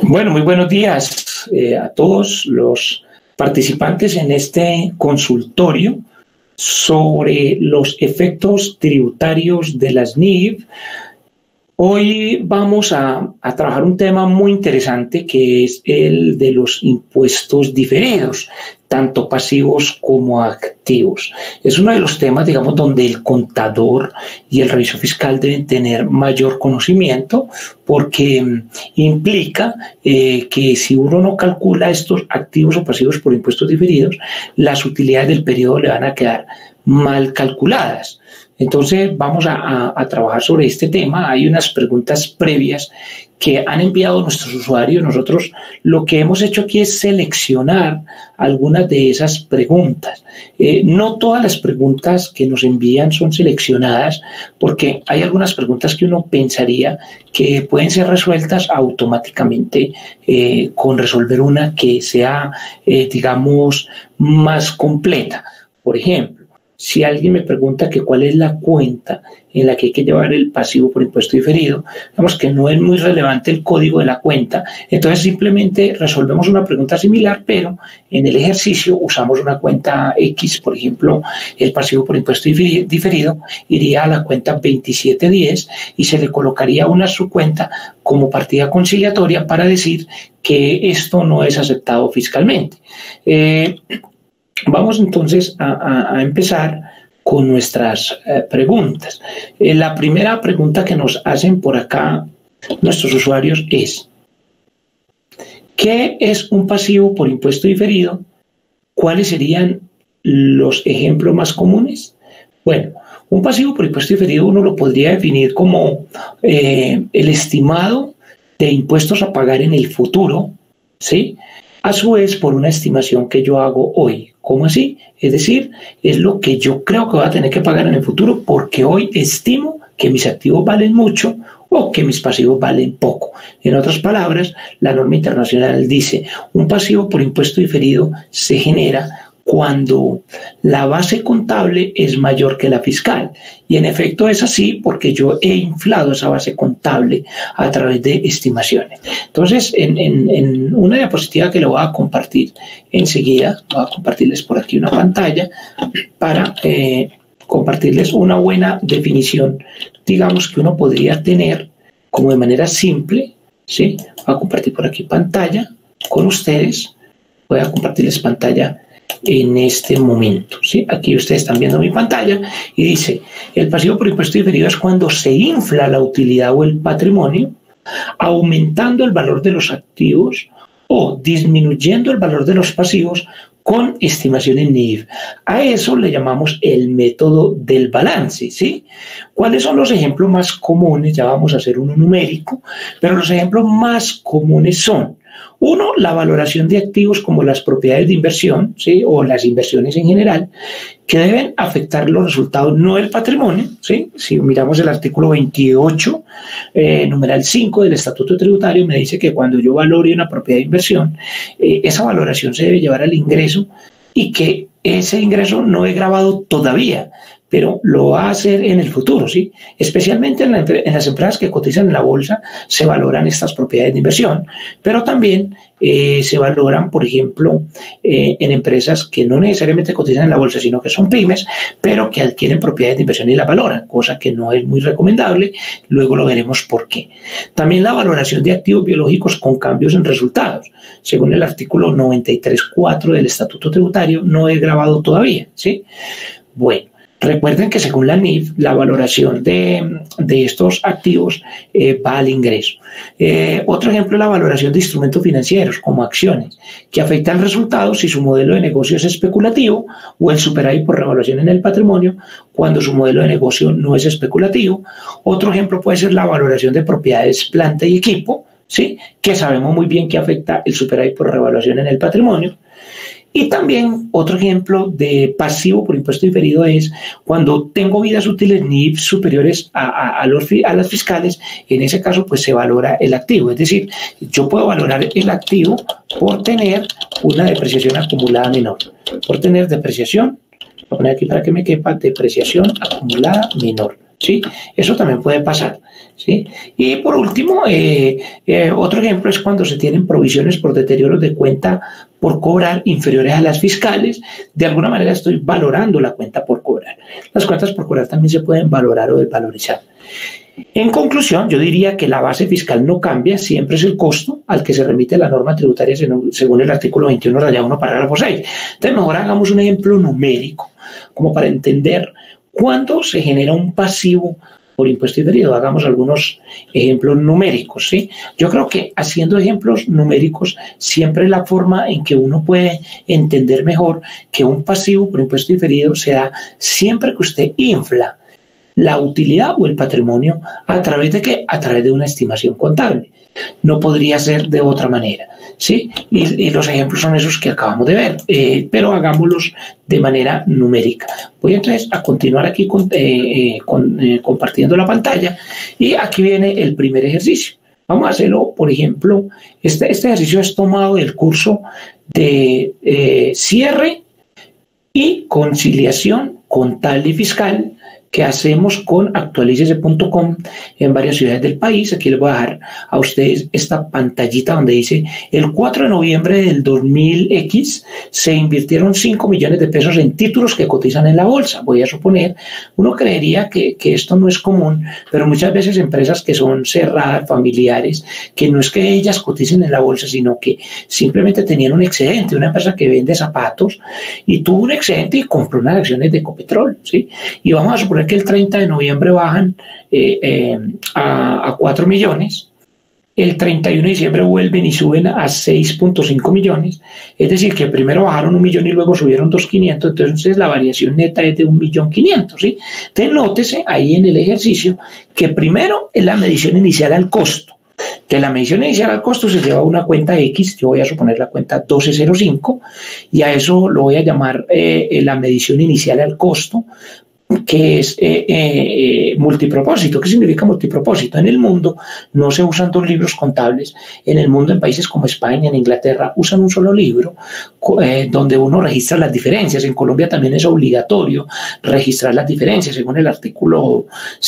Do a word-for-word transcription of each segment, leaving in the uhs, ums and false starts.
Bueno, muy buenos días eh, a todos los participantes en este consultorio sobre los efectos tributarios de las N I F. Hoy vamos a, a trabajar un tema muy interesante que es el de los impuestos diferidos, tanto pasivos como activos. Es uno de los temas, digamos, donde el contador y el revisor fiscal deben tener mayor conocimiento porque implica eh, que si uno no calcula estos activos o pasivos por impuestos diferidos, las utilidades del periodo le van a quedar mal calculadas. Entonces vamos a, a, a trabajar sobre este tema. Hay unas preguntas previas que han enviado nuestros usuarios. Nosotros lo que hemos hecho aquí es seleccionar algunas de esas preguntas. Eh, no todas las preguntas que nos envían son seleccionadas porque hay algunas preguntas que uno pensaría que pueden ser resueltas automáticamente eh, con resolver una que sea, eh, digamos, más completa. Por ejemplo, si alguien me pregunta que cuál es la cuenta en la que hay que llevar el pasivo por impuesto diferido, digamos que no es muy relevante el código de la cuenta, entonces simplemente resolvemos una pregunta similar, pero en el ejercicio usamos una cuenta X, por ejemplo, el pasivo por impuesto diferido iría a la cuenta veintisiete diez y se le colocaría una subcuenta como partida conciliatoria para decir que esto no es aceptado fiscalmente. Eh, Vamos entonces a, a, a empezar con nuestras eh, preguntas. Eh, la primera pregunta que nos hacen por acá nuestros usuarios es: ¿qué es un pasivo por impuesto diferido? ¿Cuáles serían los ejemplos más comunes? Bueno, un pasivo por impuesto diferido uno lo podría definir como eh, el estimado de impuestos a pagar en el futuro, ¿sí?, a su vez por una estimación que yo hago hoy. ¿Cómo así? Es decir, es lo que yo creo que voy a tener que pagar en el futuro porque hoy estimo que mis activos valen mucho o que mis pasivos valen poco. En otras palabras, la norma internacional dice: un pasivo por impuesto diferido se genera cuando la base contable es mayor que la fiscal. Y en efecto es así porque yo he inflado esa base contable a través de estimaciones. Entonces, en, en, en una diapositiva que le voy a compartir enseguida, voy a compartirles por aquí una pantalla para eh, compartirles una buena definición, digamos, que uno podría tener como de manera simple, ¿sí? Voy a compartir por aquí pantalla con ustedes. Voy a compartirles pantalla en este momento, ¿sí? Aquí ustedes están viendo mi pantalla y dice: el pasivo por impuesto diferido es cuando se infla la utilidad o el patrimonio, aumentando el valor de los activos o disminuyendo el valor de los pasivos con estimación en N I F. A eso le llamamos el método del balance, ¿sí? ¿Cuáles son los ejemplos más comunes? Ya vamos a hacer uno numérico, pero los ejemplos más comunes son: uno, la valoración de activos como las propiedades de inversión, ¿sí?, o las inversiones en general, que deben afectar los resultados, no el patrimonio, ¿sí? Si miramos el artículo veintiocho, eh, numeral cinco del Estatuto Tributario, me dice que cuando yo valore una propiedad de inversión, eh, esa valoración se debe llevar al ingreso y que ese ingreso no he grabado todavía, pero lo va a hacer en el futuro, ¿sí? Especialmente en, la, en las empresas que cotizan en la bolsa se valoran estas propiedades de inversión, pero también eh, se valoran, por ejemplo, eh, en empresas que no necesariamente cotizan en la bolsa, sino que son pymes, pero que adquieren propiedades de inversión y las valoran, cosa que no es muy recomendable. Luego lo veremos por qué. También la valoración de activos biológicos con cambios en resultados. Según el artículo noventa y tres punto cuatro del Estatuto Tributario, no he grabado todavía, ¿sí? Bueno. Recuerden que según la N I F, la valoración de, de estos activos eh, va al ingreso. Eh, otro ejemplo es la valoración de instrumentos financieros, como acciones, que afectan resultados si su modelo de negocio es especulativo o el superávit por revaluación en el patrimonio cuando su modelo de negocio no es especulativo. Otro ejemplo puede ser la valoración de propiedades, planta y equipo, ¿sí?, que sabemos muy bien que afecta el superávit por revaluación en el patrimonio. Y también otro ejemplo de pasivo por impuesto diferido es cuando tengo vidas útiles N I F superiores a, a, a, los, a las fiscales. En ese caso pues se valora el activo, es decir, yo puedo valorar el activo por tener una depreciación acumulada menor, por tener depreciación, voy a poner aquí para que me quepa, depreciación acumulada menor, ¿sí? Eso también puede pasar, ¿sí? Y por último, eh, eh, otro ejemplo es cuando se tienen provisiones por deterioros de cuenta por cobrar inferiores a las fiscales. De alguna manera estoy valorando la cuenta por cobrar. Las cuentas por cobrar también se pueden valorar o desvalorizar. En conclusión, yo diría que la base fiscal no cambia, siempre es el costo al que se remite la norma tributaria según el artículo veintiuno, raya uno, parágrafo seis. Entonces, mejor hagamos un ejemplo numérico, como para entender cuándo se genera un pasivo por impuesto diferido. Hagamos algunos ejemplos numéricos, ¿sí? Yo creo que haciendo ejemplos numéricos siempre es la forma en que uno puede entender mejor que un pasivo por impuesto diferido se da siempre que usted infla la utilidad o el patrimonio. ¿A través de qué? A través de una estimación contable. No podría ser de otra manera, ¿sí? Y, y los ejemplos son esos que acabamos de ver, eh, pero hagámoslos de manera numérica. Voy entonces a continuar aquí con, eh, eh, con, eh, compartiendo la pantalla, y aquí viene el primer ejercicio. Vamos a hacerlo, por ejemplo, este, este ejercicio es tomado del curso de eh, cierre y conciliación contable y fiscal que hacemos con actualícese punto com en varias ciudades del país. Aquí les voy a dejar a ustedes esta pantallita donde dice: el cuatro de noviembre del dos mil X se invirtieron cinco millones de pesos en títulos que cotizan en la bolsa. Voy a suponer, uno creería que, que esto no es común, pero muchas veces empresas que son cerradas, familiares, que no es que ellas coticen en la bolsa, sino que simplemente tenían un excedente. Una empresa que vende zapatos y tuvo un excedente y compró unas acciones de Ecopetrol, ¿sí? Y vamos a suponer que el treinta de noviembre bajan eh, eh, a, a cuatro millones, el treinta y uno de diciembre vuelven y suben a seis punto cinco millones, es decir, que primero bajaron un millón y luego subieron dos quinientos, entonces la variación neta es de un millón quinientos, ¿sí? Entonces nótese ahí en el ejercicio que primero es la medición inicial al costo, que la medición inicial al costo se lleva a una cuenta X, yo voy a suponer la cuenta doce cero cinco, y a eso lo voy a llamar eh, la medición inicial al costo, que es eh, eh, multipropósito. ¿Qué significa multipropósito? En el mundo no se usan dos libros contables. En el mundo, en países como España, en Inglaterra, usan un solo libro eh, donde uno registra las diferencias. En Colombia también es obligatorio registrar las diferencias según el artículo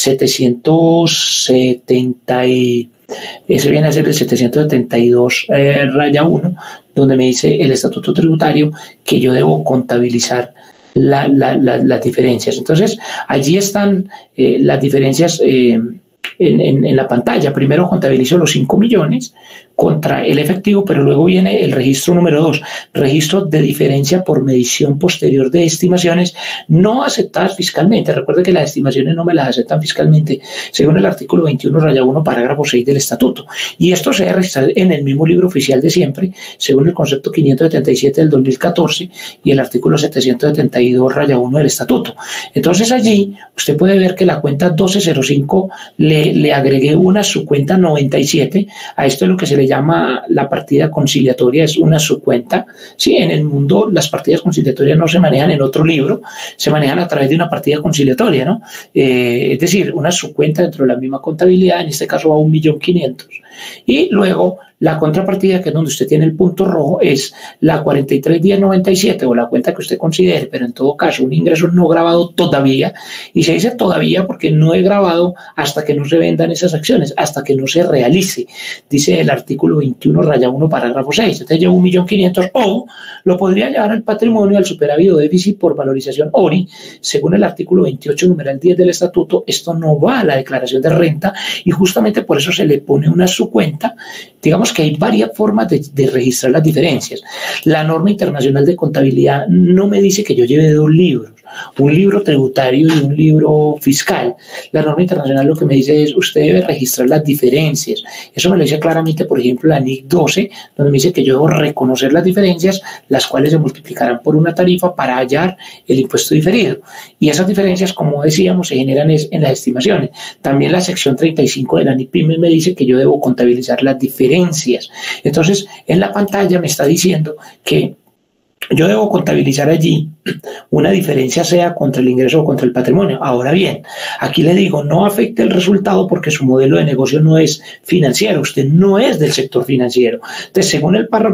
setecientos setenta y ese viene a ser el setecientos setenta y dos eh, raya uno, donde me dice el estatuto tributario que yo debo contabilizar La, la, la, las diferencias. Entonces, allí están eh, las diferencias eh, en, en, en la pantalla. Primero contabilizo los cinco millones contra el efectivo, pero luego viene el registro número dos, registro de diferencia por medición posterior de estimaciones no aceptadas fiscalmente. Recuerde que las estimaciones no me las aceptan fiscalmente, según el artículo veintiuno, raya uno, parágrafo seis del estatuto. Y esto se debe registrar en el mismo libro oficial de siempre, según el concepto quinientos setenta y siete del dos mil catorce y el artículo setecientos setenta y dos, raya uno del estatuto. Entonces allí usted puede ver que la cuenta doce cero cinco le, le agregué una subcuenta noventa y siete, a esto es lo que se le llama la partida conciliatoria, es una subcuenta. Sí, en el mundo las partidas conciliatorias no se manejan en otro libro, se manejan a través de una partida conciliatoria, ¿no? Eh, es decir, una subcuenta dentro de la misma contabilidad, en este caso va a un millón quinientos. Y luego la contrapartida, que es donde usted tiene el punto rojo, es la cuarenta y tres diez noventa y siete o la cuenta que usted considere, pero en todo caso un ingreso no grabado todavía, y se dice todavía porque no he grabado hasta que no se vendan esas acciones, hasta que no se realice, dice el artículo veintiuno, raya uno, parágrafo seis. Entonces llevo un millón quinientos, o lo podría llevar al patrimonio, al superávit o déficit por valorización O R I, según el artículo veintiocho, numeral diez del estatuto. Esto no va a la declaración de renta y justamente por eso se le pone una subcuenta. Digamos que hay varias formas de, de registrar las diferencias. La norma internacional de contabilidad no me dice que yo lleve dos libros, un libro tributario y un libro fiscal. La norma internacional lo que me dice es: usted debe registrar las diferencias. Eso me lo dice claramente, por ejemplo, la N I C doce, donde me dice que yo debo reconocer las diferencias, las cuales se multiplicarán por una tarifa para hallar el impuesto diferido. Y esas diferencias, como decíamos, se generan en las estimaciones. También la sección treinta y cinco de la N I P Y M E me dice que yo debo contabilizar las diferencias. Entonces, en la pantalla me está diciendo que yo debo contabilizar allí una diferencia, sea contra el ingreso o contra el patrimonio. Ahora bien, aquí le digo, no afecte el resultado porque su modelo de negocio no es financiero, usted no es del sector financiero. Entonces, según el párrafo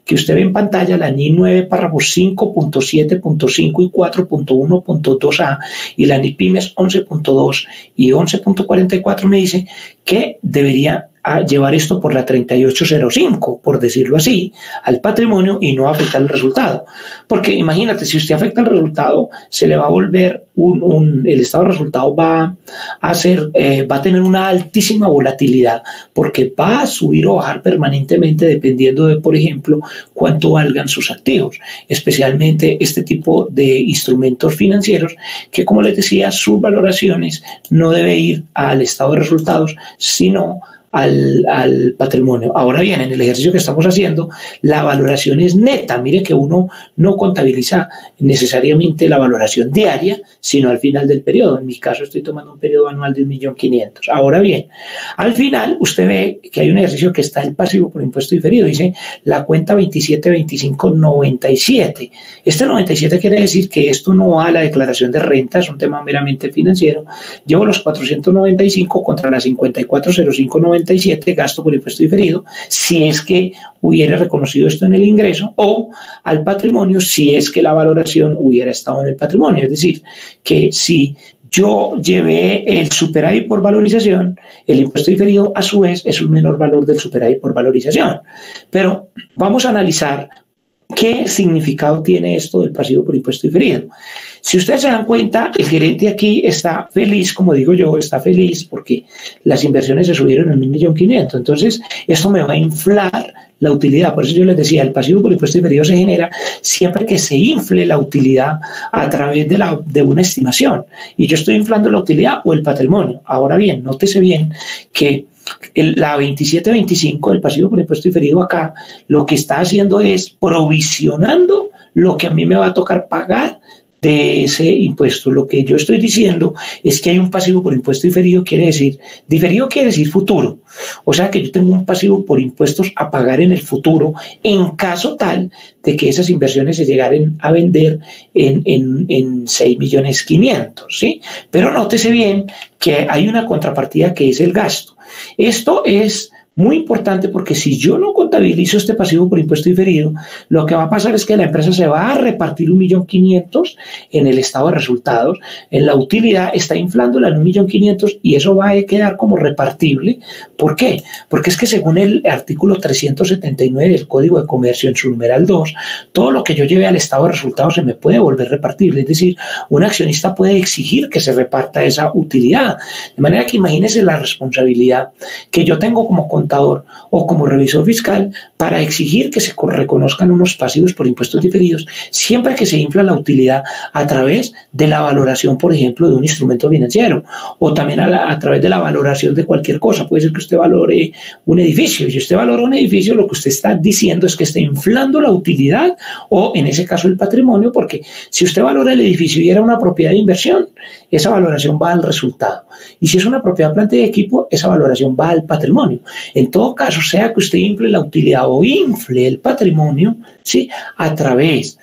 que usted ve en pantalla, la N I nueve, párrafos cinco punto siete punto cinco y cuatro punto uno punto dos a, y la N I Pymes once punto dos y once punto cuarenta y cuatro me dice que debería a llevar esto por la treinta y ocho cero cinco, por decirlo así, al patrimonio y no afectar el resultado. Porque imagínate, si usted afecta el resultado, se le va a volver un, un el estado de resultado va a ser, eh, va a tener una altísima volatilidad, porque va a subir o bajar permanentemente dependiendo de, por ejemplo, cuánto valgan sus activos, especialmente este tipo de instrumentos financieros que, como les decía, sus valoraciones no debe ir al estado de resultados, sino Al, al patrimonio. Ahora bien, en el ejercicio que estamos haciendo, la valoración es neta. Mire que uno no contabiliza necesariamente la valoración diaria, sino al final del periodo. En mi caso estoy tomando un periodo anual de un millón quinientos. Ahora bien, al final usted ve que hay un ejercicio que está el pasivo por impuesto diferido. Dice la cuenta veintisiete veinticinco noventa y siete. Este noventa y siete quiere decir que esto no va a la declaración de renta, es un tema meramente financiero. Llevo los cuatrocientos noventa y cinco contra la cincuenta y cuatro cero cinco noventa y siete, gasto por impuesto diferido, si es que hubiera reconocido esto en el ingreso, o al patrimonio si es que la valoración hubiera estado en el patrimonio. Es decir, que si yo llevé el superávit por valorización, el impuesto diferido a su vez es un menor valor del superávit por valorización. Pero vamos a analizar qué significado tiene esto del pasivo por impuesto diferido. Si ustedes se dan cuenta, el gerente aquí está feliz, como digo yo, está feliz porque las inversiones se subieron en un millón quinientos. Entonces, esto me va a inflar la utilidad. Por eso yo les decía, el pasivo por impuesto diferido se genera siempre que se infle la utilidad a través de, la, de una estimación. Y yo estoy inflando la utilidad o el patrimonio. Ahora bien, nótese bien que El, la veintisiete veinticinco, el pasivo por impuesto diferido acá, lo que está haciendo es provisionando lo que a mí me va a tocar pagar de ese impuesto. Lo que yo estoy diciendo es que hay un pasivo por impuesto diferido, quiere decir, diferido quiere decir futuro, o sea que yo tengo un pasivo por impuestos a pagar en el futuro en caso tal de que esas inversiones se llegaran a vender en, en, en seis millones quinientos, ¿sí? Pero nótese bien que hay una contrapartida que es el gasto. Esto es muy importante porque si yo no contabilizo este pasivo por impuesto diferido, lo que va a pasar es que la empresa se va a repartir un millón quinientos en el estado de resultados, en la utilidad está inflándola en un millón quinientos y eso va a quedar como repartible. ¿Por qué? Porque es que según el artículo trescientos setenta y nueve del Código de Comercio en su numeral dos, todo lo que yo lleve al estado de resultados se me puede volver repartible, es decir, un accionista puede exigir que se reparta esa utilidad, de manera que imagínese la responsabilidad que yo tengo como contador o como revisor fiscal para exigir que se reconozcan unos pasivos por impuestos diferidos siempre que se infla la utilidad a través de la valoración, por ejemplo, de un instrumento financiero o también a, la, a través de la valoración de cualquier cosa. Puede ser que usted valore un edificio. Si usted valora un edificio, lo que usted está diciendo es que está inflando la utilidad o, en ese caso, el patrimonio, porque si usted valora el edificio y era una propiedad de inversión, esa valoración va al resultado. Y si es una propiedad, planta y equipo, esa valoración va al patrimonio. En todo caso, sea que usted infle la utilidad o infle el patrimonio, ¿sí?, a través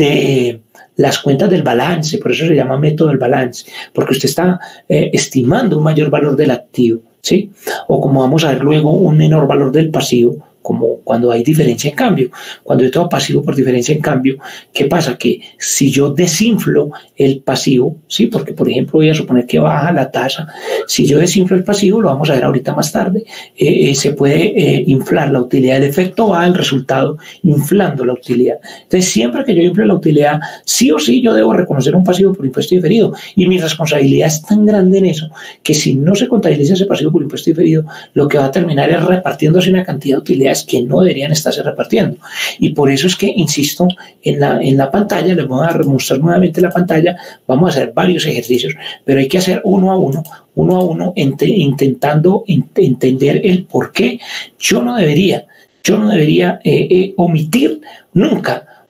de las cuentas del balance, por eso se llama método del balance, porque usted está eh, estimando un mayor valor del activo, ¿sí?, o como vamos a ver luego, un menor valor del pasivo, como cuando hay diferencia en cambio. Cuando yo tengo pasivo por diferencia en cambio, ¿qué pasa? Que si yo desinflo el pasivo, ¿sí?, porque por ejemplo voy a suponer que baja la tasa, si yo desinflo el pasivo, lo vamos a ver ahorita más tarde, eh, eh, se puede eh, inflar la utilidad. El efecto va al resultado inflando la utilidad. Entonces, siempre que yo infle la utilidad, sí o sí yo debo reconocer un pasivo por impuesto diferido, y mi responsabilidad es tan grande en eso que si no se contabiliza ese pasivo por impuesto diferido, lo que va a terminar es repartiéndose una cantidad de utilidades que no deberían estarse repartiendo. Y por eso es que insisto en la, en la pantalla, les voy a mostrar nuevamente la pantalla, vamos a hacer varios ejercicios, pero hay que hacer uno a uno, uno a uno, ent intentando ent entender el por qué yo no debería, yo no debería eh, eh, omitir nunca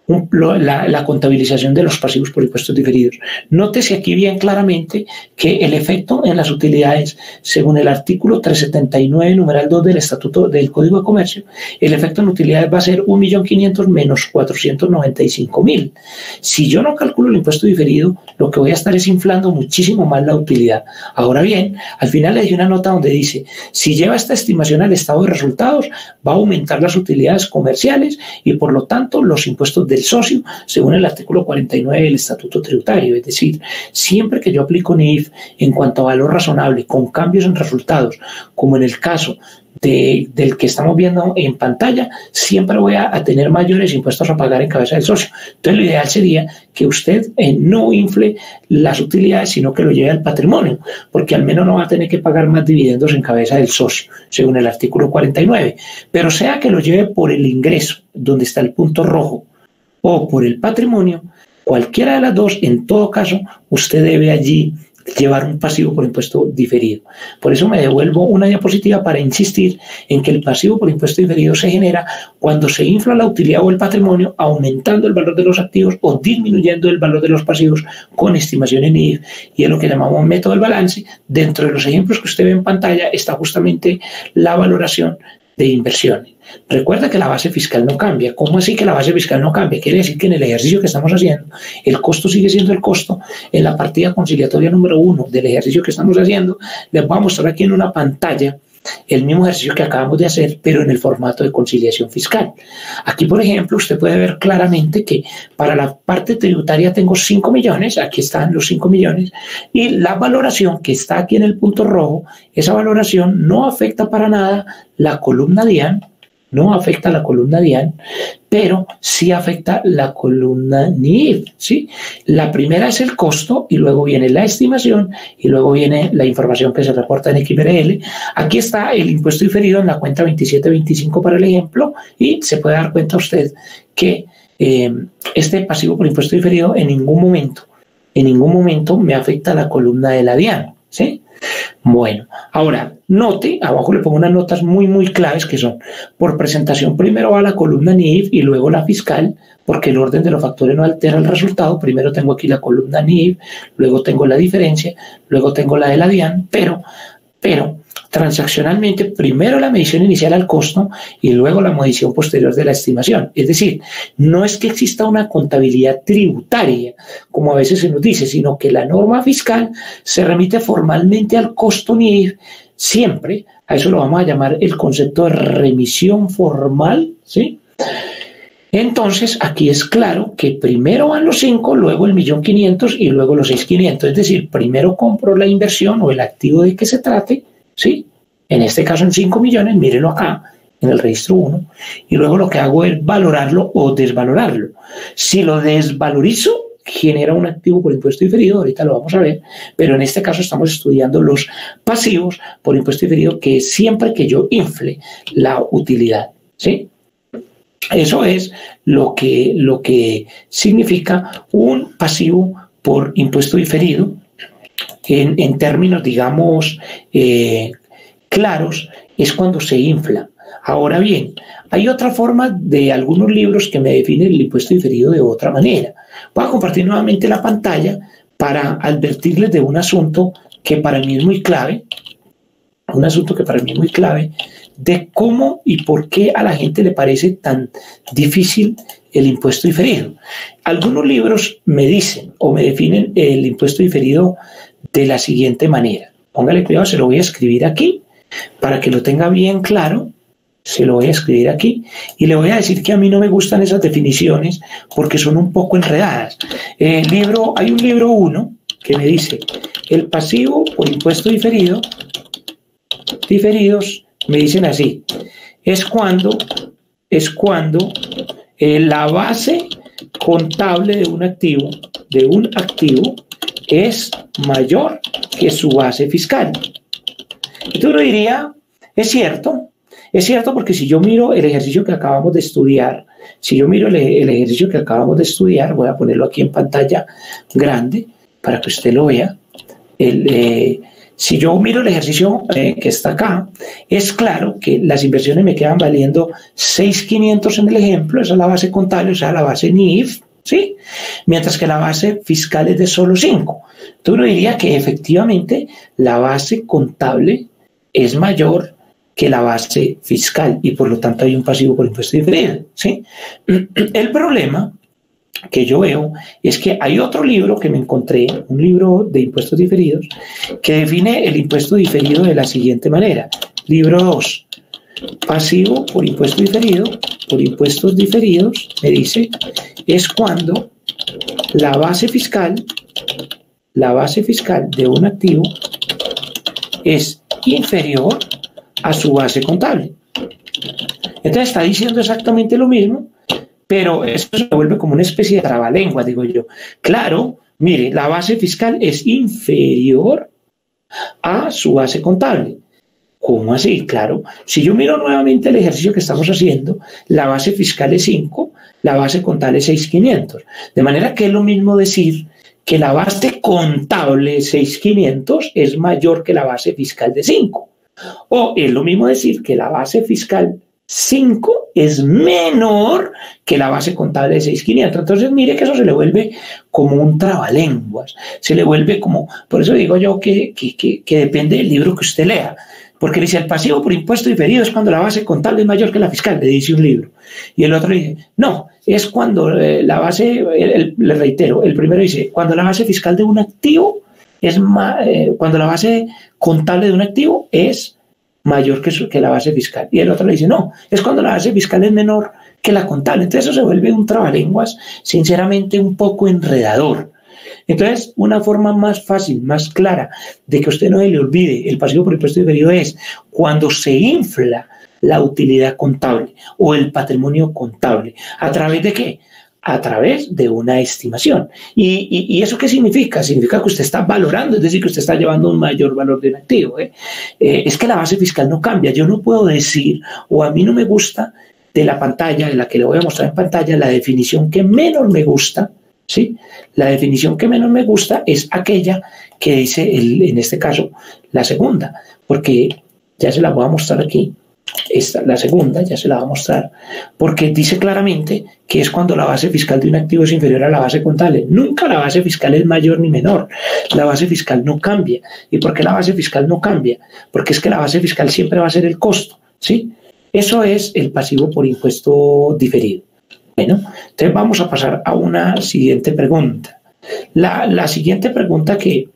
un, lo, la, la contabilización de los pasivos por impuestos diferidos. Nótese aquí bien claramente que el efecto en las utilidades, según el artículo trescientos setenta y nueve, numeral dos del Estatuto del Código de Comercio, el efecto en utilidades va a ser un millón quinientos mil menos cuatrocientos noventa y cinco mil. Si yo no calculo el impuesto diferido, lo que voy a estar es inflando muchísimo más la utilidad. Ahora bien, al final le di una nota donde dice, si lleva esta estimación al estado de resultados, va a aumentar las utilidades comerciales y por lo tanto los impuestos del socio, según el artículo cuarenta y nueve del Estatuto Tributario. Es decir, siempre que yo aplico N I F en cuanto a valor razonable, con cambios en resultados, como en el caso de, del que estamos viendo en pantalla, siempre voy a, a tener mayores impuestos a pagar en cabeza del socio. Entonces lo ideal sería que usted eh, no infle las utilidades, sino que lo lleve al patrimonio, porque al menos no va a tener que pagar más dividendos en cabeza del socio, según el artículo cuarenta y nueve. Pero sea que lo lleve por el ingreso, donde está el punto rojo, o por el patrimonio, cualquiera de las dos, en todo caso, usted debe allí llevar un pasivo por impuesto diferido. Por eso me devuelvo una diapositiva para insistir en que el pasivo por impuesto diferido se genera cuando se infla la utilidad o el patrimonio, aumentando el valor de los activos o disminuyendo el valor de los pasivos con estimación en I F, y es lo que llamamos método del balance. Dentro de los ejemplos que usted ve en pantalla está justamente la valoración de inversiones. Recuerda que la base fiscal no cambia. ¿Cómo así que la base fiscal no cambia? Quiere decir que en el ejercicio que estamos haciendo, el costo sigue siendo el costo. En la partida conciliatoria número uno del ejercicio que estamos haciendo, les voy a mostrar aquí en una pantalla el mismo ejercicio que acabamos de hacer, pero en el formato de conciliación fiscal. Aquí, por ejemplo, usted puede ver claramente que para la parte tributaria tengo cinco millones, aquí están los cinco millones, y la valoración que está aquí en el punto rojo, esa valoración no afecta para nada la columna DIAN, no afecta la columna DIAN, pero sí afecta la columna N I F, ¿sí? La primera es el costo y luego viene la estimación y luego viene la información que se reporta en X R L. Aquí está el impuesto diferido en la cuenta veintisiete veinticinco para el ejemplo y se puede dar cuenta usted que eh, este pasivo por impuesto diferido en ningún momento, en ningún momento me afecta la columna de la DIAN, ¿sí? Bueno, ahora note, abajo le pongo unas notas muy muy claves que son, por presentación primero va la columna N I F y luego la fiscal, porque el orden de los factores no altera el resultado. Primero tengo aquí la columna N I F, luego tengo la diferencia, luego tengo la de la DIAN, pero, pero transaccionalmente primero la medición inicial al costo y luego la medición posterior de la estimación. Es decir, no es que exista una contabilidad tributaria, como a veces se nos dice, sino que la norma fiscal se remite formalmente al costo N I F, siempre, a eso lo vamos a llamar el concepto de remisión formal, ¿sí? Entonces, aquí es claro que primero van los cinco, luego el millón quinientos y luego los seis quinientos. Es decir, primero compro la inversión o el activo de que se trate, ¿sí? En este caso en cinco millones, mírenlo acá, en el registro uno, y luego lo que hago es valorarlo o desvalorarlo. Si lo desvalorizo, genera un activo por impuesto diferido, ahorita lo vamos a ver, pero en este caso estamos estudiando los pasivos por impuesto diferido, que es siempre que yo infle la utilidad, ¿sí? Eso es lo que, lo que significa un pasivo por impuesto diferido. En, en términos, digamos, eh, claros, es cuando se infla. Ahora bien, hay otra forma de algunos libros que me definen el impuesto diferido de otra manera. Voy a compartir nuevamente la pantalla para advertirles de un asunto que para mí es muy clave, un asunto que para mí es muy clave, de cómo y por qué a la gente le parece tan difícil el impuesto diferido. Algunos libros me dicen o me definen el impuesto diferido de la siguiente manera. Póngale cuidado, se lo voy a escribir aquí para que lo tenga bien claro. Se lo voy a escribir aquí y le voy a decir que a mí no me gustan esas definiciones porque son un poco enredadas. El libro, hay un libro uno que me dice el pasivo por impuesto diferido, diferidos, me dicen así, es cuando, es cuando eh, la base contable de un activo, de un activo es mayor que su base fiscal. Entonces uno diría, es cierto, es cierto porque si yo miro el ejercicio que acabamos de estudiar, si yo miro el, el ejercicio que acabamos de estudiar, voy a ponerlo aquí en pantalla grande para que usted lo vea, el, eh, Si yo miro el ejercicio eh, que está acá, es claro que las inversiones me quedan valiendo seis mil quinientos en el ejemplo, esa es la base contable, o sea, la base N I F, ¿sí? Mientras que la base fiscal es de solo cinco. Entonces uno diría que efectivamente la base contable es mayor que la base fiscal y por lo tanto hay un pasivo por impuesto diferido, ¿sí? El problema que yo veo es que hay otro libro que me encontré, un libro de impuestos diferidos, que define el impuesto diferido de la siguiente manera. Libro dos, pasivo por impuesto diferido, por impuestos diferidos, me dice, es cuando la base fiscal, la base fiscal de un activo es inferior a su base contable. Entonces está diciendo exactamente lo mismo, pero esto se vuelve como una especie de trabalengua, digo yo. Claro, mire, la base fiscal es inferior a su base contable. ¿Cómo así? Claro, si yo miro nuevamente el ejercicio que estamos haciendo, la base fiscal es cinco, la base contable es seis mil quinientos. De manera que es lo mismo decir que la base contable seis mil quinientos es mayor que la base fiscal de cinco. O es lo mismo decir que la base fiscal cinco es menor que la base contable de seis mil quinientos. Entonces mire que eso se le vuelve como un trabalenguas, se le vuelve como, por eso digo yo que, que, que, que depende del libro que usted lea, porque dice el pasivo por impuesto diferido es cuando la base contable es mayor que la fiscal, le dice un libro, y el otro dice, no, es cuando eh, la base, el, el, le reitero, el primero dice, cuando la base fiscal de un activo es más, eh, cuando la base contable de un activo es mayor que, su, que la base fiscal. Y el otro le dice, no, es cuando la base fiscal es menor que la contable. Entonces eso se vuelve un trabalenguas, sinceramente un poco enredador. Entonces, una forma más fácil, más clara, de que usted no se le olvide el pasivo por impuesto diferido es cuando se infla la utilidad contable o el patrimonio contable. ¿A través de qué? A través de una estimación. ¿Y, y, y eso qué significa? Significa que usted está valorando, es decir, que usted está llevando un mayor valor de un activo. ¿eh? Eh, es que la base fiscal no cambia. Yo no puedo decir, o a mí no me gusta de la pantalla, de la que le voy a mostrar en pantalla, la definición que menos me gusta, ¿sí? La definición que menos me gusta es aquella que dice, el, en este caso, la segunda, porque ya se la voy a mostrar aquí. Esta, la segunda, ya se la va a mostrar, porque dice claramente que es cuando la base fiscal de un activo es inferior a la base contable. Nunca la base fiscal es mayor ni menor. La base fiscal no cambia. ¿Y por qué la base fiscal no cambia? Porque es que la base fiscal siempre va a ser el costo, ¿sí? Eso es el pasivo por impuesto diferido. Bueno, entonces vamos a pasar a una siguiente pregunta. La, la siguiente pregunta que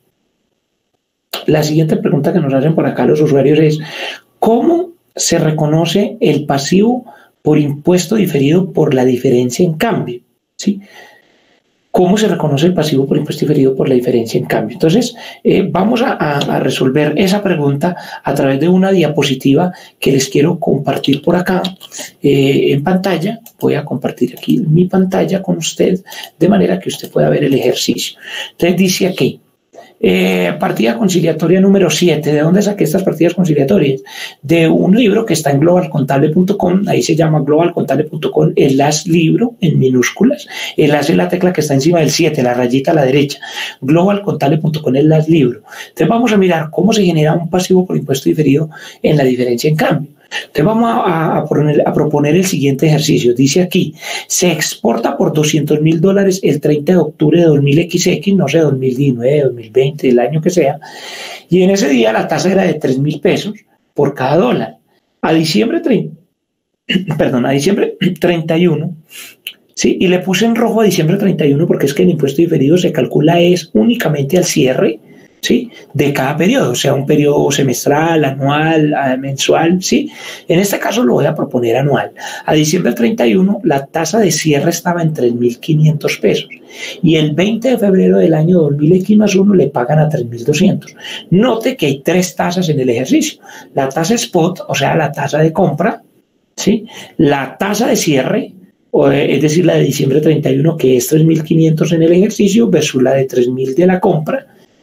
la siguiente pregunta que nos hacen por acá los usuarios es ¿cómo se reconoce el pasivo por impuesto diferido por la diferencia en cambio? ¿Sí? ¿Cómo se reconoce el pasivo por impuesto diferido por la diferencia en cambio? Entonces, eh, vamos a, a, a resolver esa pregunta a través de una diapositiva que les quiero compartir por acá eh, en pantalla. Voy a compartir aquí mi pantalla con usted de manera que usted pueda ver el ejercicio. Entonces, dice aquí, Eh, partida conciliatoria número siete. ¿De dónde saqué estas partidas conciliatorias? De un libro que está en global contable punto com, ahí se llama global contable punto com, el las libro en minúsculas, el las es la tecla que está encima del siete, la rayita a la derecha, global contable punto com, el las libro. Entonces vamos a mirar cómo se genera un pasivo por impuesto diferido en la diferencia en cambio. Entonces vamos a, a, poner, a proponer el siguiente ejercicio. Dice aquí, se exporta por doscientos mil dólares el treinta de octubre de dos mil equis equis, no sé, dos mil diecinueve, dos mil veinte, el año que sea, y en ese día la tasa era de tres mil pesos por cada dólar. A diciembre, treinta, perdón, a diciembre treinta y uno, ¿sí? Y le puse en rojo a diciembre treinta y uno porque es que el impuesto diferido se calcula es únicamente al cierre, ¿sí? De cada periodo, o sea, un periodo semestral, anual, mensual, ¿sí? En este caso lo voy a proponer anual. A diciembre treinta y uno la tasa de cierre estaba en tres mil quinientos pesos y el veinte de febrero del año dos mil equis más uno le pagan a tres mil doscientos. Note que hay tres tasas en el ejercicio. La tasa spot, o sea, la tasa de compra, ¿sí? La tasa de cierre, es decir, la de diciembre treinta y uno, que es tres mil quinientos en el ejercicio versus la de tres mil de la compra,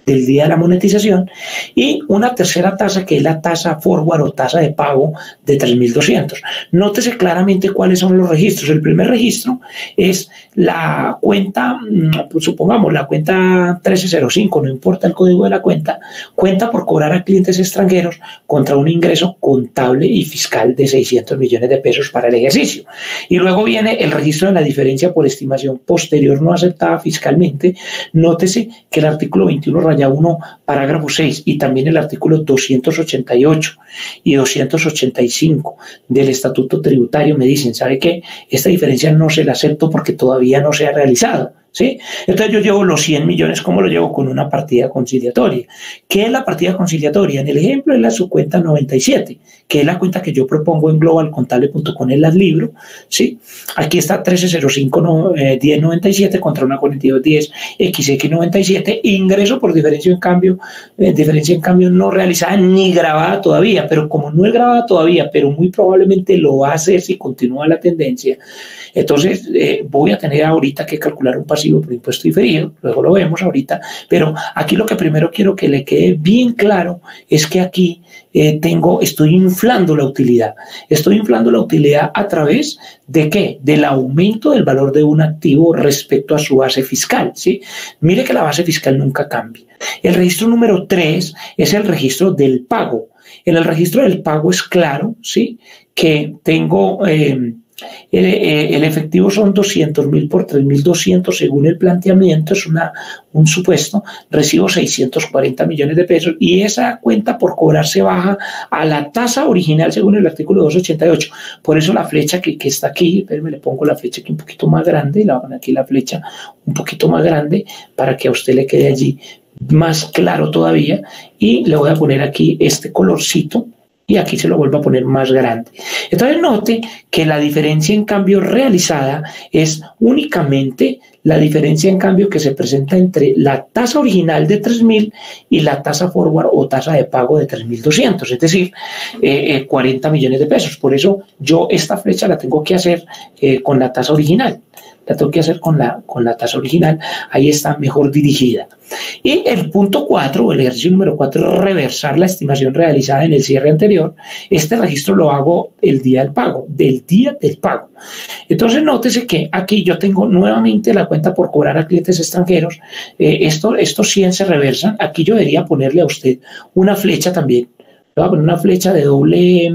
del día de la monetización, y una tercera tasa que es la tasa forward o tasa de pago de tres mil doscientos. Nótese claramente cuáles son los registros. El primer registro es la cuenta, pues supongamos la cuenta trece cero cinco, no importa el código de la cuenta, cuenta por cobrar a clientes extranjeros contra un ingreso contable y fiscal de seiscientos millones de pesos para el ejercicio. Y luego viene el registro de la diferencia por estimación posterior no aceptada fiscalmente. Nótese que el artículo veintiuno raya uno, parágrafo seis, y también el artículo doscientos ochenta y ocho y doscientos ochenta y cinco del Estatuto Tributario me dicen, ¿sabe qué? Esta diferencia no se la acepto porque todavía no se ha realizado, ¿sí? Entonces yo llevo los cien millones, ¿cómo lo llevo? Con una partida conciliatoria. ¿Qué es la partida conciliatoria? En el ejemplo es la subcuenta noventa y siete, que es la cuenta que yo propongo en global contable punto com en las libros, ¿sí? Aquí está trece cero cinco diez noventa y siete contra una cuarenta y dos diez equis equis noventa y siete, ingreso por diferencia en cambio, eh, diferencia en cambio no realizada ni grabada todavía, pero como no es grabada todavía, pero muy probablemente lo va a hacer si continúa la tendencia, entonces eh, voy a tener ahorita que calcular un pasivo por impuesto diferido, luego lo vemos ahorita, pero aquí lo que primero quiero que le quede bien claro es que aquí eh, tengo, estoy inflando la utilidad, estoy inflando la utilidad a través de ¿qué? Del aumento del valor de un activo respecto a su base fiscal, ¿sí? Mire que la base fiscal nunca cambia. El registro número tres es el registro del pago. En el registro del pago es claro, ¿sí? Que tengo... Eh, El, el efectivo son doscientos mil por tres mil doscientos según el planteamiento, es una, un supuesto, recibo seiscientos cuarenta millones de pesos y esa cuenta por cobrar se baja a la tasa original según el artículo doscientos ochenta y ocho. Por eso la flecha que, que está aquí, me le pongo la flecha aquí un poquito más grande, la van aquí la flecha un poquito más grande para que a usted le quede allí más claro todavía, y le voy a poner aquí este colorcito y aquí se lo vuelvo a poner más grande. Entonces note que la diferencia en cambio realizada es únicamente la diferencia en cambio que se presenta entre la tasa original de tres mil y la tasa forward o tasa de pago de tres mil doscientos, es decir, eh, eh, cuarenta millones de pesos. Por eso yo esta flecha la tengo que hacer eh, con la tasa original. La tengo que hacer con la, con la tasa original, ahí está mejor dirigida. Y el punto cuatro, el ejercicio número cuatro, es reversar la estimación realizada en el cierre anterior. Este registro lo hago el día del pago, del día del pago. Entonces nótese que aquí yo tengo nuevamente la cuenta por cobrar a clientes extranjeros. Eh, esto, estos cien se reversan. Aquí yo debería ponerle a usted una flecha también. Le voy a poner una flecha de doble,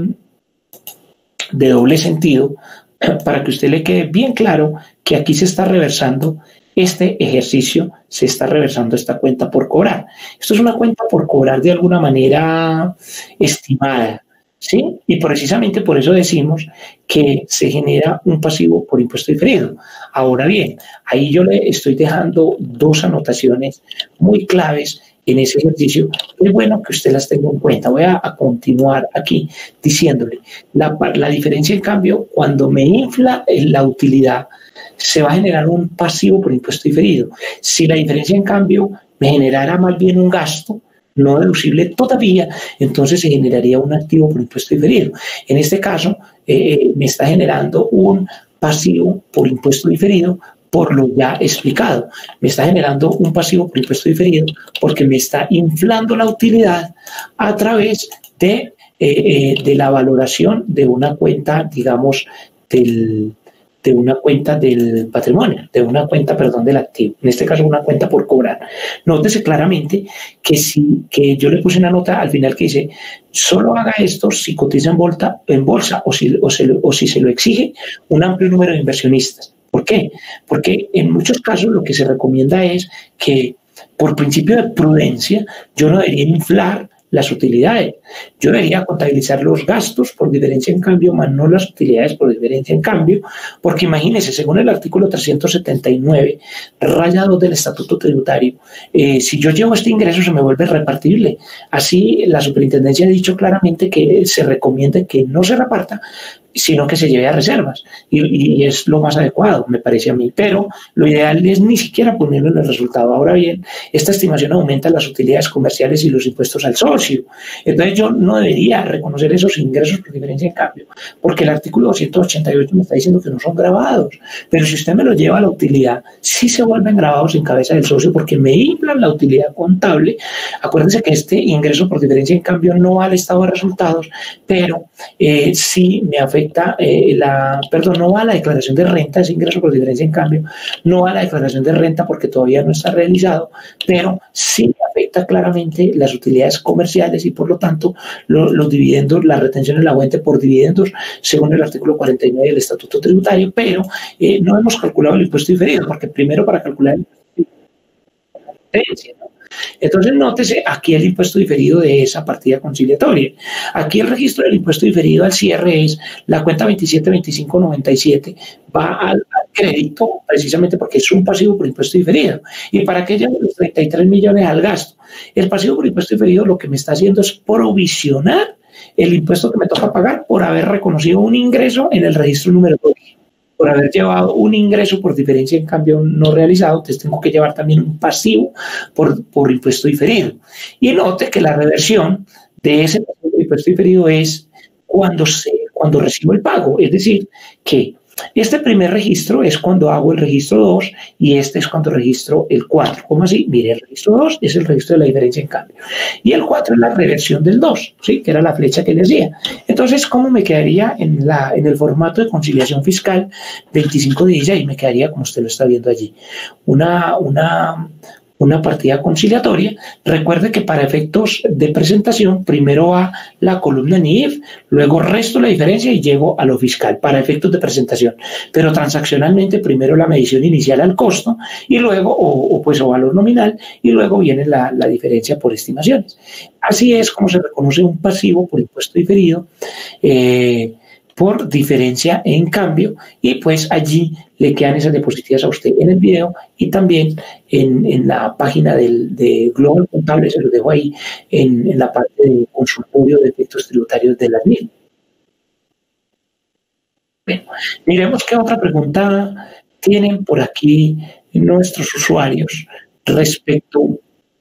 de doble sentido para que a usted le quede bien claro que aquí se está reversando este ejercicio, se está reversando esta cuenta por cobrar. Esto es una cuenta por cobrar de alguna manera estimada, ¿sí? Y precisamente por eso decimos que se genera un pasivo por impuesto diferido. Ahora bien, ahí yo le estoy dejando dos anotaciones muy claves en ese ejercicio. Es bueno que usted las tenga en cuenta. Voy a, a continuar aquí diciéndole, la, la diferencia en cambio, cuando me infla la utilidad, se va a generar un pasivo por impuesto diferido. Si la diferencia en cambio me generara más bien un gasto no deducible todavía, entonces se generaría un activo por impuesto diferido. En este caso, eh, me está generando un pasivo por impuesto diferido por lo ya explicado. Me está generando un pasivo por impuesto diferido porque me está inflando la utilidad a través de, eh, eh, de la valoración de una cuenta, digamos, del... de una cuenta del patrimonio, de una cuenta, perdón, del activo. En este caso, una cuenta por cobrar. Nótese claramente que, si, que yo le puse una nota al final que dice, solo haga esto si cotiza en bolsa, en bolsa o, si, o, se, o si se lo exige un amplio número de inversionistas. ¿Por qué? Porque en muchos casos lo que se recomienda es que, por principio de prudencia, yo no debería inflar las utilidades. Yo debería contabilizar los gastos por diferencia en cambio, más no las utilidades por diferencia en cambio, porque imagínense, según el artículo trescientos setenta y nueve, raya dos del Estatuto Tributario, eh, si yo llevo este ingreso se me vuelve repartible. Así la superintendencia ha dicho claramente que se recomienda que no se reparta sino que se lleve a reservas. Y, y es lo más adecuado, me parece a mí. Pero lo ideal es ni siquiera ponerlo en el resultado. Ahora bien, esta estimación aumenta las utilidades comerciales y los impuestos al socio. Entonces yo no debería reconocer esos ingresos por diferencia en cambio, porque el artículo doscientos ochenta y ocho me está diciendo que no son grabados. Pero si usted me lo lleva a la utilidad, sí se vuelven grabados en cabeza del socio porque me inflan la utilidad contable. Acuérdense que este ingreso por diferencia en cambio no va al estado de resultados, pero eh, sí me afecta, eh, la, perdón, no va a la declaración de renta, ese ingreso por diferencia en cambio, no va a la declaración de renta porque todavía no está realizado, pero sí afecta claramente las utilidades comerciales y por lo tanto lo, los dividendos, la retención en la fuente por dividendos, según el artículo cuarenta y nueve del Estatuto Tributario, pero eh, no hemos calculado el impuesto diferido, porque primero para calcular el impuesto diferido, ¿no? Entonces, nótese aquí el impuesto diferido de esa partida conciliatoria. Aquí el registro del impuesto diferido al cierre es la cuenta veintisiete veinticinco noventa y siete, va al, al crédito precisamente porque es un pasivo por impuesto diferido. ¿Y para qué llevo los treinta y tres millones al gasto? El pasivo por impuesto diferido lo que me está haciendo es provisionar el impuesto que me toca pagar por haber reconocido un ingreso en el registro número dos. Por haber llevado un ingreso por diferencia en cambio no realizado, entonces tengo que llevar también un pasivo por, por impuesto diferido. Y note que la reversión de ese pasivo por impuesto diferido es cuando, se, cuando recibo el pago. Es decir, que este primer registro es cuando hago el registro dos y este es cuando registro el cuatro. ¿Cómo así? Mire, el registro dos es el registro de la diferencia en cambio. Y el cuatro es la reversión del dos, ¿sí? Que era la flecha que les decía. Entonces, ¿cómo me quedaría en, la, en el formato de conciliación fiscal veinticinco dieciséis? Me quedaría como usted lo está viendo allí. Una... una una partida conciliatoria. Recuerde que para efectos de presentación primero va la columna N I F, luego resto la diferencia y llego a lo fiscal para efectos de presentación, pero transaccionalmente primero la medición inicial al costo y luego o, o pues o valor nominal y luego viene la, la diferencia por estimaciones. Así es como se reconoce un pasivo por impuesto diferido eh, por diferencia en cambio, y pues allí le quedan esas diapositivas a usted en el video y también en, en la página del, de Global Contable, se lo dejo ahí en, en la parte de consultorio de efectos tributarios de la N I L. Bueno, miremos qué otra pregunta tienen por aquí nuestros usuarios respecto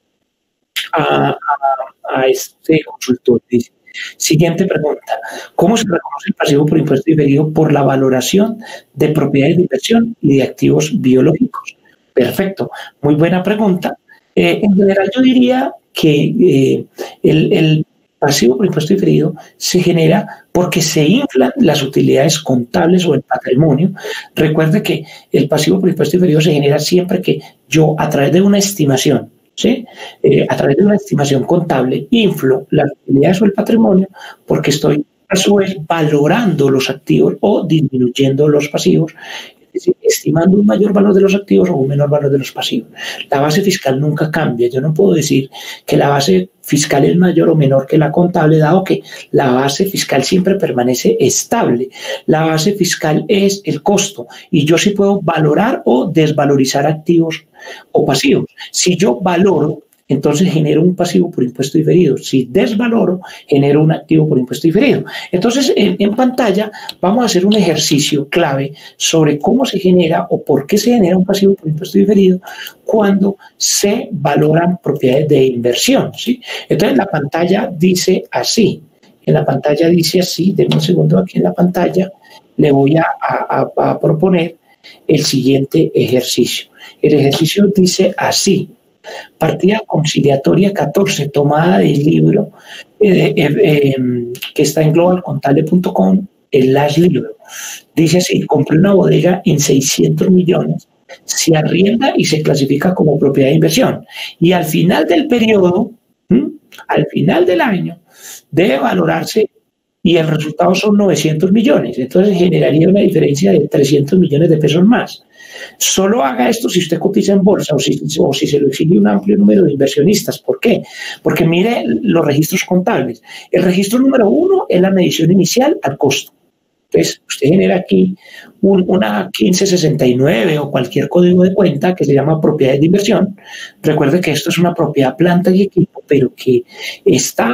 a, a, a este consultorio. Dice, siguiente pregunta. ¿Cómo se reconoce el pasivo por impuesto diferido por la valoración de propiedades de inversión y de activos biológicos? Perfecto. Muy buena pregunta. Eh, en general yo diría que eh, el, el pasivo por impuesto diferido se genera porque se inflan las utilidades contables o el patrimonio. Recuerde que el pasivo por impuesto diferido se genera siempre que yo, a través de una estimación, ¿sí? Eh, a través de una estimación contable, inflo las utilidades o el patrimonio porque estoy a su vez valorando los activos o disminuyendo los pasivos, es decir, estimando un mayor valor de los activos o un menor valor de los pasivos. La base fiscal nunca cambia. Yo no puedo decir que la base fiscal es mayor o menor que la contable, dado que la base fiscal siempre permanece estable. La base fiscal es el costo y yo sí puedo valorar o desvalorizar activos o pasivos. Si yo valoro, entonces genero un pasivo por impuesto diferido. Si desvaloro, genero un activo por impuesto diferido. Entonces, en, en pantalla vamos a hacer un ejercicio clave sobre cómo se genera o por qué se genera un pasivo por impuesto diferido cuando se valoran propiedades de inversión, ¿sí? Entonces, la pantalla dice así. En la pantalla dice así. Denme un segundo aquí en la pantalla. Le voy a, a, a proponer el siguiente ejercicio. El ejercicio dice así. Partida conciliatoria catorce, tomada del libro eh, eh, eh, que está en global contable punto com, el slash libro. Dice así: compré una bodega en seiscientos millones, se arrienda y se clasifica como propiedad de inversión. Y al final del periodo, ¿m? al final del año, debe valorarse y el resultado son novecientos millones. Entonces generaría una diferencia de trescientos millones de pesos más. Solo haga esto si usted cotiza en bolsa o si, o si se lo exige un amplio número de inversionistas. ¿Por qué? Porque mire los registros contables. El registro número uno es la medición inicial al costo. Entonces, usted genera aquí un, una quince sesenta y nueve o cualquier código de cuenta que se llama propiedades de inversión. Recuerde que esto es una propiedad, planta y equipo, pero que está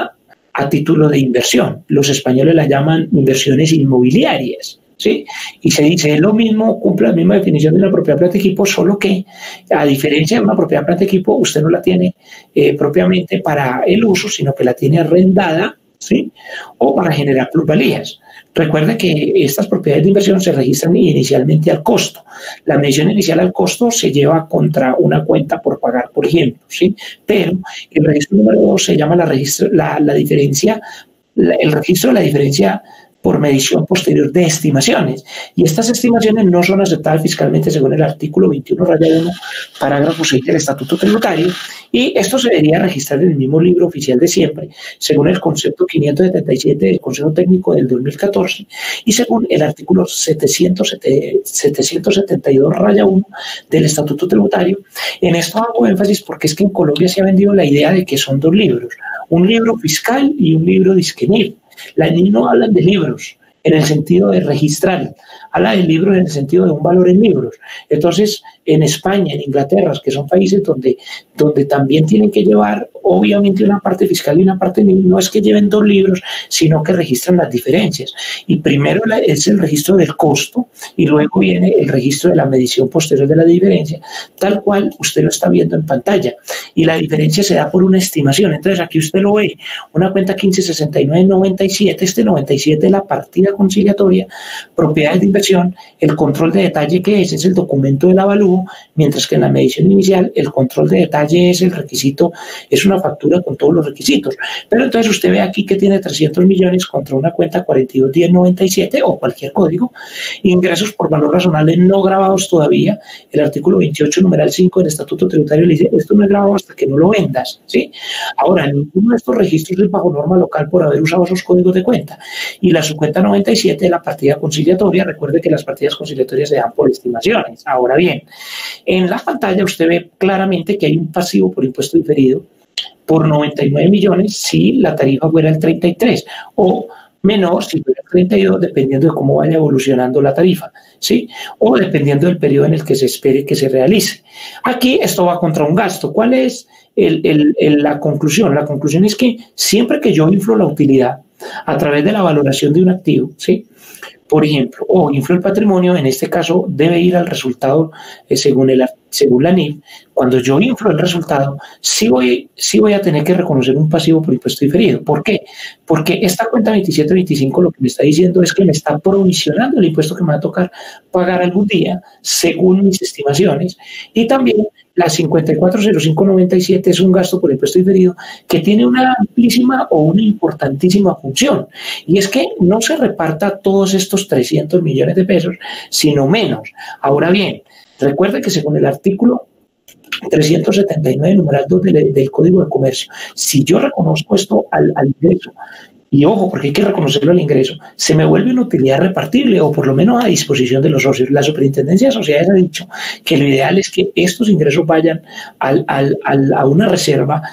a título de inversión. Los españoles la llaman inversiones inmobiliarias. ¿Sí? Y se dice, es lo mismo, cumple la misma definición de una propiedad planta equipo, solo que a diferencia de una propiedad planta equipo, usted no la tiene eh, propiamente para el uso, sino que la tiene arrendada, ¿sí? O para generar plusvalías. Recuerde que estas propiedades de inversión se registran inicialmente al costo. La medición inicial al costo se lleva contra una cuenta por pagar, por ejemplo, ¿sí? Pero el registro número dos se llama la, registro, la, la diferencia, la, el registro de la diferencia por medición posterior de estimaciones. Y estas estimaciones no son aceptadas fiscalmente según el artículo veintiuno, raya uno, parágrafo seis del Estatuto Tributario, y esto se debería registrar en el mismo libro oficial de siempre, según el concepto quinientos setenta y siete del Consejo Técnico del dos mil catorce, y según el artículo setecientos setenta y dos, raya uno del Estatuto Tributario. En esto hago énfasis porque es que en Colombia se ha vendido la idea de que son dos libros, un libro fiscal y un libro disquenil. La N I F no habla de libros en el sentido de registrar, habla de libros en el sentido de un valor en libros. Entonces, en España, en Inglaterra, que son países donde, donde también tienen que llevar, obviamente, una parte fiscal y una parte N I F, no es que lleven dos libros, sino que registran las diferencias. Y primero es el registro del costo y luego viene el registro de la medición posterior de la diferencia, tal cual usted lo está viendo en pantalla. Y la diferencia se da por una estimación. Entonces, aquí usted lo ve, una cuenta quince sesenta y nueve noventa y siete, este noventa y siete es la partida conciliatoria, propiedades de inversión, el control de detalle que es, es el documento del avalúo, mientras que en la medición inicial el control de detalle es el requisito, es una factura con todos los requisitos. Pero entonces usted ve aquí que tiene trescientos millones contra una cuenta cuarenta y dos diez noventa y siete o cualquier código, ingresos por valor razonable no grabados todavía, el artículo veintiocho, numeral cinco del Estatuto Tributario le dice, esto no es grabado hasta que no lo vendas, ¿sí? Ahora, ninguno de estos registros es bajo norma local por haber usado esos códigos de cuenta. Y la subcuenta noventa y siete de la partida conciliatoria, recuerde que las partidas conciliatorias se dan por estimaciones. Ahora bien, en la pantalla usted ve claramente que hay un pasivo por impuesto diferido por noventa y nueve millones si la tarifa fuera el treinta y tres o menor si fuera el treinta y dos, dependiendo de cómo vaya evolucionando la tarifa, ¿sí? O dependiendo del periodo en el que se espere que se realice. Aquí esto va contra un gasto. ¿Cuál es el, el, el, la conclusión? La conclusión es que siempre que yo inflo la utilidad a través de la valoración de un activo, ¿sí? Por ejemplo, o inflo el patrimonio, en este caso debe ir al resultado eh, según, el, según la N I F. Cuando yo inflo el resultado, sí voy, sí voy a tener que reconocer un pasivo por impuesto diferido. ¿Por qué? Porque esta cuenta veintisiete veinticinco lo que me está diciendo es que me está provisionando el impuesto que me va a tocar pagar algún día, según mis estimaciones, y también la cincuenta y cuatro cero cinco noventa y siete es un gasto por impuesto diferido que tiene una amplísima o una importantísima función, y es que no se reparta todos estos trescientos millones de pesos, sino menos. Ahora bien, recuerde que según el artículo trescientos setenta y nueve, numeral dos del, del Código de Comercio, si yo reconozco esto al, al ingreso, y ojo, porque hay que reconocerlo al ingreso, se me vuelve una utilidad repartible o por lo menos a disposición de los socios. La Superintendencia de Sociedades ha dicho que lo ideal es que estos ingresos vayan al, al, al, a una reserva,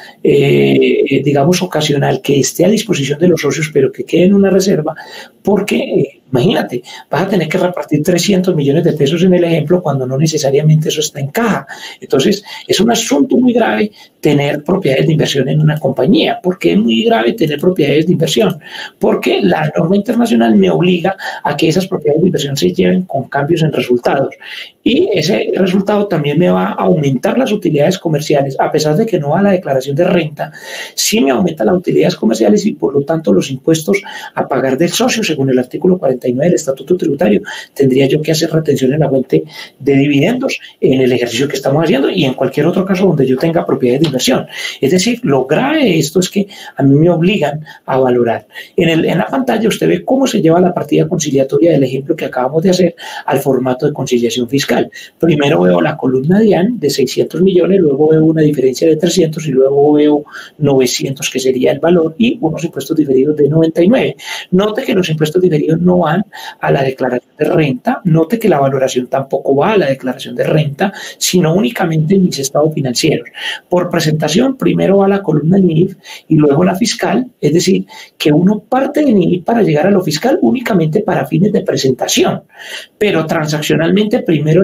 eh, digamos, ocasional, que esté a disposición de los socios, pero que quede en una reserva, porque eh, imagínate, vas a tener que repartir trescientos millones de pesos en el ejemplo cuando no necesariamente eso está en caja. Entonces, es un asunto muy grave tener propiedades de inversión en una compañía. ¿Por qué es muy grave tener propiedades de inversión? Porque la norma internacional me obliga a que esas propiedades de inversión se lleven con cambios en resultados. Y ese resultado también me va a aumentar las utilidades comerciales, a pesar de que no va a la declaración de renta, sí me aumenta las utilidades comerciales y por lo tanto los impuestos a pagar del socio, según el artículo cuarenta y nueve del Estatuto Tributario. Tendría yo que hacer retención en la fuente de dividendos en el ejercicio que estamos haciendo y en cualquier otro caso donde yo tenga propiedades de inversión. Es decir, lo grave de esto es que a mí me obligan a valorar. En, el, en la pantalla usted ve cómo se lleva la partida conciliatoria del ejemplo que acabamos de hacer al formato de conciliación fiscal. Primero veo la columna D I A N de seiscientos millones, luego veo una diferencia de trescientos y luego veo novecientos, que sería el valor, y unos impuestos diferidos de noventa y nueve. Note que los impuestos diferidos no van a la declaración de renta, note que la valoración tampoco va a la declaración de renta, sino únicamente en mis estados financieros. Por presentación, primero va la columna N I F y luego la fiscal, es decir, que uno parte de N I F para llegar a lo fiscal únicamente para fines de presentación, pero transaccionalmente primero la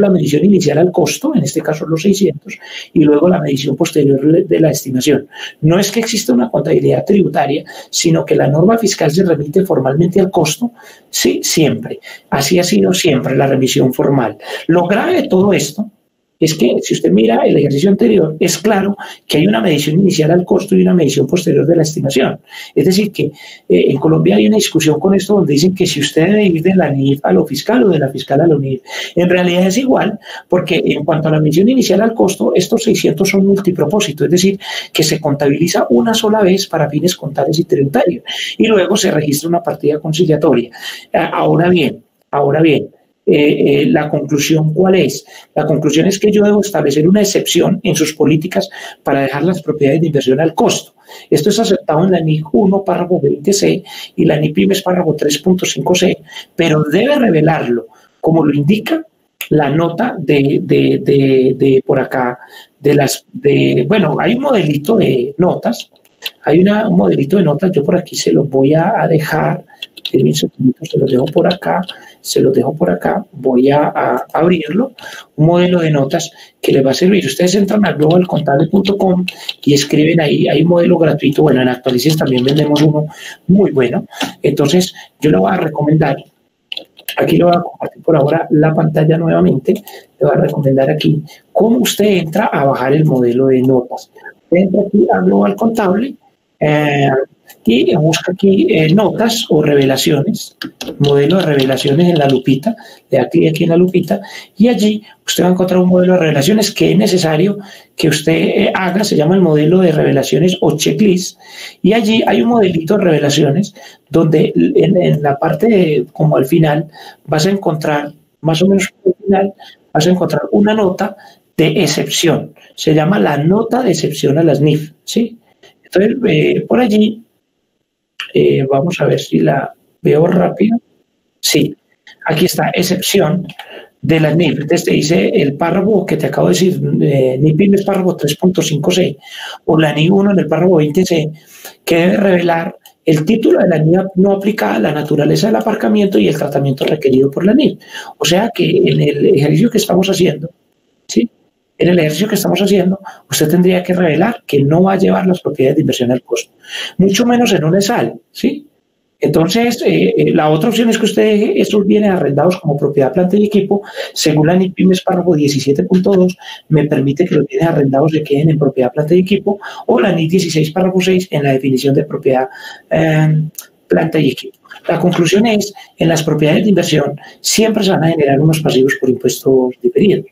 la medición inicial al costo, en este caso los seiscientos, y luego la medición posterior de la estimación. No es que exista una contabilidad tributaria, sino que la norma fiscal se remite formalmente al costo, sí, siempre. Así ha sido siempre la remisión formal. Lo grave de todo esto es que si usted mira el ejercicio anterior, es claro que hay una medición inicial al costo y una medición posterior de la estimación. Es decir, que eh, en Colombia hay una discusión con esto donde dicen que si usted debe ir de la N I F a lo fiscal o de la fiscal a la N I F, en realidad es igual, porque en cuanto a la medición inicial al costo, estos seiscientos son multipropósito, es decir, que se contabiliza una sola vez para fines contables y tributarios, y luego se registra una partida conciliatoria. Ahora bien, ahora bien, Eh, eh, la conclusión, ¿cuál es? La conclusión es que yo debo establecer una excepción en sus políticas para dejar las propiedades de inversión al costo. Esto es aceptado en la N I C uno, párrafo veinte ce y la N I PYMES, párrafo tres punto cinco ce, pero debe revelarlo, como lo indica la nota de, de, de, de por acá, de las, de, bueno, hay un modelito de notas, hay una, un modelito de notas, yo por aquí se los voy a, a dejar, se los dejo por acá, se los dejo por acá, voy a, a abrirlo, un modelo de notas que les va a servir. Ustedes entran a global contable punto com y escriben ahí, hay un modelo gratuito, bueno, en Actualices también vendemos uno muy bueno, entonces yo le voy a recomendar, aquí le voy a compartir por ahora la pantalla nuevamente, le voy a recomendar aquí cómo usted entra a bajar el modelo de notas. Usted entra aquí a global contable, eh, y busca aquí eh, notas o revelaciones, modelo de revelaciones en la lupita, le da clic aquí en la lupita y allí usted va a encontrar un modelo de revelaciones que es necesario que usted eh, haga, se llama el modelo de revelaciones o checklist, y allí hay un modelito de revelaciones donde en, en la parte de, como al final vas a encontrar, más o menos al final, vas a encontrar una nota de excepción, se llama la nota de excepción a las N I F, ¿sí? Entonces, eh, por allí Eh, vamos a ver si la veo rápido. Sí, aquí está, excepción de la N I F. Entonces te dice el párrafo que te acabo de decir, eh, N I PYMES párrafo tres punto cinco ce o la N I uno en el párrafo veinte ce, que debe revelar el título de la N I A no aplicada, la naturaleza del aparcamiento y el tratamiento requerido por la N I F. O sea que en el ejercicio que estamos haciendo, ¿sí? En el ejercicio que estamos haciendo, usted tendría que revelar que no va a llevar las propiedades de inversión al costo, mucho menos en un ESAL, ¿sí? Entonces, eh, la otra opción es que usted deje estos bienes arrendados como propiedad, planta y equipo, según la N I PYMES párrafo diecisiete punto dos, me permite que los bienes arrendados se queden en propiedad, planta y equipo, o la N I dieciséis párrafo seis en la definición de propiedad, eh, planta y equipo. La conclusión es, en las propiedades de inversión siempre se van a generar unos pasivos por impuestos diferidos.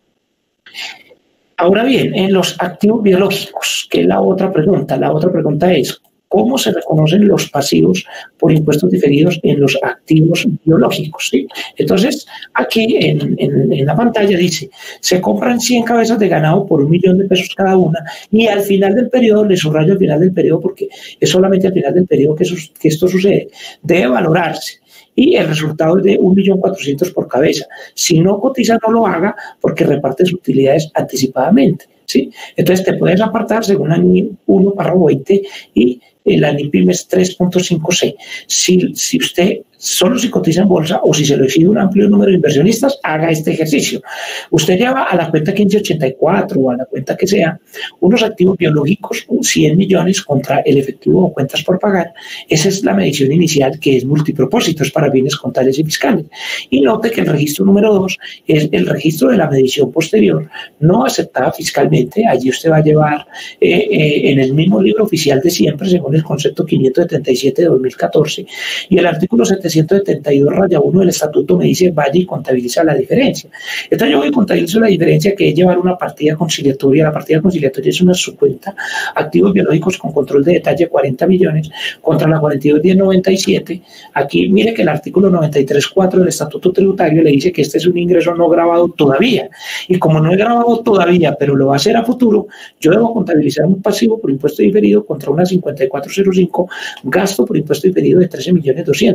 Ahora bien, en los activos biológicos, que es la otra pregunta, la otra pregunta es, ¿cómo se reconocen los pasivos por impuestos diferidos en los activos biológicos? ¿Sí? Entonces, aquí en, en, en la pantalla dice, se compran cien cabezas de ganado por un millón de pesos cada una y al final del periodo, le subrayo al final del periodo porque es solamente al final del periodo que, sus, que esto sucede, debe valorarse. Y el resultado es de un millón cuatrocientos mil por cabeza. Si no cotiza, no lo haga porque reparte sus utilidades anticipadamente, ¿sí? Entonces te puedes apartar según la N I uno, párrafo veinte y la N I PYMES tres punto cinco ce. Si, si usted solo si cotiza en bolsa o si se lo exige un amplio número de inversionistas, haga este ejercicio. Usted lleva a la cuenta quince ochenta y cuatro o a la cuenta que sea unos activos biológicos, cien millones contra el efectivo o cuentas por pagar. Esa es la medición inicial que es multipropósito, es para fines contables y fiscales. Y note que el registro número dos es el registro de la medición posterior, no aceptada fiscalmente. Allí usted va a llevar eh, eh, en el mismo libro oficial de siempre, según el concepto quinientos setenta y siete de dos mil catorce, y el artículo setecientos setenta y dos raya uno del estatuto me dice vaya y contabiliza la diferencia. Entonces yo voy a contabilizar la diferencia, que es llevar una partida conciliatoria. La partida conciliatoria es una subcuenta, activos biológicos con control de detalle cuarenta millones contra la cuarenta y dos mil noventa y siete. Aquí mire que el artículo noventa y tres punto cuatro del estatuto tributario le dice que este es un ingreso no grabado todavía, y como no he grabado todavía pero lo va a hacer a futuro, yo debo contabilizar un pasivo por impuesto diferido contra una cincuenta y cuatro cero cinco, gasto por impuesto diferido de trece millones doscientos mil. Es decir,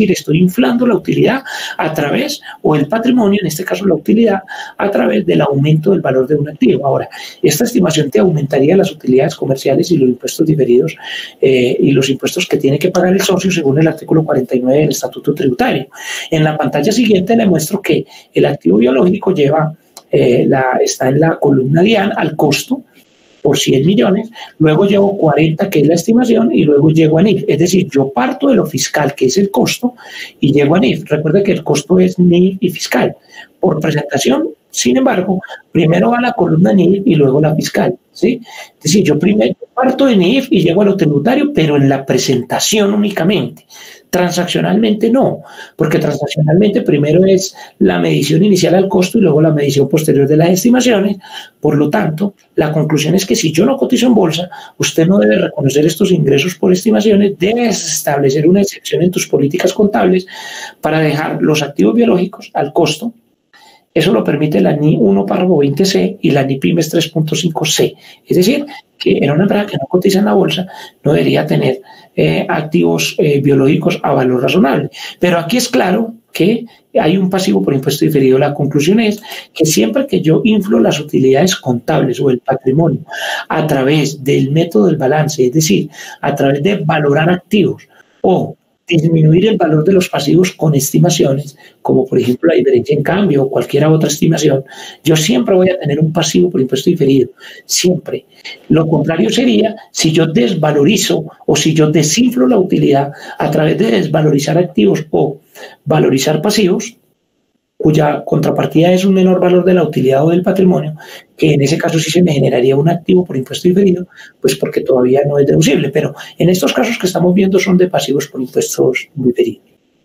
decir, estoy inflando la utilidad a través, o el patrimonio, en este caso la utilidad, a través del aumento del valor de un activo. Ahora, esta estimación te aumentaría las utilidades comerciales y los impuestos diferidos eh, y los impuestos que tiene que pagar el socio según el artículo cuarenta y nueve del Estatuto Tributario. En la pantalla siguiente le muestro que el activo biológico lleva, eh, la, está en la columna DIAN al costo por cien millones, luego llevo cuarenta, que es la estimación, y luego llego a N I F. Es decir, yo parto de lo fiscal, que es el costo, y llego a N I F. Recuerde que el costo es N I F y fiscal. Por presentación, sin embargo, primero va la columna N I F y luego la fiscal, ¿sí? Es decir, yo primero parto de N I F y llego a lo tributario, pero en la presentación únicamente. Transaccionalmente no, porque transaccionalmente primero es la medición inicial al costo y luego la medición posterior de las estimaciones. Por lo tanto, la conclusión es que si yo no cotizo en bolsa, usted no debe reconocer estos ingresos por estimaciones, debes establecer una excepción en tus políticas contables para dejar los activos biológicos al costo. Eso lo permite la N I uno párrafo veinte ce y la N I Pymes tres punto cinco ce. Es decir, que en una empresa que no cotiza en la bolsa no debería tener eh, activos eh, biológicos a valor razonable. Pero aquí es claro que hay un pasivo por impuesto diferido. La conclusión es que siempre que yo inflo las utilidades contables o el patrimonio a través del método del balance, es decir, a través de valorar activos o disminuir el valor de los pasivos con estimaciones, como por ejemplo la diferencia en cambio o cualquier otra estimación, yo siempre voy a tener un pasivo por impuesto diferido, siempre. Lo contrario sería si yo desvalorizo o si yo desinflo la utilidad a través de desvalorizar activos o valorizar pasivos, cuya contrapartida es un menor valor de la utilidad o del patrimonio, que en ese caso sí se me generaría un activo por impuesto diferido, pues porque todavía no es deducible, pero en estos casos que estamos viendo son de pasivos por impuestos diferidos.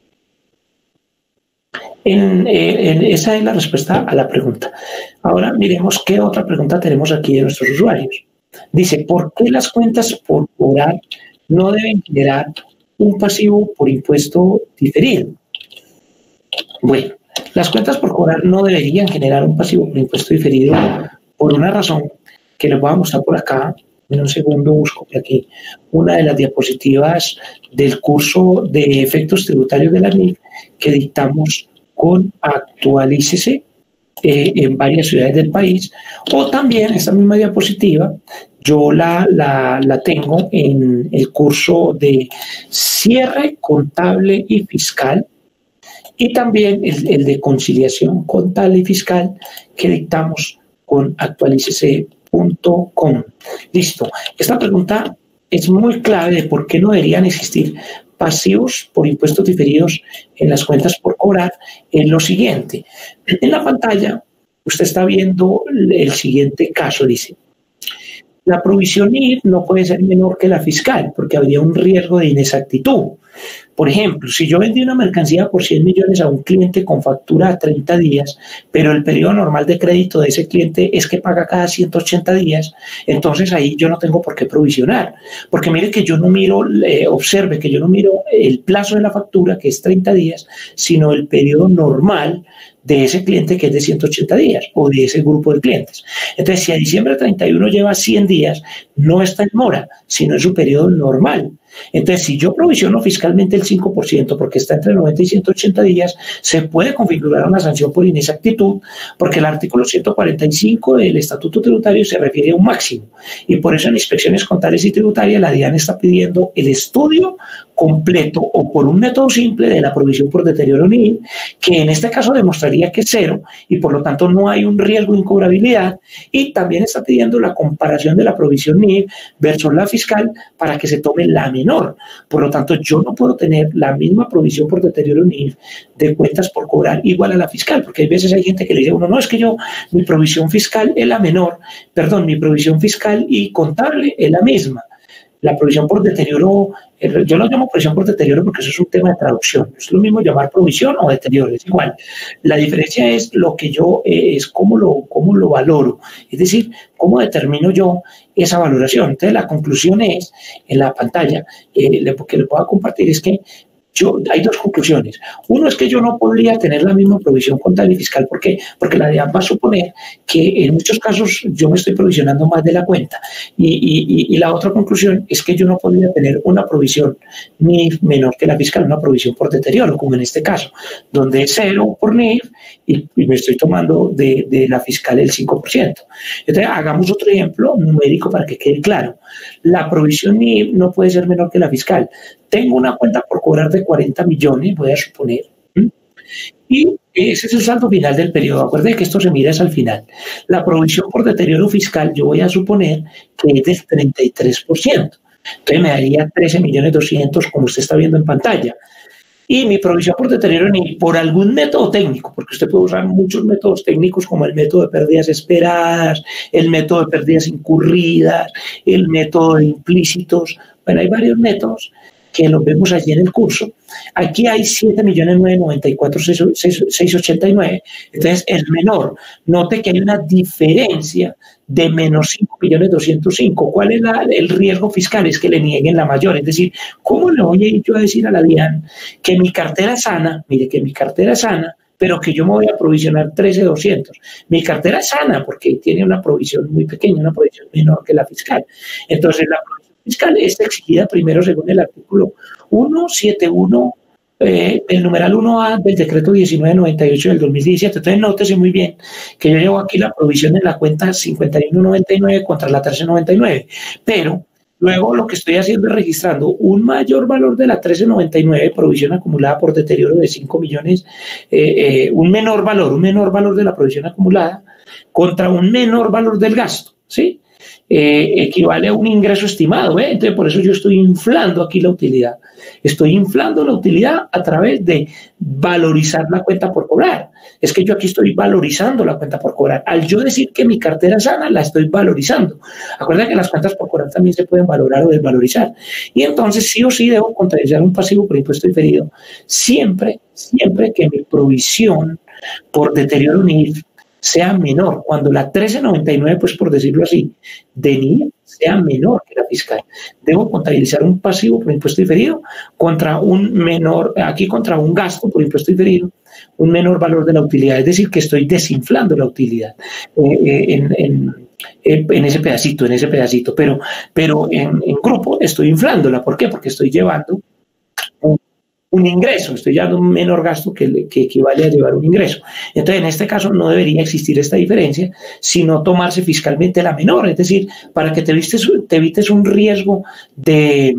En, en, esa es la respuesta a la pregunta. Ahora miremos qué otra pregunta tenemos aquí de nuestros usuarios. Dice, ¿por qué las cuentas por cobrar no deben generar un pasivo por impuesto diferido? Bueno, las cuentas por cobrar no deberían generar un pasivo por impuesto diferido por una razón que les voy a mostrar por acá. En un segundo busco por aquí una de las diapositivas del curso de efectos tributarios de la N I F que dictamos con Actualícese eh, en varias ciudades del país, o también esta misma diapositiva yo la, la, la tengo en el curso de cierre contable y fiscal, y también el, el de conciliación contable y fiscal que dictamos con actualícese punto com. Listo. Esta pregunta es muy clave de por qué no deberían existir pasivos por impuestos diferidos en las cuentas por cobrar. En lo siguiente, en la pantalla usted está viendo el siguiente caso, dice: la provisión I R no puede ser menor que la fiscal porque habría un riesgo de inexactitud. Por ejemplo, si yo vendí una mercancía por cien millones a un cliente con factura a treinta días, pero el periodo normal de crédito de ese cliente es que paga cada ciento ochenta días, entonces ahí yo no tengo por qué provisionar. Porque mire que yo no miro, eh, observe que yo no miro el plazo de la factura, que es treinta días, sino el periodo normal de ese cliente que es de ciento ochenta días o de ese grupo de clientes. Entonces, si a diciembre treinta y uno lleva cien días, no está en mora, sino en su periodo normal. Entonces, si yo provisiono fiscalmente el cinco por ciento porque está entre noventa y ciento ochenta días, se puede configurar una sanción por inexactitud porque el artículo ciento cuarenta y cinco del Estatuto Tributario se refiere a un máximo. Y por eso en inspecciones contables y tributarias la DIAN está pidiendo el estudio completo o por un método simple de la provisión por deterioro N I F, que en este caso demostraría que es cero y por lo tanto no hay un riesgo de incobrabilidad, y también está pidiendo la comparación de la provisión N I F versus la fiscal para que se tome la menor. Por lo tanto, yo no puedo tener la misma provisión por deterioro N I F de cuentas por cobrar igual a la fiscal, porque hay veces hay gente que le dice a uno, no, es que yo, mi provisión fiscal es la menor, perdón, mi provisión fiscal y contable es la misma. La provisión por deterioro, yo lo llamo provisión por deterioro porque eso es un tema de traducción. Es lo mismo llamar provisión o deterioro, es igual. La diferencia es lo que yo, eh, es cómo lo, cómo lo valoro. Es decir, cómo determino yo esa valoración. Entonces, la conclusión es, en la pantalla, eh, lo que les voy a compartir es que yo, hay dos conclusiones. Uno es que yo no podría tener la misma provisión contable y fiscal. ¿Por qué? Porque la D I A N va a suponer que en muchos casos yo me estoy provisionando más de la cuenta. Y, y, y la otra conclusión es que yo no podría tener una provisión ni menor que la fiscal, una provisión por deterioro, como en este caso, donde es cero por N I F y, y me estoy tomando de, de la fiscal el cinco por ciento. Entonces, hagamos otro ejemplo numérico para que quede claro. La provisión N I F no puede ser menor que la fiscal. Tengo una cuenta por cobrar de cuarenta millones, voy a suponer, ¿sí? Y ese es el saldo final del periodo. Acuérdense que esto se mira al final. La provisión por deterioro fiscal, yo voy a suponer que es del treinta y tres por ciento. Entonces me daría trece millones doscientos, como usted está viendo en pantalla. Y mi provisión por deterioro ni por algún método técnico, porque usted puede usar muchos métodos técnicos como el método de pérdidas esperadas, el método de pérdidas incurridas, el método de implícitos. Bueno, hay varios métodos que los vemos allí en el curso. Aquí hay siete millones novecientos noventa y cuatro mil seiscientos ochenta y nueve, entonces el menor. Note que hay una diferencia de menos cinco millones doscientos cinco. ¿Cuál es la, el riesgo fiscal? Es que le nieguen la mayor. Es decir, ¿cómo le voy a ir yo a decir a la D I A N que mi cartera es sana? Mire, que mi cartera es sana, pero que yo me voy a provisionar trece mil doscientos. Mi cartera es sana porque tiene una provisión muy pequeña, una provisión menor que la fiscal. Entonces, la provisión fiscal es exigida primero según el artículo ciento setenta y uno, eh, el numeral uno A del decreto diecinueve noventa y ocho del dos mil diecisiete. Entonces, nótese muy bien que yo llevo aquí la provisión en la cuenta cincuenta y uno noventa y nueve contra la trece noventa y nueve, pero luego lo que estoy haciendo es registrando un mayor valor de la trece noventa y nueve, provisión acumulada por deterioro de cinco millones, eh, eh, un menor valor, un menor valor de la provisión acumulada contra un menor valor del gasto, ¿sí? Eh, equivale a un ingreso estimado, ¿eh? Entonces por eso yo estoy inflando aquí la utilidad. Estoy inflando la utilidad a través de valorizar la cuenta por cobrar. Es que yo aquí estoy valorizando la cuenta por cobrar. Al yo decir que mi cartera es sana, la estoy valorizando. Acuérdense que las cuentas por cobrar también se pueden valorar o desvalorizar. Y entonces sí o sí debo contabilizar un pasivo por impuesto diferido siempre, siempre que mi provisión por deterioro N I F sea menor, cuando la trece noventa y nueve, pues por decirlo así, de N I F sea menor que la fiscal. Debo contabilizar un pasivo por impuesto diferido contra un menor, aquí contra un gasto por impuesto diferido, un menor valor de la utilidad, es decir, que estoy desinflando la utilidad eh, eh, en, en, en ese pedacito, en ese pedacito, pero, pero en, en grupo estoy inflándola. ¿Por qué? Porque estoy llevando un un ingreso, estoy llevando un menor gasto que, que equivale a llevar un ingreso. Entonces, en este caso no debería existir esta diferencia, sino tomarse fiscalmente la menor, es decir, para que te evites, te evites un riesgo de,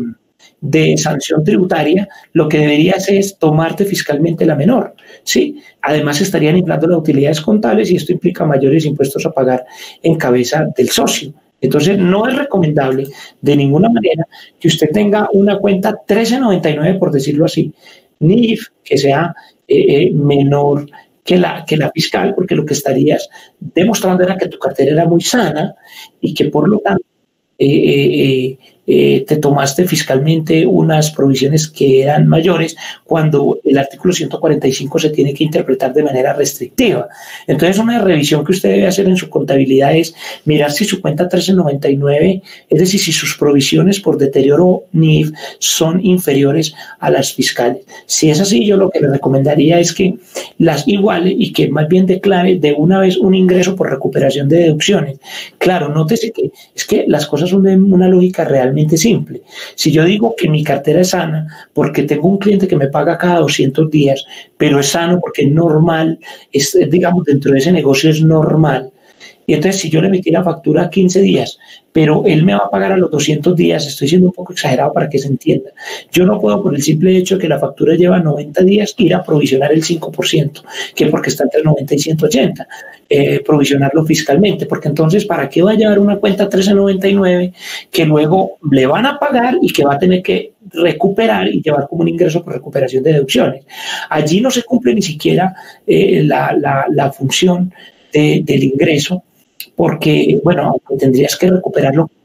de sanción tributaria, lo que deberías es tomarte fiscalmente la menor, ¿sí? Además, estarían inflando las utilidades contables y esto implica mayores impuestos a pagar en cabeza del socio. Entonces, no es recomendable de ninguna manera que usted tenga una cuenta trece noventa y nueve, por decirlo así, N I F, que sea eh, menor que la, que la fiscal, porque lo que estarías demostrando era que tu cartera era muy sana y que por lo tanto eh, eh, eh, te tomaste fiscalmente unas provisiones que eran mayores cuando el artículo ciento cuarenta y cinco se tiene que interpretar de manera restrictiva. Entonces, una revisión que usted debe hacer en su contabilidad es mirar si su cuenta trece noventa y nueve, es decir, si sus provisiones por deterioro N I F son inferiores a las fiscales. Si es así, yo lo que le recomendaría es que las iguale y que más bien declare de una vez un ingreso por recuperación de deducciones. Claro, nótese que es que las cosas son de una lógica realmente simple. Si yo digo que mi cartera es sana porque tengo un cliente que me paga cada doscientos días, pero es sano porque es normal, es, digamos, dentro de ese negocio es normal. Y entonces, si yo le metí la factura a quince días, pero él me va a pagar a los doscientos días, estoy siendo un poco exagerado para que se entienda. Yo no puedo, por el simple hecho de que la factura lleva noventa días, ir a provisionar el cinco por ciento, que porque está entre noventa y ciento ochenta, eh, provisionarlo fiscalmente, porque entonces, ¿para qué va a llevar una cuenta trece noventa y nueve que luego le van a pagar y que va a tener que recuperar y llevar como un ingreso por recuperación de deducciones? Allí no se cumple ni siquiera eh, la, la, la función de, del ingreso, porque, bueno, tendrías que recuperarlo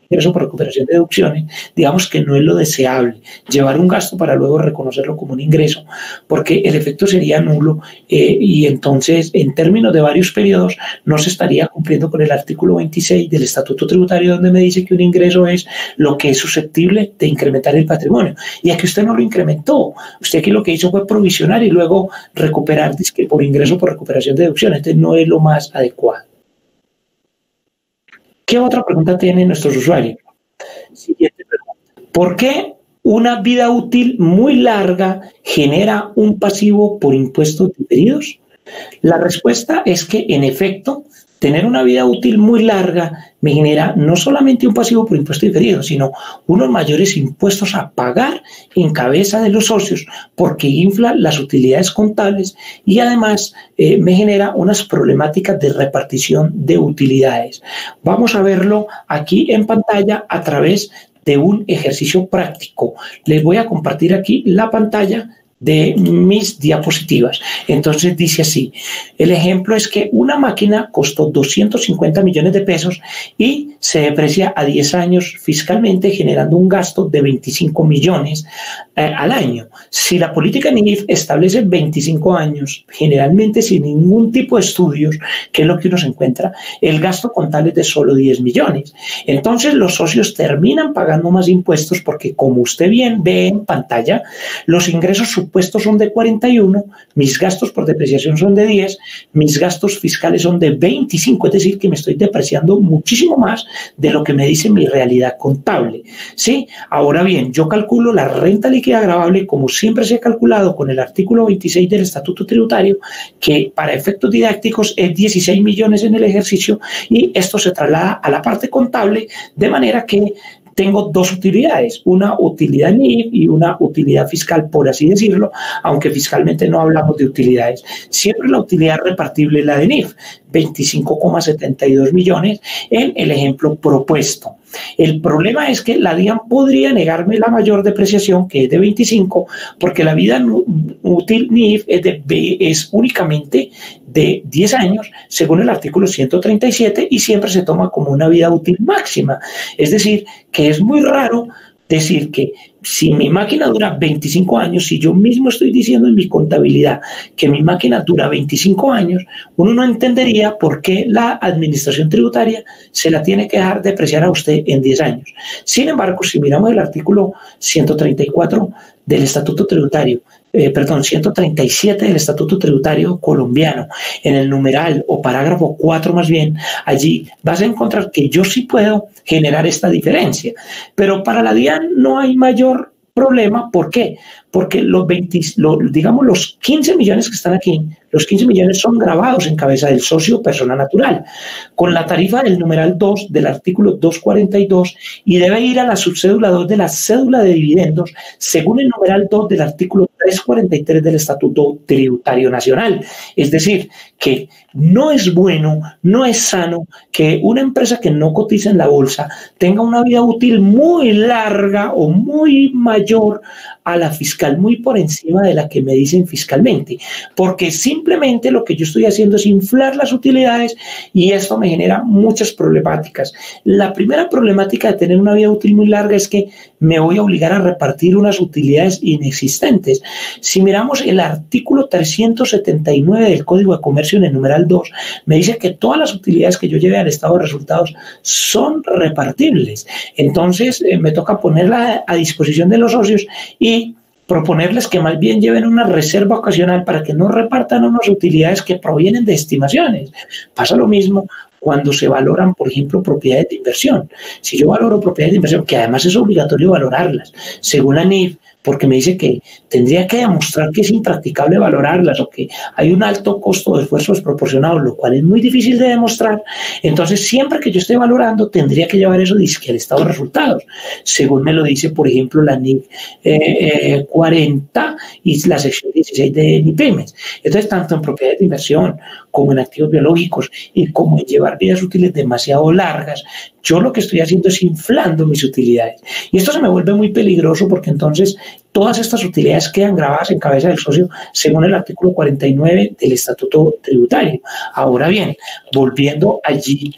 ingreso por recuperación de deducciones, digamos que no es lo deseable llevar un gasto para luego reconocerlo como un ingreso, porque el efecto sería nulo eh, y entonces en términos de varios periodos no se estaría cumpliendo con el artículo veintiséis del Estatuto Tributario, donde me dice que un ingreso es lo que es susceptible de incrementar el patrimonio. Y aquí usted no lo incrementó, usted aquí lo que hizo fue provisionar y luego recuperar dizque, por ingreso por recuperación de deducciones. Entonces no es lo más adecuado. ¿Qué otra pregunta tienen nuestros usuarios? Siguiente pregunta. ¿Por qué una vida útil muy larga genera un pasivo por impuestos diferidos? La respuesta es que, en efecto, tener una vida útil muy larga me genera no solamente un pasivo por impuesto diferido, sino unos mayores impuestos a pagar en cabeza de los socios porque infla las utilidades contables y además eh, me genera unas problemáticas de repartición de utilidades. Vamos a verlo aquí en pantalla a través de un ejercicio práctico. Les voy a compartir aquí la pantalla de mis diapositivas. Entonces dice así, el ejemplo es que una máquina costó doscientos cincuenta millones de pesos y se deprecia a diez años fiscalmente, generando un gasto de veinticinco millones eh, al año. Si la política N I F establece veinticinco años, generalmente sin ningún tipo de estudios, que es lo que uno se encuentra, el gasto contable es de solo diez millones. Entonces los socios terminan pagando más impuestos porque, como usted bien ve en pantalla, los ingresos supuestos son de cuarenta y uno, mis gastos por depreciación son de diez, mis gastos fiscales son de veinticinco, es decir, que me estoy depreciando muchísimo más de lo que me dice mi realidad contable. ¿Sí? Ahora bien, yo calculo la renta líquida gravable como siempre se ha calculado con el artículo veintiséis del Estatuto Tributario, que para efectos didácticos es dieciséis millones en el ejercicio, y esto se traslada a la parte contable de manera que tengo dos utilidades, una utilidad N I F y una utilidad fiscal, por así decirlo, aunque fiscalmente no hablamos de utilidades. Siempre la utilidad repartible es la de N I F, veinticinco coma setenta y dos millones en el ejemplo propuesto. El problema es que la DIAN podría negarme la mayor depreciación, que es de veinticinco, porque la vida útil N I F es, de, es únicamente de diez años, según el artículo ciento treinta y siete, y siempre se toma como una vida útil máxima. Es decir, que es muy raro decir que si mi máquina dura veinticinco años, si yo mismo estoy diciendo en mi contabilidad que mi máquina dura veinticinco años, uno no entendería por qué la administración tributaria se la tiene que dejar depreciar a usted en diez años. Sin embargo, si miramos el artículo ciento treinta y cuatro del Estatuto Tributario, eh, perdón, ciento treinta y siete del Estatuto Tributario colombiano, en el numeral o parágrafo cuatro más bien, allí vas a encontrar que yo sí puedo generar esta diferencia, pero para la DIAN no hay mayor problema. ¿Por qué? Porque los veinte, lo, digamos los quince millones que están aquí, los quince millones son grabados en cabeza del socio persona natural, con la tarifa del numeral dos del artículo doscientos cuarenta y dos, y debe ir a la subcédula dos de la cédula de dividendos, según el numeral dos del artículo trescientos cuarenta y tres del Estatuto Tributario Nacional. Es decir, que no es bueno, no es sano que una empresa que no cotiza en la bolsa tenga una vida útil muy larga o muy mayor a la fiscal, muy por encima de la que me dicen fiscalmente, porque simplemente lo que yo estoy haciendo es inflar las utilidades y esto me genera muchas problemáticas. La primera problemática de tener una vida útil muy larga es que me voy a obligar a repartir unas utilidades inexistentes. Si miramos el artículo trescientos setenta y nueve del Código de Comercio en el numeral dos, me dice que todas las utilidades que yo lleve al estado de resultados son repartibles. Entonces eh, me toca ponerla a disposición de los socios y proponerles que más bien lleven una reserva ocasional para que no repartan unas utilidades que provienen de estimaciones. Pasa lo mismo cuando se valoran, por ejemplo, propiedades de inversión. Si yo valoro propiedades de inversión, que además es obligatorio valorarlas, según la N I F, porque me dice que tendría que demostrar que es impracticable valorarlas o que hay un alto costo de esfuerzo desproporcionado, lo cual es muy difícil de demostrar. Entonces, siempre que yo esté valorando, tendría que llevar eso al estado de resultados, según me lo dice, por ejemplo, la N I F eh, eh, cuarenta y la sección dieciséis de MIPYMES. Entonces, tanto en propiedades de inversión como en activos biológicos y como en llevar vidas útiles demasiado largas, yo lo que estoy haciendo es inflando mis utilidades. Y esto se me vuelve muy peligroso porque entonces todas estas utilidades quedan grabadas en cabeza del socio según el artículo cuarenta y nueve del Estatuto Tributario. Ahora bien, volviendo allí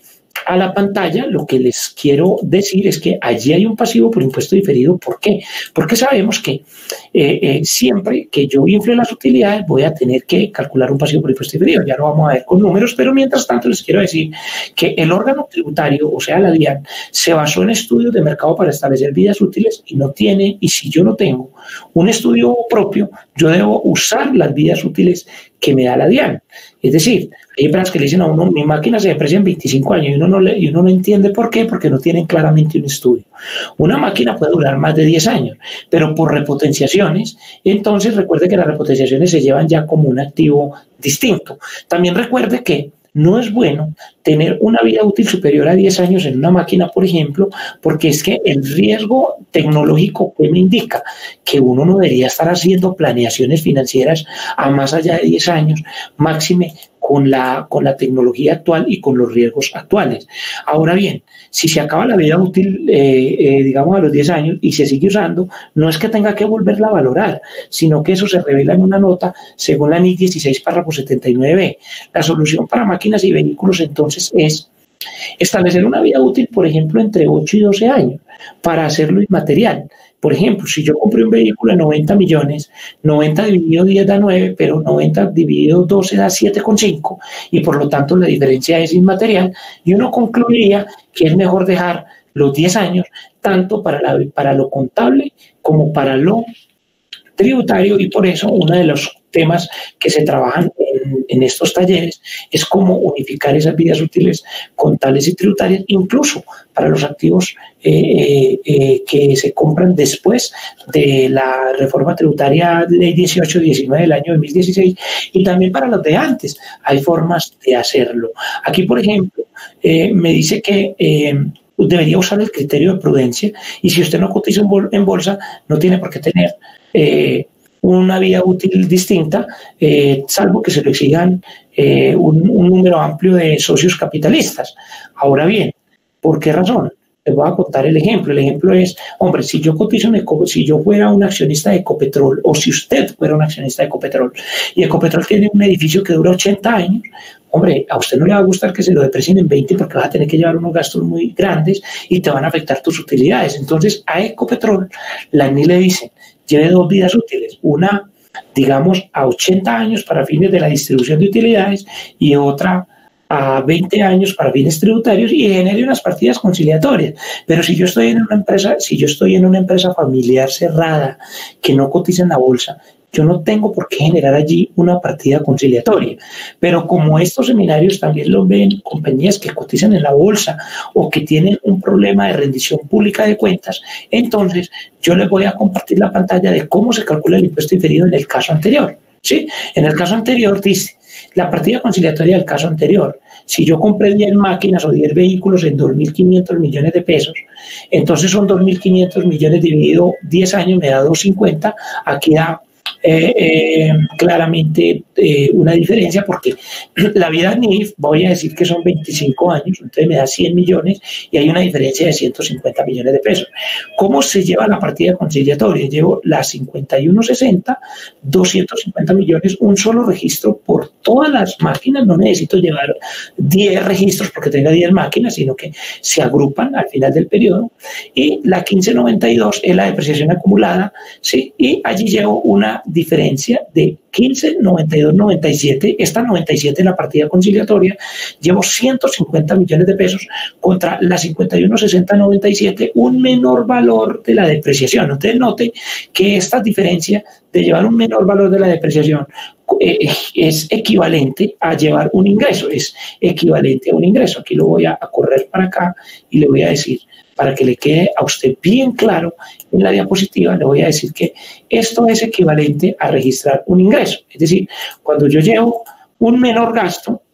a la pantalla, lo que les quiero decir es que allí hay un pasivo por impuesto diferido. ¿Por qué? Porque sabemos que eh, eh, siempre que yo infle las utilidades voy a tener que calcular un pasivo por impuesto diferido. Ya lo vamos a ver con números, pero mientras tanto les quiero decir que el órgano tributario, o sea, la DIAN, se basó en estudios de mercado para establecer vidas útiles y no tiene, y si yo no tengo un estudio propio, yo debo usar las vidas útiles que me da la DIAN. Es decir, hay empresas que le dicen a uno, mi máquina se deprecia en veinticinco años y uno, no le, y uno no entiende por qué, porque no tienen claramente un estudio. Una máquina puede durar más de diez años, pero por repotenciaciones, entonces recuerde que las repotenciaciones se llevan ya como un activo distinto. También recuerde que no es bueno tener una vida útil superior a diez años en una máquina, por ejemplo, porque es que el riesgo tecnológico que me indica que uno no debería estar haciendo planeaciones financieras a más allá de diez años, máxime con la, con la tecnología actual y con los riesgos actuales. Ahora bien, si se acaba la vida útil, eh, eh, digamos, a los diez años y se sigue usando, no es que tenga que volverla a valorar, sino que eso se revela en una nota según la N I C dieciséis, párrafo setenta y nueve B. La solución para máquinas y vehículos, entonces, es establecer una vida útil, por ejemplo, entre ocho y doce años, para hacerlo inmaterial. Por ejemplo, si yo compré un vehículo de noventa millones, noventa dividido diez da nueve, pero noventa dividido doce da siete coma cinco, y por lo tanto la diferencia es inmaterial, y uno concluiría que es mejor dejar los diez años, tanto para, la, para lo contable como para lo tributario, y por eso uno de los temas que se trabajan en, en estos talleres es cómo unificar esas vidas útiles contables y tributarias, incluso para los activos eh, eh, que se compran después de la reforma tributaria ley dieciocho diecinueve del año dos mil dieciséis, y también para los de antes. Hay formas de hacerlo. Aquí, por ejemplo, eh, me dice que eh, debería usar el criterio de prudencia, y si usted no cotiza en bolsa, no tiene por qué tener eh, una vida útil distinta, eh, salvo que se lo exigan eh, un, un número amplio de socios capitalistas. Ahora bien, ¿por qué razón? Les voy a contar el ejemplo. El ejemplo es, hombre, si yo cotizo en Eco, si yo fuera un accionista de Ecopetrol, o si usted fuera un accionista de Ecopetrol, y Ecopetrol tiene un edificio que dura ochenta años, hombre, a usted no le va a gustar que se lo deprecien en veinte, porque vas a tener que llevar unos gastos muy grandes y te van a afectar tus utilidades. Entonces, a Ecopetrol, la N I le dice, lleve dos vidas útiles, una, digamos, a ochenta años para fines de la distribución de utilidades y otra a veinte años para fines tributarios, y genere unas partidas conciliatorias. Pero si yo estoy en una empresa, si yo estoy en una empresa familiar cerrada que no cotiza en la bolsa, yo no tengo por qué generar allí una partida conciliatoria. Pero como estos seminarios también los ven compañías que cotizan en la bolsa o que tienen un problema de rendición pública de cuentas, entonces yo les voy a compartir la pantalla de cómo se calcula el impuesto diferido en el caso anterior. ¿Sí? En el caso anterior dice, la partida conciliatoria del caso anterior, si yo compré diez máquinas o diez vehículos en dos mil quinientos millones de pesos, entonces son dos mil quinientos millones dividido diez años, me da doscientos cincuenta, aquí da Eh, eh, claramente eh, una diferencia, porque la vida N I F, voy a decir que son veinticinco años, entonces me da cien millones y hay una diferencia de ciento cincuenta millones de pesos. ¿Cómo se lleva la partida conciliatoria? Llevo la cincuenta y uno sesenta, doscientos cincuenta millones, un solo registro por todas las máquinas, no necesito llevar diez registros porque tenga diez máquinas, sino que se agrupan al final del periodo, y la quince noventa y dos es la depreciación acumulada, ¿sí? Y allí llevo una diferencia de quince noventa y dos noventa y siete, esta noventa y siete es la partida conciliatoria, llevo ciento cincuenta millones de pesos contra la cincuenta y uno sesenta noventa y siete, un menor valor de la depreciación. Entonces note que esta diferencia de llevar un menor valor de la depreciación eh, es equivalente a llevar un ingreso, es equivalente a un ingreso. Aquí lo voy a, a correr para acá y le voy a decir, para que le quede a usted bien claro en la diapositiva, le voy a decir que esto es equivalente a registrar un ingreso. Es decir, cuando yo llevo un menor gasto,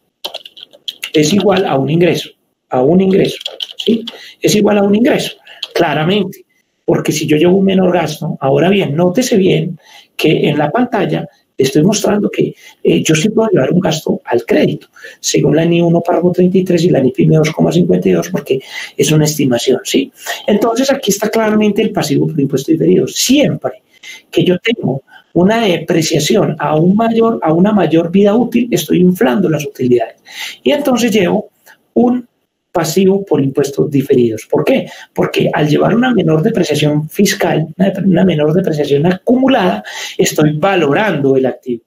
es igual a un ingreso, a un ingreso, ¿sí? Es igual a un ingreso, claramente, porque si yo llevo un menor gasto, ahora bien, nótese bien que en la pantalla estoy mostrando que eh, yo sí puedo llevar un gasto al crédito, según la N I uno, párrafo treinta y tres, y la N I P Y M E dos coma cincuenta y dos, porque es una estimación, ¿sí? Entonces, aquí está claramente el pasivo por impuesto diferido. Siempre que yo tengo una depreciación a, un mayor, a una mayor vida útil, estoy inflando las utilidades. Y entonces llevo un pasivo por impuestos diferidos. ¿Por qué? Porque al llevar una menor depreciación fiscal, una, una menor depreciación acumulada, estoy valorando el activo.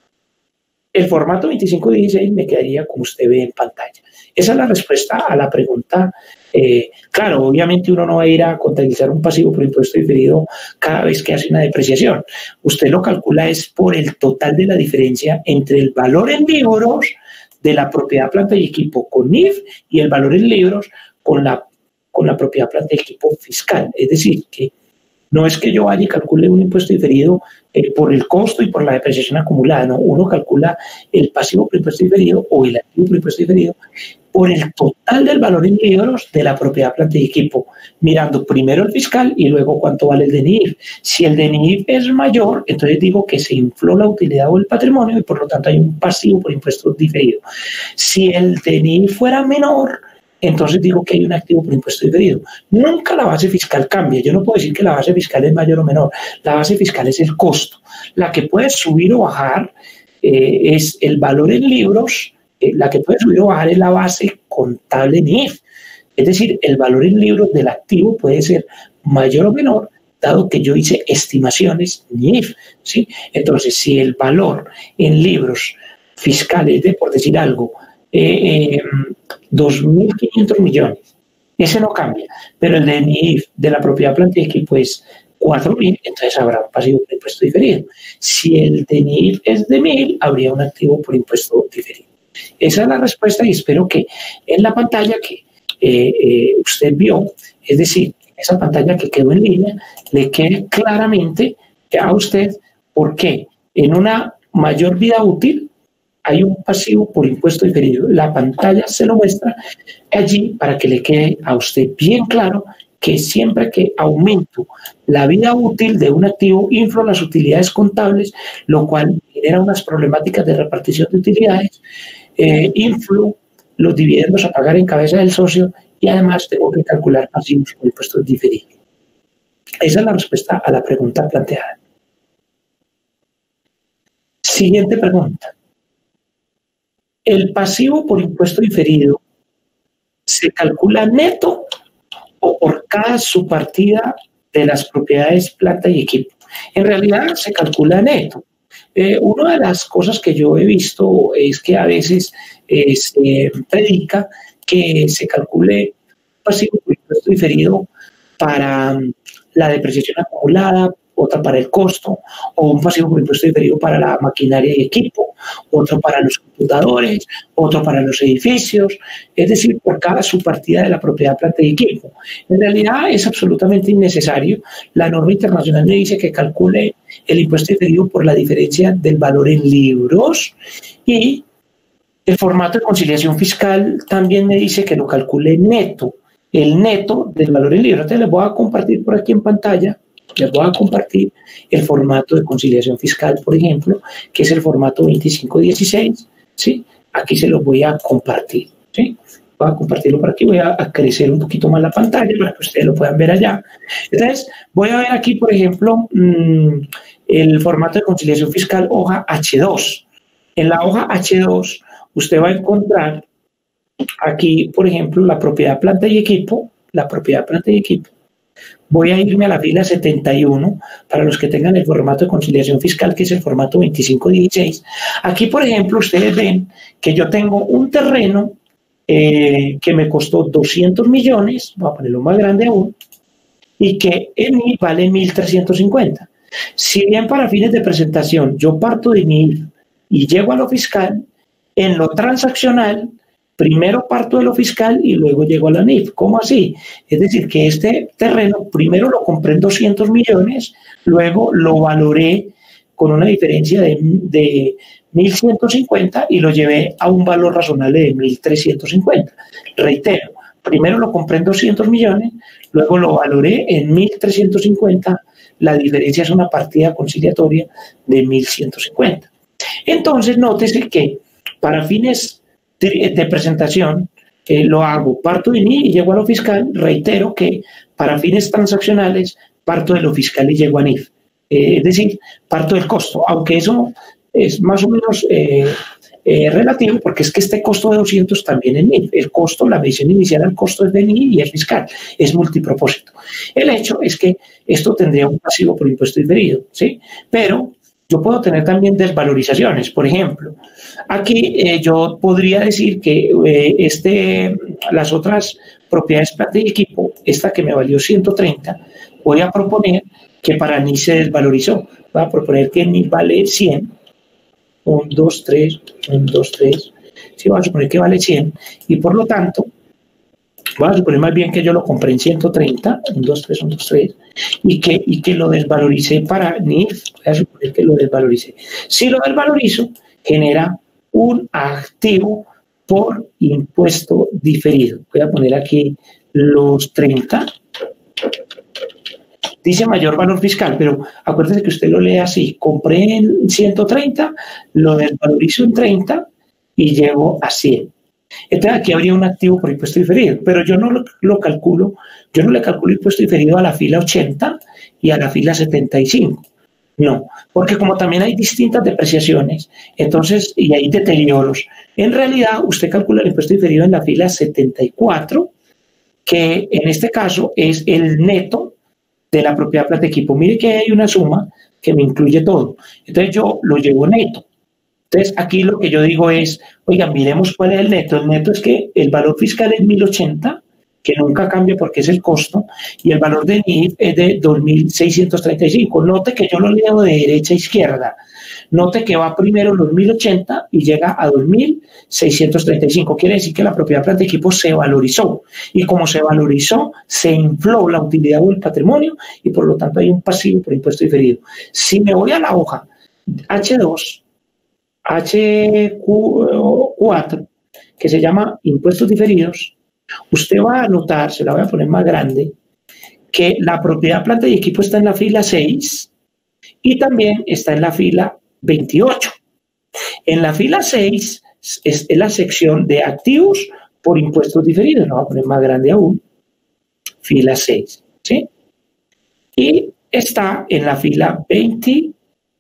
El formato veinticinco dieciséis me quedaría como usted ve en pantalla. Esa es la respuesta a la pregunta. Eh, claro, obviamente uno no va a ir a contabilizar un pasivo por impuesto diferido cada vez que hace una depreciación. Usted lo calcula es por el total de la diferencia entre el valor en libros de la propiedad, planta y equipo con I F y el valor en libros con la, con la propiedad, planta y equipo fiscal. Es decir, que no es que yo vaya y calcule un impuesto diferido eh, por el costo y por la depreciación acumulada, no, uno calcula el pasivo por impuesto diferido o el activo por impuesto diferido por el total del valor en libros de la propiedad, planta y equipo, mirando primero el fiscal y luego cuánto vale el D N I F. Si el D N I F es mayor, entonces digo que se infló la utilidad o el patrimonio y por lo tanto hay un pasivo por impuesto diferido. Si el D N I F fuera menor, entonces digo que hay un activo por impuesto diferido. Nunca la base fiscal cambia. Yo no puedo decir que la base fiscal es mayor o menor. La base fiscal es el costo. La que puede subir o bajar eh, es el valor en libros. Eh, la que puede subir o bajar es la base contable en I F. Es decir, el valor en libros del activo puede ser mayor o menor, dado que yo hice estimaciones en I F. ¿Sí? Entonces, si el valor en libros fiscales de, por decir algo, eh, eh, dos mil quinientos millones, ese no cambia, pero el D N I F de la propiedad, planta y equipo es cuatro mil, entonces habrá un pasivo por impuesto diferido. Si el D N I F es de mil, habría un activo por impuesto diferido. Esa es la respuesta y espero que en la pantalla que eh, eh, usted vio, es decir, esa pantalla que quedó en línea, le quede claramente a usted por qué en una mayor vida útil hay un pasivo por impuesto diferido. La pantalla se lo muestra allí para que le quede a usted bien claro que siempre que aumento la vida útil de un activo, inflo las utilidades contables, lo cual genera unas problemáticas de repartición de utilidades, eh, inflo los dividendos a pagar en cabeza del socio y además tengo que calcular pasivos por impuestos diferidos. Esa es la respuesta a la pregunta planteada. Siguiente pregunta. ¿El pasivo por impuesto diferido se calcula neto o por cada subpartida de las propiedades, planta y equipo? En realidad se calcula neto. Eh, una de las cosas que yo he visto es que a veces eh, se predica que se calcule pasivo por impuesto diferido para la depreciación acumulada, otra para el costo, o un pasivo por impuesto diferido para la maquinaria y equipo, otro para los computadores, otro para los edificios, es decir, por cada subpartida de la propiedad, planta y equipo. En realidad es absolutamente innecesario. La norma internacional me dice que calcule el impuesto diferido por la diferencia del valor en libros y el formato de conciliación fiscal también me dice que lo calcule neto, el neto del valor en libros. Entonces les voy a compartir por aquí en pantalla. Les voy a compartir el formato de conciliación fiscal, por ejemplo, que es el formato veinticinco dieciséis, ¿sí? Aquí se los voy a compartir, ¿sí? Voy a compartirlo por aquí, voy a, a crecer un poquito más la pantalla para que ustedes lo puedan ver allá. Entonces, voy a ver aquí, por ejemplo, mmm, el formato de conciliación fiscal hoja hache dos. En la hoja hache dos, usted va a encontrar aquí, por ejemplo, la propiedad, planta y equipo, la propiedad, planta y equipo. Voy a irme a la fila setenta y uno para los que tengan el formato de conciliación fiscal, que es el formato veinticinco dieciséis. Aquí, por ejemplo, ustedes ven que yo tengo un terreno eh, que me costó doscientos millones, voy a ponerlo más grande aún, y que en mí vale mil trescientos cincuenta. Si bien para fines de presentación yo parto de mil y llego a lo fiscal, en lo transaccional primero parto de lo fiscal y luego llego a la N I F. ¿Cómo así? Es decir, que este terreno primero lo compré en doscientos millones, luego lo valoré con una diferencia de, de mil ciento cincuenta y lo llevé a un valor razonable de mil trescientos cincuenta. Reitero, primero lo compré en doscientos millones, luego lo valoré en mil trescientos cincuenta, la diferencia es una partida conciliatoria de mil ciento cincuenta. Entonces, nótese que para fines de presentación, eh, lo hago, parto de N I y llego a lo fiscal. Reitero que para fines transaccionales parto de lo fiscal y llego a N I F. Eh, es decir, parto del costo, aunque eso es más o menos eh, eh, relativo, porque es que este costo de doscientos también es N I F. El costo, la medición inicial al costo es de N I F y es fiscal, es multipropósito. El hecho es que esto tendría un pasivo por impuesto diferido, ¿sí? Pero yo puedo tener también desvalorizaciones. Por ejemplo, aquí eh, yo podría decir que eh, este, las otras propiedades planta y equipo, esta que me valió ciento treinta, voy a proponer que para N I se desvalorizó. Voy a proponer que N I vale cien. uno, dos, tres, uno, dos, tres. Sí, vamos a suponer que vale cien. Y por lo tanto, vamos a suponer más bien que yo lo compré en ciento treinta. uno, dos, tres, uno, dos, tres. Y que, y que lo desvaloricé para N I F. Voy a suponer que lo desvaloricé. Si lo desvalorizo, genera un activo por impuesto diferido. Voy a poner aquí los treinta. Dice mayor valor fiscal, pero acuérdese que usted lo lee así: compré en ciento treinta, lo desvalorizo en treinta y llego a cien. Entonces aquí habría un activo por impuesto diferido, pero yo no lo, lo calculo, yo no le calculo impuesto diferido a la fila ochenta y a la fila setenta y cinco. No, porque como también hay distintas depreciaciones, entonces, y hay deterioros, en realidad usted calcula el impuesto diferido en la fila setenta y cuatro, que en este caso es el neto de la propiedad planta equipo. Mire que hay una suma que me incluye todo. Entonces yo lo llevo neto. Entonces aquí lo que yo digo es, oigan, miremos cuál es el neto. El neto es que el valor fiscal es mil ochenta, que nunca cambia porque es el costo, y el valor de N I F es de dos mil seiscientos treinta y cinco. Note que yo lo leo de derecha a izquierda. Note que va primero los mil ochenta y llega a dos mil seiscientos treinta y cinco. Quiere decir que la propiedad planta equipo se valorizó. Y como se valorizó, se infló la utilidad o el patrimonio y por lo tanto hay un pasivo por impuesto diferido. Si me voy a la hoja H dos, H cuatro, que se llama impuestos diferidos, usted va a notar, se la voy a poner más grande, que la propiedad planta y equipo está en la fila seis y también está en la fila veintiocho. En la fila seis es, es la sección de activos por impuestos diferidos. Lo voy a poner más grande aún. Fila seis, ¿sí? Y está en la fila veintiocho.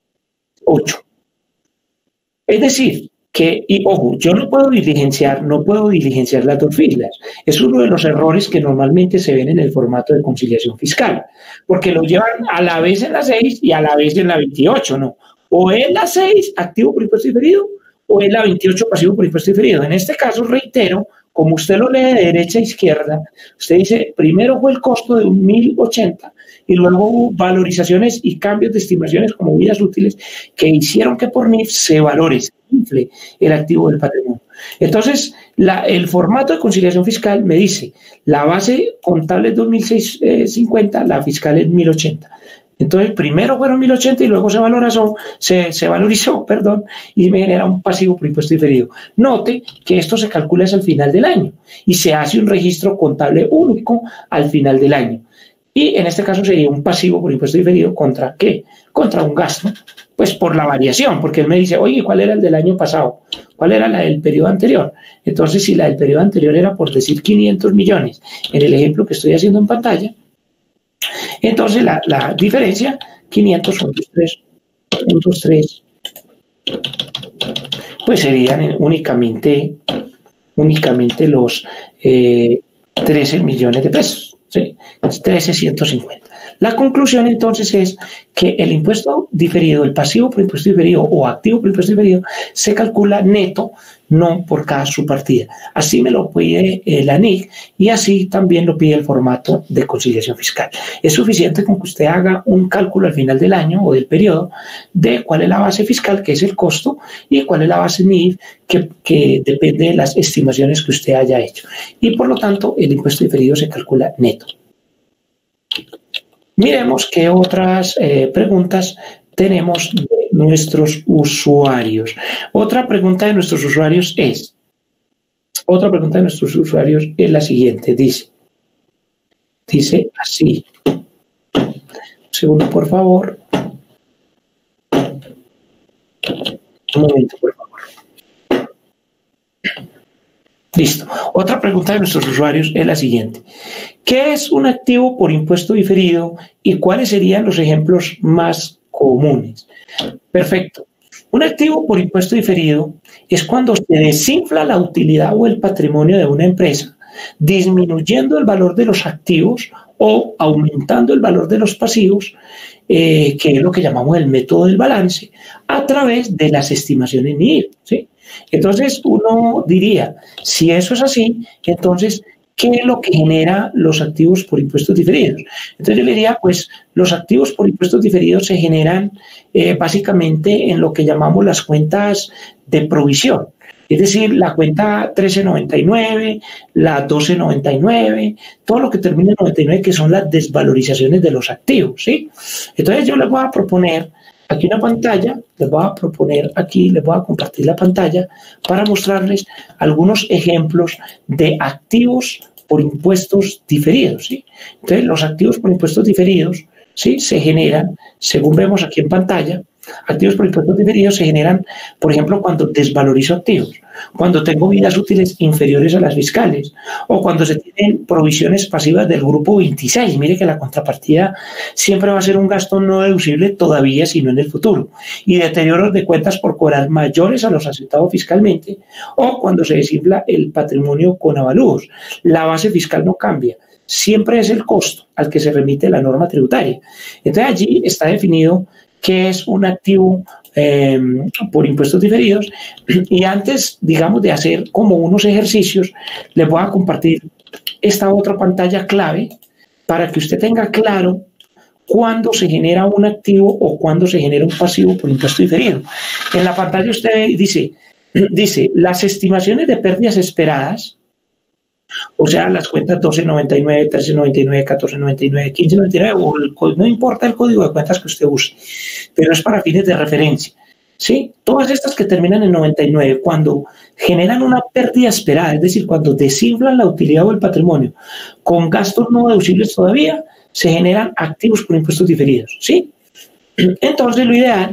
Es decir, que, y ojo, yo no puedo diligenciar, no puedo diligenciar las dos filas. Es uno de los errores que normalmente se ven en el formato de conciliación fiscal, porque lo llevan a la vez en la seis y a la vez en la veintiocho, ¿no? O es la seis activo por impuesto diferido, o es la veintiocho pasivo por impuesto diferido. En este caso, reitero, como usted lo lee de derecha a izquierda, usted dice, primero fue el costo de un mil ochenta y luego hubo valorizaciones y cambios de estimaciones como vidas útiles que hicieron que por N I F se valore, se infle el activo del patrimonio. Entonces, la, el formato de conciliación fiscal me dice, la base contable es dos mil seiscientos cincuenta, la fiscal es mil ochenta. Entonces, primero fueron mil ochenta y luego se valorizó, se, se valorizó, perdón, y me genera un pasivo por impuesto diferido. Note que esto se calcula al final del año y se hace un registro contable único al final del año. Y en este caso sería un pasivo por impuesto diferido contra ¿qué? Contra un gasto, pues por la variación, porque él me dice, oye, ¿cuál era el del año pasado? ¿Cuál era la del periodo anterior? Entonces, si la del periodo anterior era, por decir, quinientos millones, en el ejemplo que estoy haciendo en pantalla, entonces la, la diferencia, quinientos son dos, tres, pues serían únicamente, únicamente los eh, trece millones de pesos, ¿sí? trece mil ciento cincuenta. La conclusión entonces es que el impuesto diferido, el pasivo por impuesto diferido o activo por impuesto diferido, se calcula neto, no por cada subpartida. Así me lo pide la N I C y así también lo pide el formato de conciliación fiscal. Es suficiente con que usted haga un cálculo al final del año o del periodo de cuál es la base fiscal, que es el costo, y cuál es la base N I F, que, que depende de las estimaciones que usted haya hecho. Y por lo tanto, el impuesto diferido se calcula neto. Miremos qué otras eh, preguntas tenemos de nuestros usuarios. Otra pregunta de nuestros usuarios es, otra pregunta de nuestros usuarios es la siguiente, dice, dice así, un segundo por favor, un momento por favor. Listo. Otra pregunta de nuestros usuarios es la siguiente. ¿Qué es un activo por impuesto diferido y cuáles serían los ejemplos más comunes? Perfecto. Un activo por impuesto diferido es cuando se desinfla la utilidad o el patrimonio de una empresa, disminuyendo el valor de los activos o aumentando el valor de los pasivos, eh, que es lo que llamamos el método del balance, a través de las estimaciones N I R, ¿sí? Entonces uno diría, si eso es así, entonces, ¿qué es lo que genera los activos por impuestos diferidos? Entonces yo le diría, pues los activos por impuestos diferidos se generan eh, básicamente en lo que llamamos las cuentas de provisión. Es decir, la cuenta trece noventa y nueve, la doce noventa y nueve, todo lo que termina en noventa y nueve, que son las desvalorizaciones de los activos, ¿sí? Entonces yo les voy a proponer aquí una pantalla, les voy a proponer aquí, les voy a compartir la pantalla para mostrarles algunos ejemplos de activos por impuestos diferidos, ¿sí? Entonces, los activos por impuestos diferidos, ¿sí?, se generan, según vemos aquí en pantalla, activos por impuestos diferidos se generan, por ejemplo, cuando desvalorizo activos, cuando tengo vidas útiles inferiores a las fiscales, o cuando se tienen provisiones pasivas del grupo veintiséis. Mire que la contrapartida siempre va a ser un gasto no deducible todavía, sino en el futuro, y deterioros de cuentas por cobrar mayores a los aceptados fiscalmente, o cuando se desinfla el patrimonio con avalúos. La base fiscal no cambia, siempre es el costo al que se remite la norma tributaria. Entonces allí está definido qué es un activo eh, por impuestos diferidos, y antes, digamos, de hacer como unos ejercicios, les voy a compartir esta otra pantalla clave para que usted tenga claro cuándo se genera un activo o cuándo se genera un pasivo por impuesto diferido. En la pantalla usted dice, dice las estimaciones de pérdidas esperadas, o sea, las cuentas doce noventa y nueve, trece noventa y nueve, catorce noventa y nueve, quince noventa y nueve, o el, no importa el código de cuentas que usted use, pero es para fines de referencia, ¿sí? Todas estas que terminan en noventa y nueve, cuando generan una pérdida esperada, es decir, cuando desinflan la utilidad o el patrimonio con gastos no deducibles todavía, se generan activos por impuestos diferidos, ¿sí? Entonces, lo ideal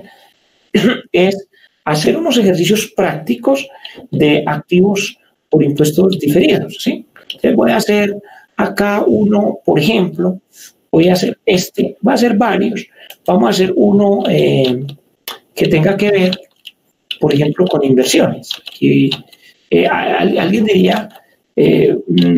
es hacer unos ejercicios prácticos de activos por impuestos diferidos, ¿sí? Entonces voy a hacer acá uno, por ejemplo, voy a hacer este, va a ser varios, vamos a hacer uno eh, que tenga que ver, por ejemplo, con inversiones. Aquí, eh, alguien diría, eh,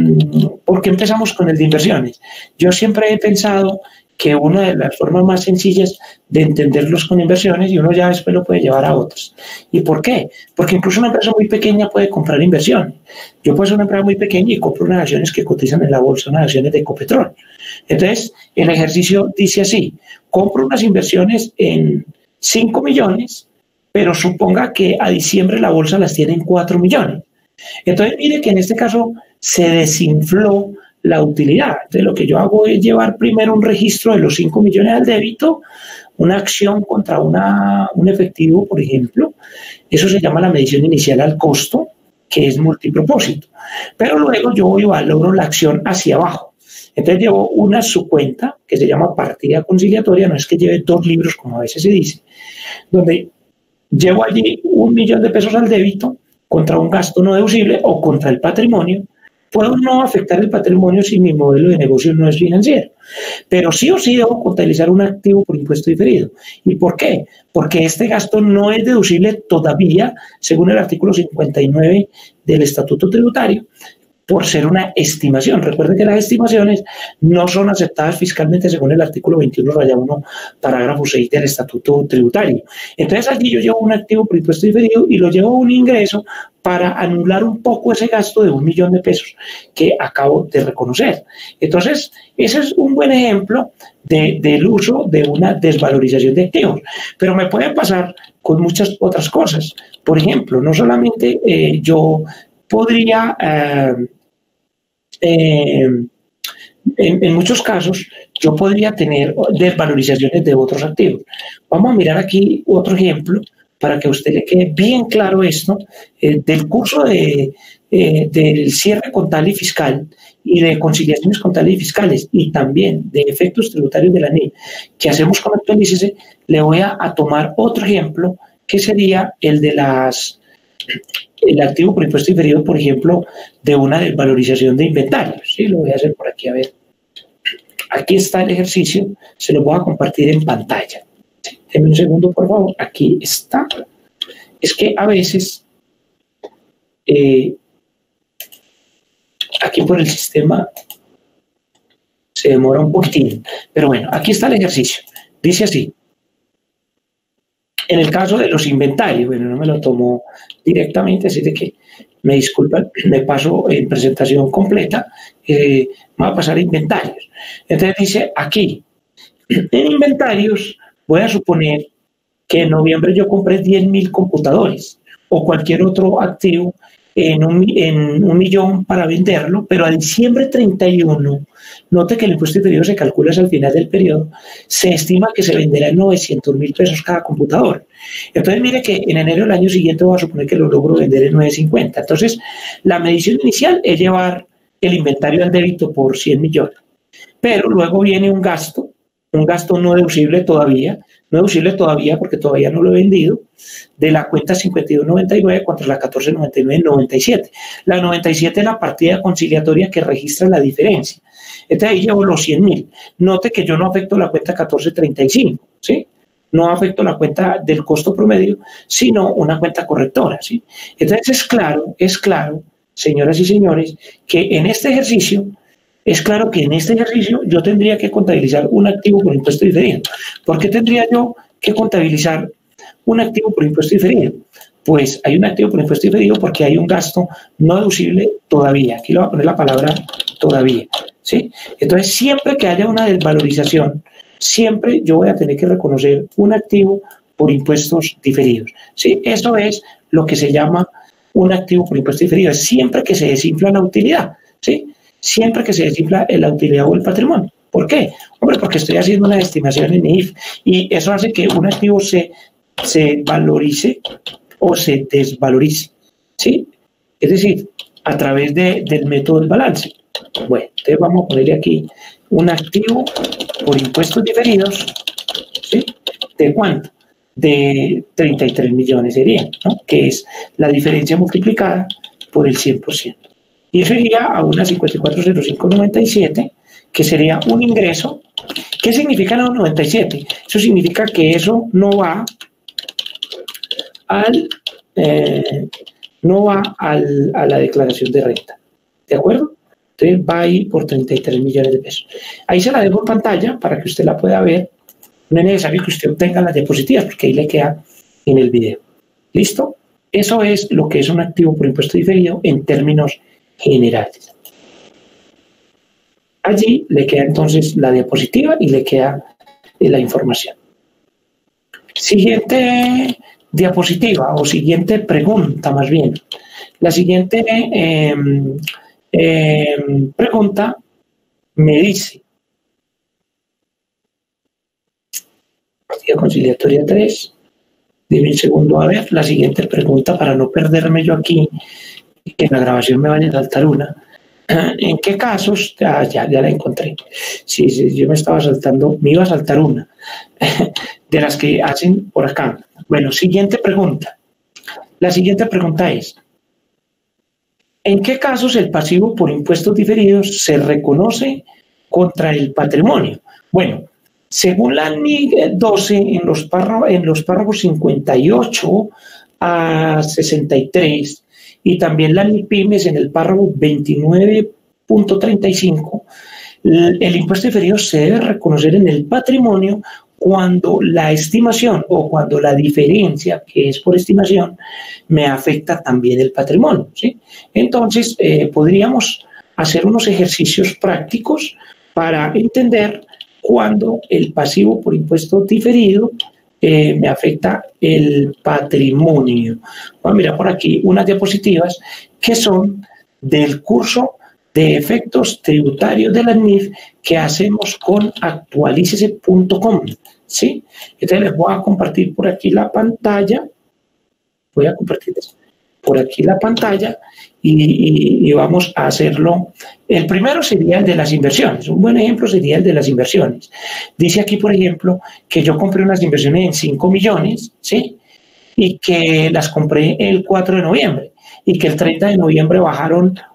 ¿por qué empezamos con el de inversiones? Yo siempre he pensado que una de las formas más sencillas de entenderlos con inversiones, y uno ya después lo puede llevar a otras. ¿Y por qué? Porque incluso una empresa muy pequeña puede comprar inversiones. Yo puedo ser una empresa muy pequeña y compro unas acciones que cotizan en la bolsa, unas acciones de Ecopetrol. Entonces, el ejercicio dice así: compro unas inversiones en cinco millones, pero suponga que a diciembre la bolsa las tiene en cuatro millones. Entonces, mire que en este caso se desinfló la utilidad. Entonces, lo que yo hago es llevar primero un registro de los cinco millones al débito, una acción contra una, un efectivo, por ejemplo. Eso se llama la medición inicial al costo, que es multipropósito. Pero luego yo voy y valoro la acción hacia abajo. Entonces llevo una subcuenta que se llama partida conciliatoria, no es que lleve dos libros como a veces se dice, donde llevo allí un millón de pesos al débito contra un gasto no deducible o contra el patrimonio. Puedo no afectar el patrimonio si mi modelo de negocio no es financiero, pero sí o sí debo contabilizar un activo por impuesto diferido. ¿Y por qué? Porque este gasto no es deducible todavía, según el artículo cincuenta y nueve del Estatuto Tributario, por ser una estimación. Recuerden que las estimaciones no son aceptadas fiscalmente según el artículo veintiuno, raya uno, parágrafo seis del Estatuto Tributario. Entonces allí yo llevo un activo por impuesto diferido y lo llevo a un ingreso para anular un poco ese gasto de un millón de pesos que acabo de reconocer. Entonces, ese es un buen ejemplo de, del uso de una desvalorización de activos. Pero me puede pasar con muchas otras cosas. Por ejemplo, no solamente eh, yo podría... Eh, Eh, en, en muchos casos yo podría tener desvalorizaciones de otros activos. Vamos a mirar aquí otro ejemplo para que a usted le quede bien claro esto, eh, del curso de, eh, del cierre contable y fiscal y de conciliaciones contables y fiscales, y también de efectos tributarios de la N I R que hacemos con Actualícese. Le voy a, a tomar otro ejemplo que sería el de las el activo por impuesto diferido, por ejemplo, de una desvalorización de inventarios. ¿Sí? Lo voy a hacer por aquí, a ver. Aquí está el ejercicio, se lo voy a compartir en pantalla. ¿Sí? Denme un segundo, por favor. Aquí está. es que a veces eh, aquí por el sistema se demora un poquitín, pero bueno, aquí está el ejercicio. Dice así: en el caso de los inventarios, bueno, no me lo tomó directamente, así de que me disculpan, me paso en presentación completa, eh, me va a pasar a inventarios. Entonces dice aquí, en inventarios voy a suponer que en noviembre yo compré diez mil computadores o cualquier otro activo en un, en un millón para venderlo, pero a diciembre treinta y uno, note que el impuesto diferido se calcula al final del periodo, se estima que se venderá en novecientos mil pesos cada computador. Entonces mire que en enero del año siguiente voy a suponer que lo logro vender en novecientos cincuenta. Entonces la medición inicial es llevar el inventario al débito por cien millones, pero luego viene un gasto, un gasto no deducible todavía, no deducible todavía porque todavía no lo he vendido, de la cuenta cincuenta y dos noventa y nueve contra la catorce noventa y nueve noventa y siete. La noventa y siete es la partida conciliatoria que registra la diferencia. Entonces ahí llevo los cien mil. Note que yo no afecto la cuenta catorce treinta y cinco, ¿sí? No afecto la cuenta del costo promedio, sino una cuenta correctora, ¿sí? Entonces es claro, es claro, señoras y señores, que en este ejercicio es claro que en este ejercicio yo tendría que contabilizar un activo por impuesto diferido. ¿Por qué tendría yo que contabilizar un activo por impuesto diferido? Pues hay un activo por impuesto diferido porque hay un gasto no deducible todavía. Aquí le voy a poner la palabra todavía, ¿sí? Entonces, siempre que haya una desvalorización, siempre yo voy a tener que reconocer un activo por impuestos diferidos, ¿sí? Eso es lo que se llama un activo por impuesto diferido. Siempre que se desinfla la utilidad, ¿sí? Siempre que se desinfla la utilidad o el patrimonio. ¿Por qué? Hombre, porque estoy haciendo una estimación en I F y eso hace que un activo se, se valorice o se desvalorice, ¿sí? Es decir, a través de, del método del balance. Bueno, entonces vamos a ponerle aquí un activo por impuestos diferidos, ¿sí? ¿De cuánto? De treinta y tres millones sería, ¿no? Que es la diferencia multiplicada por el cien por ciento. Y eso iría a una cincuenta y cuatro cero cinco noventa y siete, que sería un ingreso. ¿Qué significa la noventa y siete? Eso significa que eso no va al, eh, no va al, a la declaración de renta. ¿De acuerdo? Entonces va ahí por treinta y tres millones de pesos. Ahí se la dejo en pantalla para que usted la pueda ver. No es necesario que usted obtenga las diapositivas porque ahí le queda en el video. ¿Listo? Eso es lo que es un activo por impuesto diferido en términos generales. Allí le queda entonces la diapositiva y le queda la información. Siguiente diapositiva o siguiente pregunta más bien. La siguiente eh, eh, pregunta me dice, partida conciliatoria tres, dime un segundo a ver la siguiente pregunta para no perderme yo aquí y que en la grabación me vaya a saltar una. ¿En qué casos? Ah, ya, ya la encontré. Sí, sí, yo me estaba saltando, me iba a saltar una de las que hacen por acá. Bueno, siguiente pregunta. La siguiente pregunta es, ¿en qué casos el pasivo por impuestos diferidos se reconoce contra el patrimonio? Bueno, según la N I C doce, en los párrafos, en los párrafos cincuenta y ocho a sesenta y tres, y también la N I Pymes en el párrafo veintinueve punto treinta y cinco, el, el impuesto diferido se debe reconocer en el patrimonio cuando la estimación o cuando la diferencia, que es por estimación, me afecta también el patrimonio, ¿sí? Entonces, eh, podríamos hacer unos ejercicios prácticos para entender cuando el pasivo por impuesto diferido eh, me afecta el patrimonio. Vamos a mirar por aquí unas diapositivas que son del curso de efectos tributarios de la N I F que hacemos con actualícese punto com, ¿sí? Entonces les voy a compartir por aquí la pantalla, voy a compartir por aquí la pantalla y, y, y vamos a hacerlo. El primero sería el de las inversiones. Un buen ejemplo sería el de las inversiones. Dice aquí, por ejemplo, que yo compré unas inversiones en cinco millones, ¿sí? Y que las compré el cuatro de noviembre y que el treinta de noviembre bajaron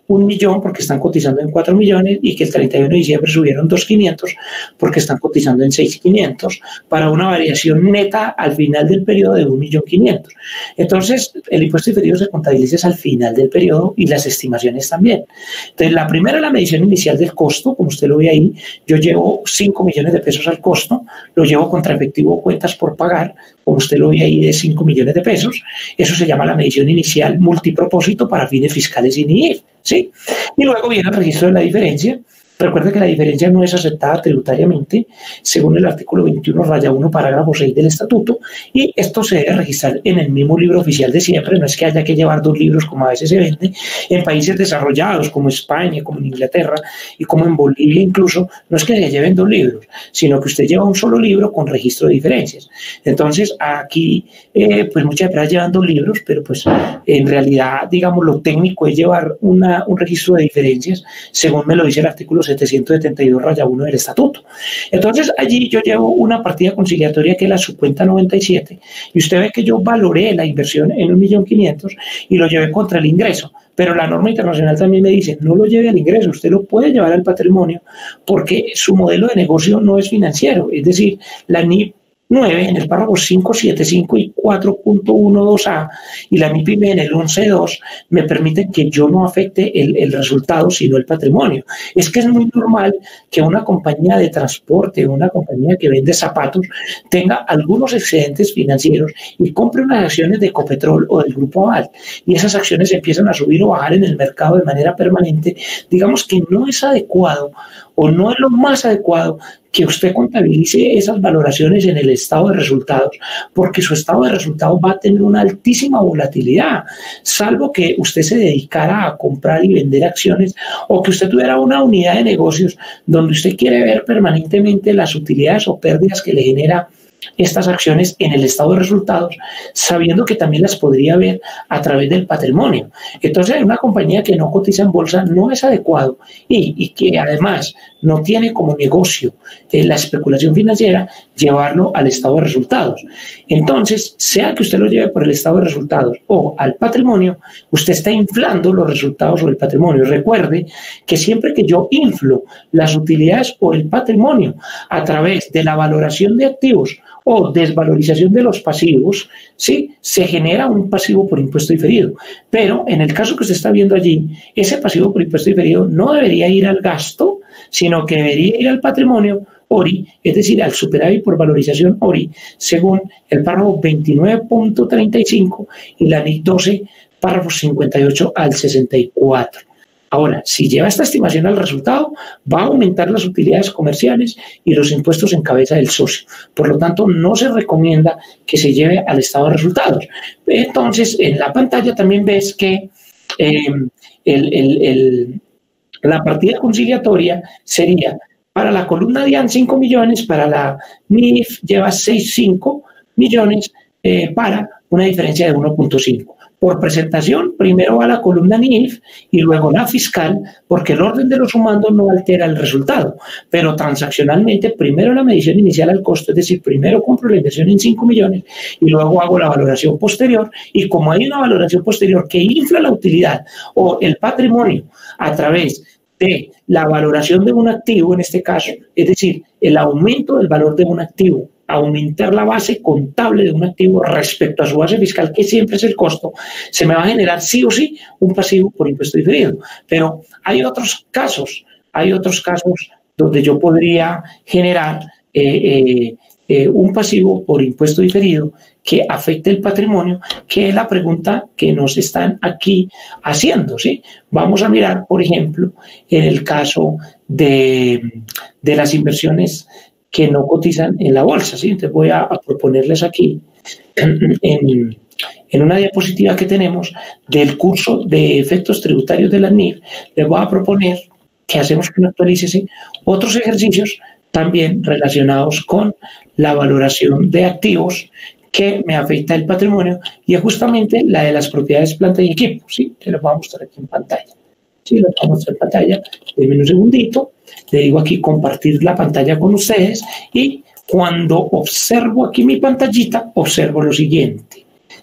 un millón porque están cotizando en cuatro millones y que el treinta y uno de diciembre subieron dos mil quinientos porque están cotizando en seis mil quinientos para una variación neta al final del periodo de un millón quinientos mil. Entonces, el impuesto diferido se contabiliza al final del periodo y las estimaciones también. Entonces, la primera es la medición inicial del costo, como usted lo ve ahí. Yo llevo cinco millones de pesos al costo, lo llevo contra efectivo cuentas por pagar, como usted lo ve ahí, de cinco millones de pesos. Eso se llama la medición inicial multipropósito para fines fiscales sin I I F, ¿sí? Y luego viene el registro de la diferencia. Recuerde que la diferencia no es aceptada tributariamente según el artículo veintiuno raya uno parágrafo seis del estatuto, y esto se debe registrar en el mismo libro oficial de siempre. No es que haya que llevar dos libros como a veces se vende en países desarrollados como España, como en Inglaterra y como en Bolivia incluso. No es que se lleven dos libros, sino que usted lleva un solo libro con registro de diferencias. Entonces aquí eh, pues muchas empresas llevan dos libros, pero pues en realidad, digamos, lo técnico es llevar una, un registro de diferencias según me lo dice el artículo setecientos setenta y dos raya uno del estatuto. Entonces allí yo llevo una partida conciliatoria que es la subcuenta noventa y siete, y usted ve que yo valoré la inversión en un millón quinientos y lo llevé contra el ingreso, pero la norma internacional también me dice no lo lleve al ingreso, usted lo puede llevar al patrimonio porque su modelo de negocio no es financiero. Es decir, la N I P nueve en el párrafo cinco punto setenta y cinco y cuatro punto doce a y la N I P I M E en el once punto dos me permiten que yo no afecte el, el resultado sino el patrimonio. Es que es muy normal que una compañía de transporte, una compañía que vende zapatos tenga algunos excedentes financieros y compre unas acciones de Ecopetrol o del Grupo Aval y esas acciones empiezan a subir o bajar en el mercado de manera permanente. Digamos que no es adecuado o no es lo más adecuado que usted contabilice esas valoraciones en el estado de resultados, porque su estado de resultados va a tener una altísima volatilidad, salvo que usted se dedicara a comprar y vender acciones o que usted tuviera una unidad de negocios donde usted quiere ver permanentemente las utilidades o pérdidas que le genera estas acciones en el estado de resultados, sabiendo que también las podría ver a través del patrimonio. Entonces, una compañía que no cotiza en bolsa no es adecuado y, y que además no tiene como negocio eh, la especulación financiera, llevarlo al estado de resultados. Entonces, sea que usted lo lleve por el estado de resultados o al patrimonio, usted está inflando los resultados o el patrimonio. Recuerde que siempre que yo inflo las utilidades o el patrimonio a través de la valoración de activos o desvalorización de los pasivos, ¿sí?, se genera un pasivo por impuesto diferido. Pero en el caso que usted está viendo allí, ese pasivo por impuesto diferido no debería ir al gasto, sino que debería ir al patrimonio O R I, es decir, al superávit por valorización O R I, según el párrafo veintinueve punto treinta y cinco y la N I C doce, párrafo cincuenta y ocho al sesenta y cuatro. Ahora, si lleva esta estimación al resultado, va a aumentar las utilidades comerciales y los impuestos en cabeza del socio. Por lo tanto, no se recomienda que se lleve al estado de resultados. Entonces, en la pantalla también ves que eh, el, el, el, la partida conciliatoria sería para la columna DIAN cinco millones, para la N I F lleva seis punto cinco millones eh, para una diferencia de uno punto cinco. Por presentación, primero va la columna N I F y luego la fiscal, porque el orden de los sumandos no altera el resultado. Pero transaccionalmente, primero la medición inicial al costo, es decir, primero compro la inversión en cinco millones y luego hago la valoración posterior. Y como hay una valoración posterior que infla la utilidad o el patrimonio a través de la valoración de un activo, en este caso, es decir, el aumento del valor de un activo, aumentar la base contable de un activo respecto a su base fiscal, que siempre es el costo, se me va a generar sí o sí un pasivo por impuesto diferido. Pero hay otros casos, hay otros casos donde yo podría generar eh, eh, eh, un pasivo por impuesto diferido que afecte el patrimonio, que es la pregunta que nos están aquí haciendo, ¿sí? Vamos a mirar, por ejemplo, en el caso de, de las inversiones que no cotizan en la bolsa, ¿sí? Entonces voy a, a proponerles aquí en, en, en una diapositiva que tenemos del curso de efectos tributarios de la N I F, les voy a proponer que hacemos que no actualice otros ejercicios también relacionados con la valoración de activos que me afecta el patrimonio, y es justamente la de las propiedades, planta y equipo, ¿sí? Se los voy a mostrar aquí en pantalla. Sí, lo voy a mostrar en pantalla. Denme un segundito. Le digo aquí compartir la pantalla con ustedes y cuando observo aquí mi pantallita, observo lo siguiente.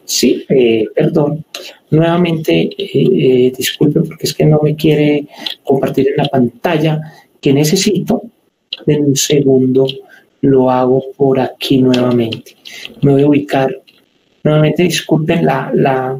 Sí, eh, perdón. Nuevamente, eh, eh, disculpe porque es que no me quiere compartir en la pantalla que necesito. En un segundo lo hago por aquí nuevamente. Me voy a ubicar. Nuevamente, disculpen la, la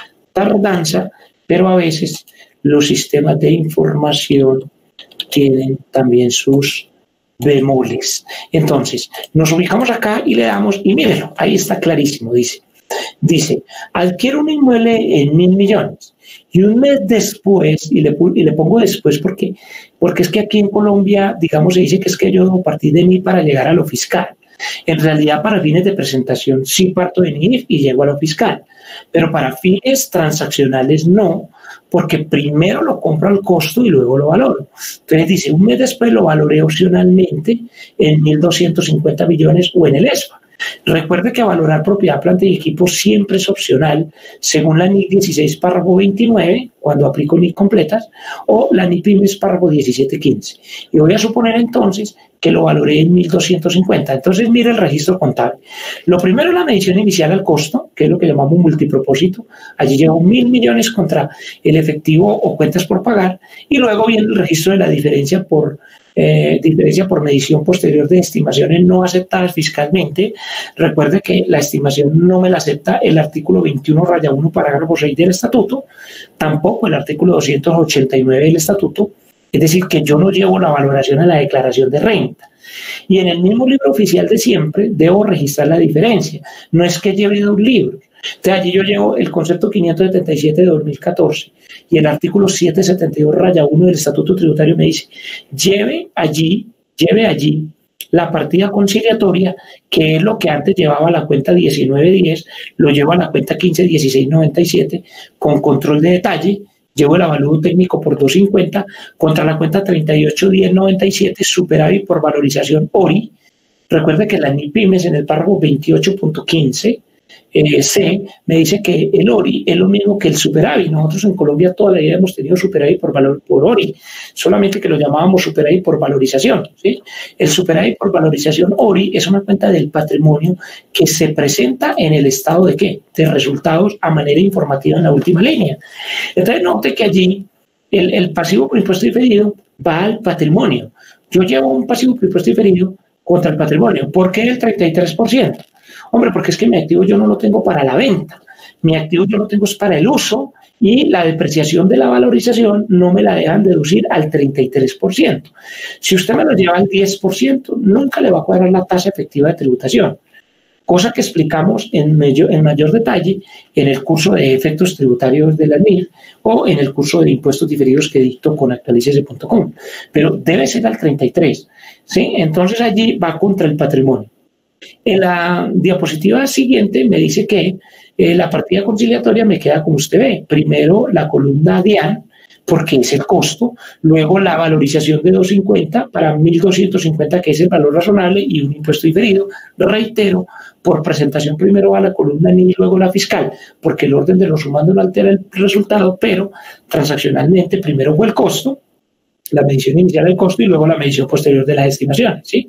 tardanza, pero a veces los sistemas de información tienen también sus bemoles. Entonces, nos ubicamos acá y le damos, y mírenlo, ahí está clarísimo, dice. Dice, adquiero un inmueble en mil millones y un mes después, y le, y le pongo después porque, porque es que aquí en Colombia, digamos, se dice que es que yo debo partir de mí para llegar a lo fiscal. En realidad, para fines de presentación, sí parto de mí y llego a lo fiscal, pero para fines transaccionales no, porque primero lo compro al costo y luego lo valoro. Entonces dice, un mes después lo valoré opcionalmente en mil doscientos cincuenta millones o en el ESFA. Recuerde que valorar propiedad, planta y equipo siempre es opcional, según la N I C dieciséis, párrafo veintinueve, cuando aplico N I C completas, o la N I Pymes, párrafo diecisiete quince. Y voy a suponer entonces que lo valoré en mil doscientos cincuenta. Entonces, mire el registro contable. Lo primero es la medición inicial al costo, que es lo que llamamos multipropósito. Allí llevo mil millones contra el efectivo o cuentas por pagar, y luego viene el registro de la diferencia por Eh, diferencia por medición posterior de estimaciones no aceptadas fiscalmente. Recuerde que la estimación no me la acepta el artículo veintiuno raya uno parágrafo seis del estatuto, tampoco el artículo doscientos ochenta y nueve del estatuto, es decir, que yo no llevo la valoración en la declaración de renta. Y en el mismo libro oficial de siempre debo registrar la diferencia, no es que lleve dos libros. Entonces allí yo llevo el concepto quinientos setenta y siete de dos mil catorce y el artículo setecientos setenta y dos raya uno del Estatuto Tributario me dice, lleve allí, lleve allí la partida conciliatoria, que es lo que antes llevaba a la cuenta diecinueve diez, lo llevo a la cuenta quince dieciséis noventa y siete con control de detalle, llevo el avalúo técnico por doscientos cincuenta contra la cuenta treinta y ocho diez noventa y siete, superávit por valorización O R I. Recuerde que la N I Pymes en el párrafo veintiocho punto quince Eh, C me dice que el O R I es lo mismo que el superávit. Nosotros en Colombia toda la vida hemos tenido superávit por, valor, por O R I, solamente que lo llamábamos superávit por valorización, ¿sí? El superávit por valorización O R I es una cuenta del patrimonio que se presenta en el estado de ¿qué? De resultados a manera informativa en la última línea. Entonces note que allí el, el pasivo por impuesto diferido va al patrimonio. Yo llevo un pasivo por impuesto diferido contra el patrimonio. ¿Por qué el treinta y tres por ciento? Hombre, porque es que mi activo yo no lo tengo para la venta, mi activo yo lo tengo es para el uso y la depreciación de la valorización no me la dejan deducir al treinta y tres por ciento. Si usted me lo lleva al diez por ciento, nunca le va a cuadrar la tasa efectiva de tributación, cosa que explicamos en mayor, en mayor detalle en el curso de efectos tributarios de la N I R o en el curso de impuestos diferidos que dicto con actualicese punto com, pero debe ser al treinta y tres, ¿sí? Entonces allí va contra el patrimonio. En la diapositiva siguiente me dice que eh, la partida conciliatoria me queda como usted ve. Primero la columna DIAN, porque es el costo, luego la valorización de doscientos cincuenta para mil doscientos cincuenta, que es el valor razonable, y un impuesto diferido. Reitero, por presentación primero va la columna N I y luego la fiscal, porque el orden de los sumandos no altera el resultado, pero transaccionalmente primero fue el costo, la medición inicial del costo y luego la medición posterior de las estimaciones, ¿sí?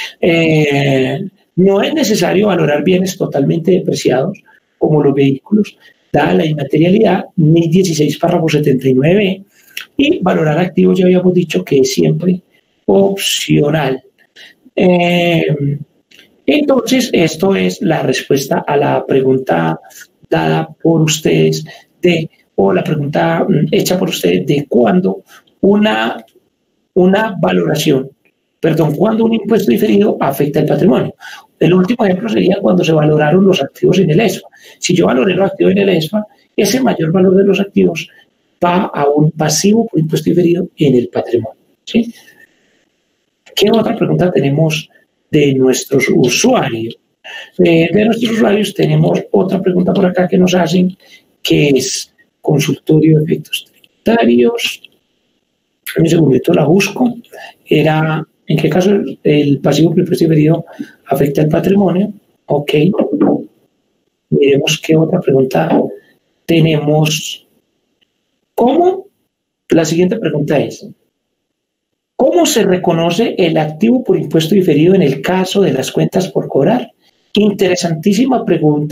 Eh, No es necesario valorar bienes totalmente depreciados, como los vehículos, dada la inmaterialidad, N I dieciséis, párrafo setenta y nueve, y valorar activos, ya habíamos dicho que es siempre opcional. Eh, entonces, esto es la respuesta a la pregunta dada por ustedes, de, o la pregunta hecha por ustedes de cuándo una, una valoración Perdón, cuando un impuesto diferido afecta el patrimonio. El último ejemplo sería cuando se valoraron los activos en el ESFA. Si yo valoré los activos en el ESFA, ese mayor valor de los activos va a un pasivo por impuesto diferido en el patrimonio, ¿sí? ¿Qué otra pregunta tenemos de nuestros usuarios? Eh, de nuestros usuarios tenemos otra pregunta por acá que nos hacen, que es consultorio de efectos tributarios. Un segundito la busco. Era... ¿En qué caso el pasivo por impuesto diferido afecta el patrimonio? Ok. Miremos qué otra pregunta tenemos. ¿Cómo? La siguiente pregunta es, ¿cómo se reconoce el activo por impuesto diferido en el caso de las cuentas por cobrar? Interesantísima pregunta,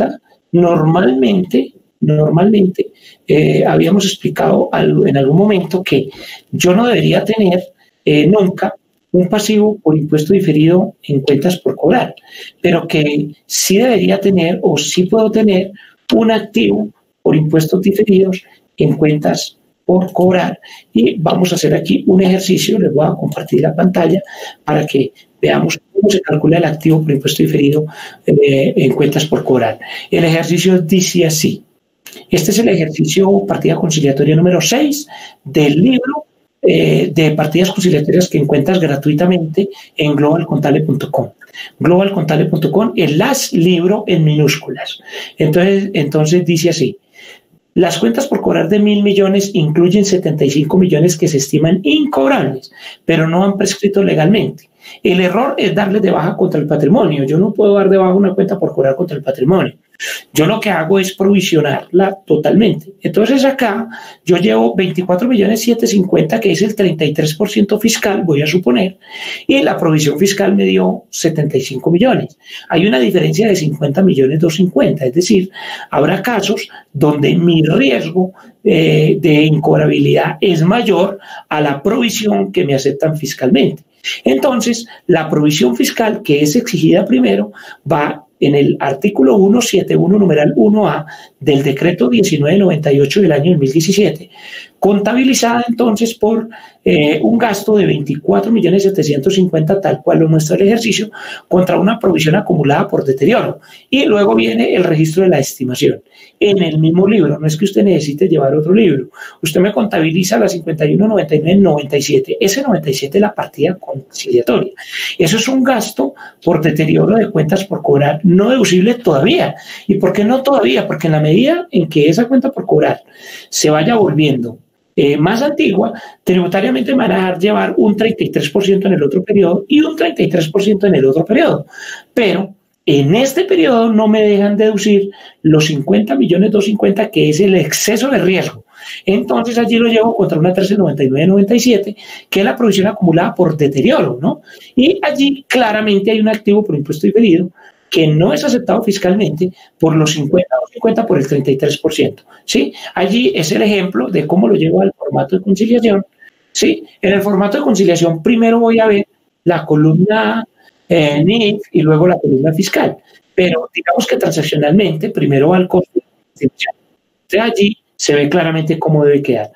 Normalmente, normalmente eh, habíamos explicado al, en algún momento que yo no debería tener eh, nunca un pasivo por impuesto diferido en cuentas por cobrar, pero que sí debería tener o sí puedo tener un activo por impuestos diferidos en cuentas por cobrar. Y vamos a hacer aquí un ejercicio, les voy a compartir la pantalla para que veamos cómo se calcula el activo por impuesto diferido eh, en cuentas por cobrar. El ejercicio dice así. Este es el ejercicio partida conciliatoria número seis del libro eh, de partidas conciliatorias que encuentras gratuitamente en global contable punto com. global contable punto com, el las libro en minúsculas. Entonces, entonces dice así. Las cuentas por cobrar de mil millones incluyen setenta y cinco millones que se estiman incobrables, pero no han prescrito legalmente. El error es darle de baja contra el patrimonio. Yo no puedo dar de baja una cuenta por cobrar contra el patrimonio. Yo lo que hago es provisionarla totalmente. Entonces acá yo llevo veinticuatro millones setecientos cincuenta, que es el treinta y tres por ciento fiscal, voy a suponer, y la provisión fiscal me dio setenta y cinco millones. Hay una diferencia de cincuenta millones doscientos cincuenta, es decir, habrá casos donde mi riesgo eh, de incobrabilidad es mayor a la provisión que me aceptan fiscalmente. Entonces, la provisión fiscal que es exigida primero va en el artículo ciento setenta y uno, numeral uno A del decreto diecinueve noventa y ocho del año dos mil diecisiete, contabilizada entonces por eh, un gasto de veinticuatro millones setecientos cincuenta, tal cual lo muestra el ejercicio, contra una provisión acumulada por deterioro. Y luego viene el registro de la estimación. En el mismo libro, no es que usted necesite llevar otro libro, usted me contabiliza la cincuenta y uno, noventa y nueve, noventa y siete, ese noventa y siete es la partida conciliatoria. Eso es un gasto por deterioro de cuentas por cobrar no deducible todavía. ¿Y por qué no todavía? Porque en la medida en que esa cuenta por cobrar se vaya volviendo eh, más antigua, tributariamente me van a dejar llevar un treinta y tres por ciento en el otro periodo y un treinta y tres por ciento en el otro periodo. Pero en este periodo no me dejan deducir los cincuenta millones doscientos cincuenta, que es el exceso de riesgo. Entonces allí lo llevo contra una trece noventa y nueve noventa y siete, que es la provisión acumulada por deterioro, ¿no? Y allí claramente hay un activo por impuesto diferido que no es aceptado fiscalmente por los cincuenta o cincuenta por el treinta y tres por ciento, ¿sí? Allí es el ejemplo de cómo lo llevo al formato de conciliación, ¿sí? En el formato de conciliación primero voy a ver la columna eh, N I F y luego la columna fiscal, pero digamos que transaccionalmente primero va al costo de la distribución. Entonces allí se ve claramente cómo debe quedar.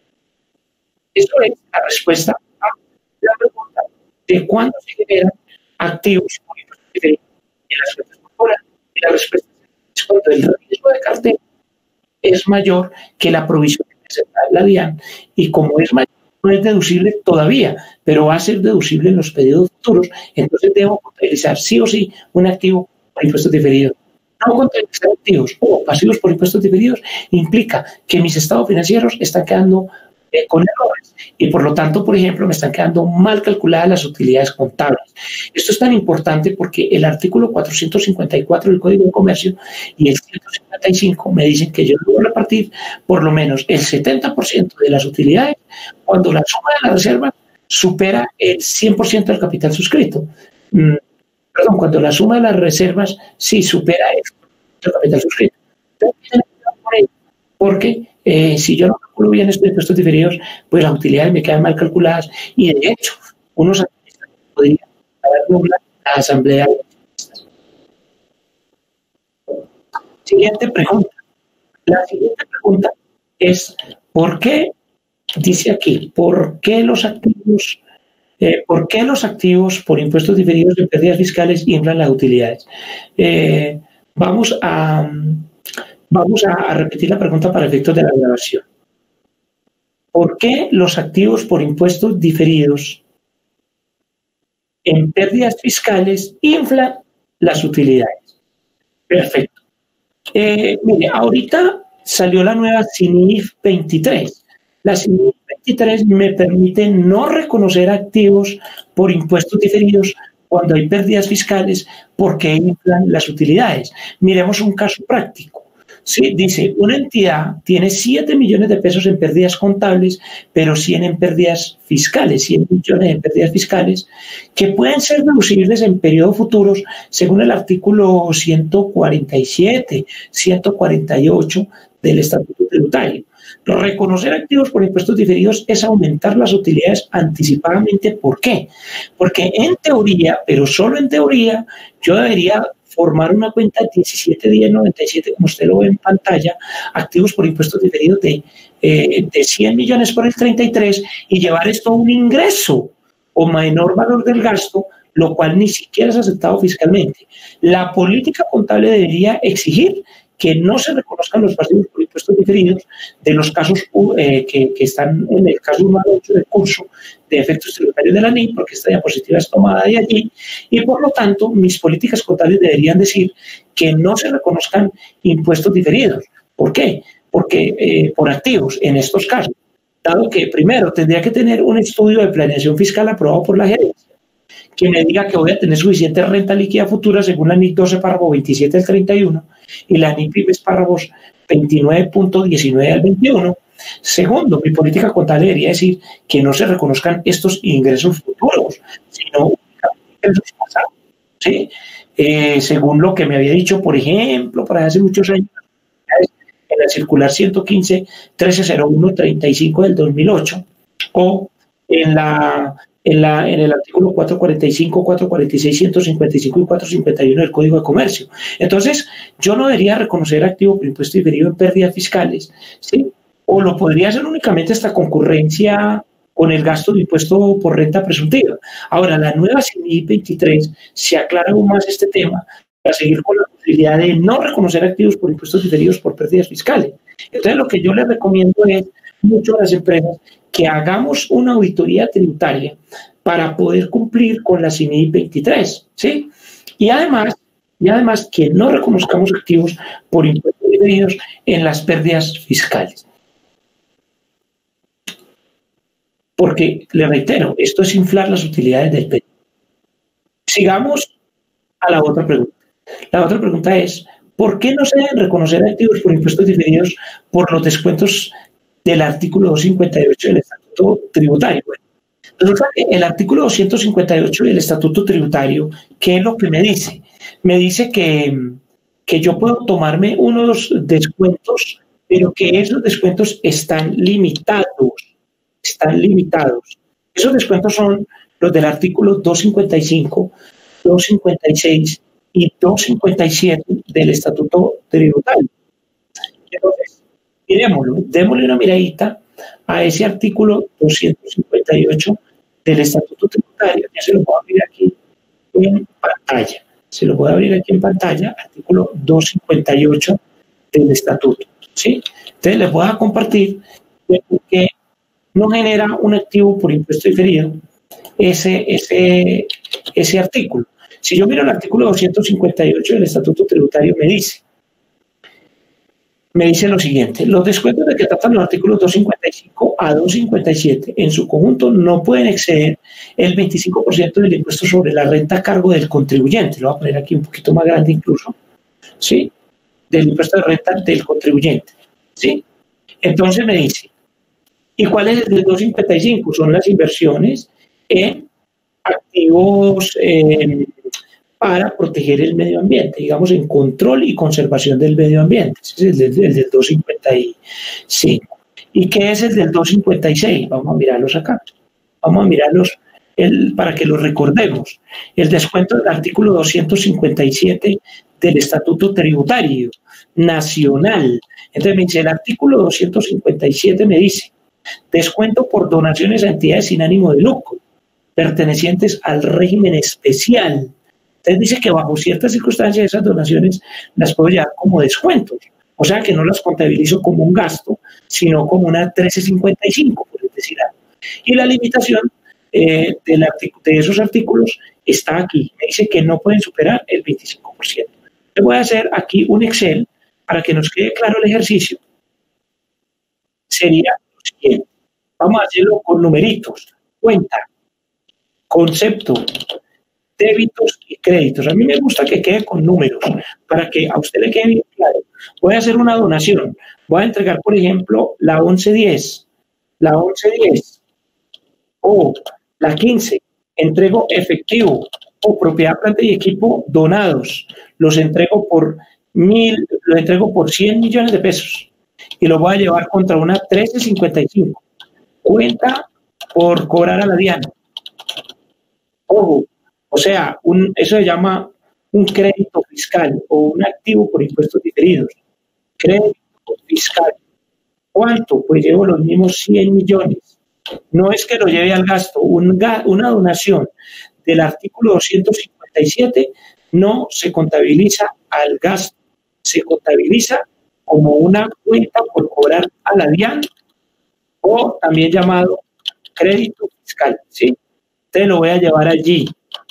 Eso es la respuesta a la pregunta de cuándo se generan activos por impuesto diferido en las cuentas por cobrar. Y la respuesta es cuando el riesgo de cartera es mayor que la provisión que acepta la DIAN, y como es mayor, no es deducible todavía, pero va a ser deducible en los periodos futuros. Entonces debo contabilizar sí o sí un activo por impuestos diferidos. No contabilizar activos o pasivos por impuestos diferidos implica que mis estados financieros están quedando eh, con errores y por lo tanto, por ejemplo, me están quedando mal calculadas las utilidades contables. Esto es tan importante porque el artículo cuatrocientos cincuenta y cuatro del Código de Comercio y el ciento cincuenta y cinco me dicen que yo debo repartir por lo menos el setenta por ciento de las utilidades cuando la suma de la reserva supera el cien por ciento del capital suscrito. Mm. Perdón, cuando la suma de las reservas sí supera el capital suscrito. Porque eh, si yo no calculo bien estos impuestos diferidos, pues las utilidades me quedan mal calculadas y de hecho, unos administradores podrían haber la asamblea de accionistas. Siguiente pregunta. La siguiente pregunta es, ¿por qué, dice aquí, por qué los activos Eh, ¿Por qué los activos por impuestos diferidos de pérdidas fiscales inflan las utilidades? Eh, vamos a, vamos a, a repetir la pregunta para efectos de la grabación. ¿Por qué los activos por impuestos diferidos en pérdidas fiscales inflan las utilidades? Perfecto. Eh, mire, ahorita salió la nueva C I N I F veintitrés. La C I N I F veintitrés me permite no reconocer activos por impuestos diferidos cuando hay pérdidas fiscales porque inflan las utilidades. Miremos un caso práctico. Sí, dice, una entidad tiene siete millones de pesos en pérdidas contables, pero cien en pérdidas fiscales, cien millones en pérdidas fiscales, que pueden ser deducibles en periodos futuros según el artículo ciento cuarenta y siete, ciento cuarenta y ocho del Estatuto Tributario. Reconocer activos por impuestos diferidos es aumentar las utilidades anticipadamente. ¿Por qué? Porque en teoría, pero solo en teoría, yo debería formar una cuenta diecisiete diez noventa y siete, como usted lo ve en pantalla, activos por impuestos diferidos de, eh, de cien millones por el treinta y tres y llevar esto a un ingreso o menor valor del gasto, lo cual ni siquiera es aceptado fiscalmente. La política contable debería exigir que no se reconozcan los pasivos por impuestos diferidos de los casos eh, que, que están en el caso uno al ocho del curso de efectos tributarios de la N I, porque esta diapositiva es tomada de allí, y por lo tanto mis políticas contables deberían decir que no se reconozcan impuestos diferidos. ¿Por qué? Porque eh, por activos en estos casos, dado que primero tendría que tener un estudio de planeación fiscal aprobado por la gerencia, que me diga que voy a tener suficiente renta líquida futura según la N I C doce párrafo veintisiete al treinta y uno y la N I P I B E S párrafos veintinueve punto diecinueve al veintiuno. Segundo, mi política contable debería decir que no se reconozcan estos ingresos futuros, sino ingresos pasados. ¿Sí? Eh, según lo que me había dicho, por ejemplo, para hace muchos años, en la circular ciento quince trece cero uno treinta y cinco del dos mil ocho, o en la En, la, en el artículo cuatrocientos cuarenta y cinco, cuatrocientos cuarenta y seis, ciento cincuenta y cinco y cuatrocientos cincuenta y uno del Código de Comercio. Entonces, yo no debería reconocer activo por impuesto diferido en pérdidas fiscales, ¿sí? O lo podría hacer únicamente esta concurrencia con el gasto de impuesto por renta presuntiva. Ahora, la nueva C N I veintitrés se aclara aún más este tema para seguir con la posibilidad de no reconocer activos por impuestos diferidos por pérdidas fiscales. Entonces, lo que yo les recomiendo es mucho a las empresas que hagamos una auditoría tributaria para poder cumplir con la C N I veintitrés, ¿sí? Y además, y además que no reconozcamos activos por impuestos diferidos en las pérdidas fiscales. Porque, le reitero, esto es inflar las utilidades del país. Sigamos a la otra pregunta. La otra pregunta es, ¿por qué no se deben reconocer activos por impuestos diferidos por los descuentos del artículo doscientos cincuenta y ocho del Estatuto Tributario? Bueno, resulta que el artículo doscientos cincuenta y ocho del Estatuto Tributario, ¿qué es lo que me dice? Me dice que, que yo puedo tomarme unos descuentos, pero que esos descuentos están limitados, están limitados. Esos descuentos son los del artículo doscientos cincuenta y cinco, doscientos cincuenta y seis y doscientos cincuenta y siete del Estatuto Tributario. Entonces, miremoslo, démosle una miradita a ese artículo doscientos cincuenta y ocho del Estatuto Tributario. Ya se lo puedo abrir aquí en pantalla. Se lo voy a abrir aquí en pantalla, artículo doscientos cincuenta y ocho del Estatuto. ¿Sí? Entonces les voy a compartir que no genera un activo por impuesto diferido ese, ese, ese artículo. Si yo miro el artículo doscientos cincuenta y ocho del Estatuto Tributario, me dice, me dice lo siguiente: los descuentos de que tratan los artículos doscientos cincuenta y cinco a doscientos cincuenta y siete en su conjunto no pueden exceder el veinticinco por ciento del impuesto sobre la renta a cargo del contribuyente. Lo voy a poner aquí un poquito más grande incluso, ¿sí? Del impuesto de renta del contribuyente, ¿sí? Entonces me dice, ¿y cuál es el del doscientos cincuenta y cinco? Son las inversiones en activos eh, para proteger el medio ambiente, digamos, en control y conservación del medio ambiente. Ese es el del, el del doscientos cincuenta y cinco. ¿Y qué es el del doscientos cincuenta y seis? Vamos a mirarlos acá. Vamos a mirarlos el, para que los recordemos. El descuento del artículo doscientos cincuenta y siete del Estatuto Tributario Nacional. Entonces me dice, el artículo doscientos cincuenta y siete me dice, descuento por donaciones a entidades sin ánimo de lucro, pertenecientes al régimen especial. Entonces dice que bajo ciertas circunstancias esas donaciones las puedo llevar como descuentos. O sea que no las contabilizo como un gasto, sino como una trece cincuenta y cinco, por decir algo. Y la limitación eh, del de esos artículos está aquí. Me dice que no pueden superar el veinticinco por ciento. Le voy a hacer aquí un Excel para que nos quede claro el ejercicio. Sería lo siguiente. Vamos a hacerlo con numeritos. Cuenta, concepto, débitos y créditos. A mí me gusta que quede con números para que a usted le quede bien claro. voy a hacer una donación, voy a entregar, por ejemplo, la once diez, la once diez o la quince, entrego efectivo o propiedad, planta y equipo donados, los entrego por mil, los entrego por cien millones de pesos y los voy a llevar contra una trece cincuenta y cinco, cuenta por cobrar a la DIAN. Ojo, o sea, un, eso se llama un crédito fiscal o un activo por impuestos diferidos. Crédito fiscal. ¿Cuánto? Pues llevo los mismos cien millones. No es que lo lleve al gasto. Un ga, una donación del artículo doscientos cincuenta y siete no se contabiliza al gasto, se contabiliza como una cuenta por cobrar a la DIAN o también llamado crédito fiscal, ¿sí? Te lo voy a llevar allí.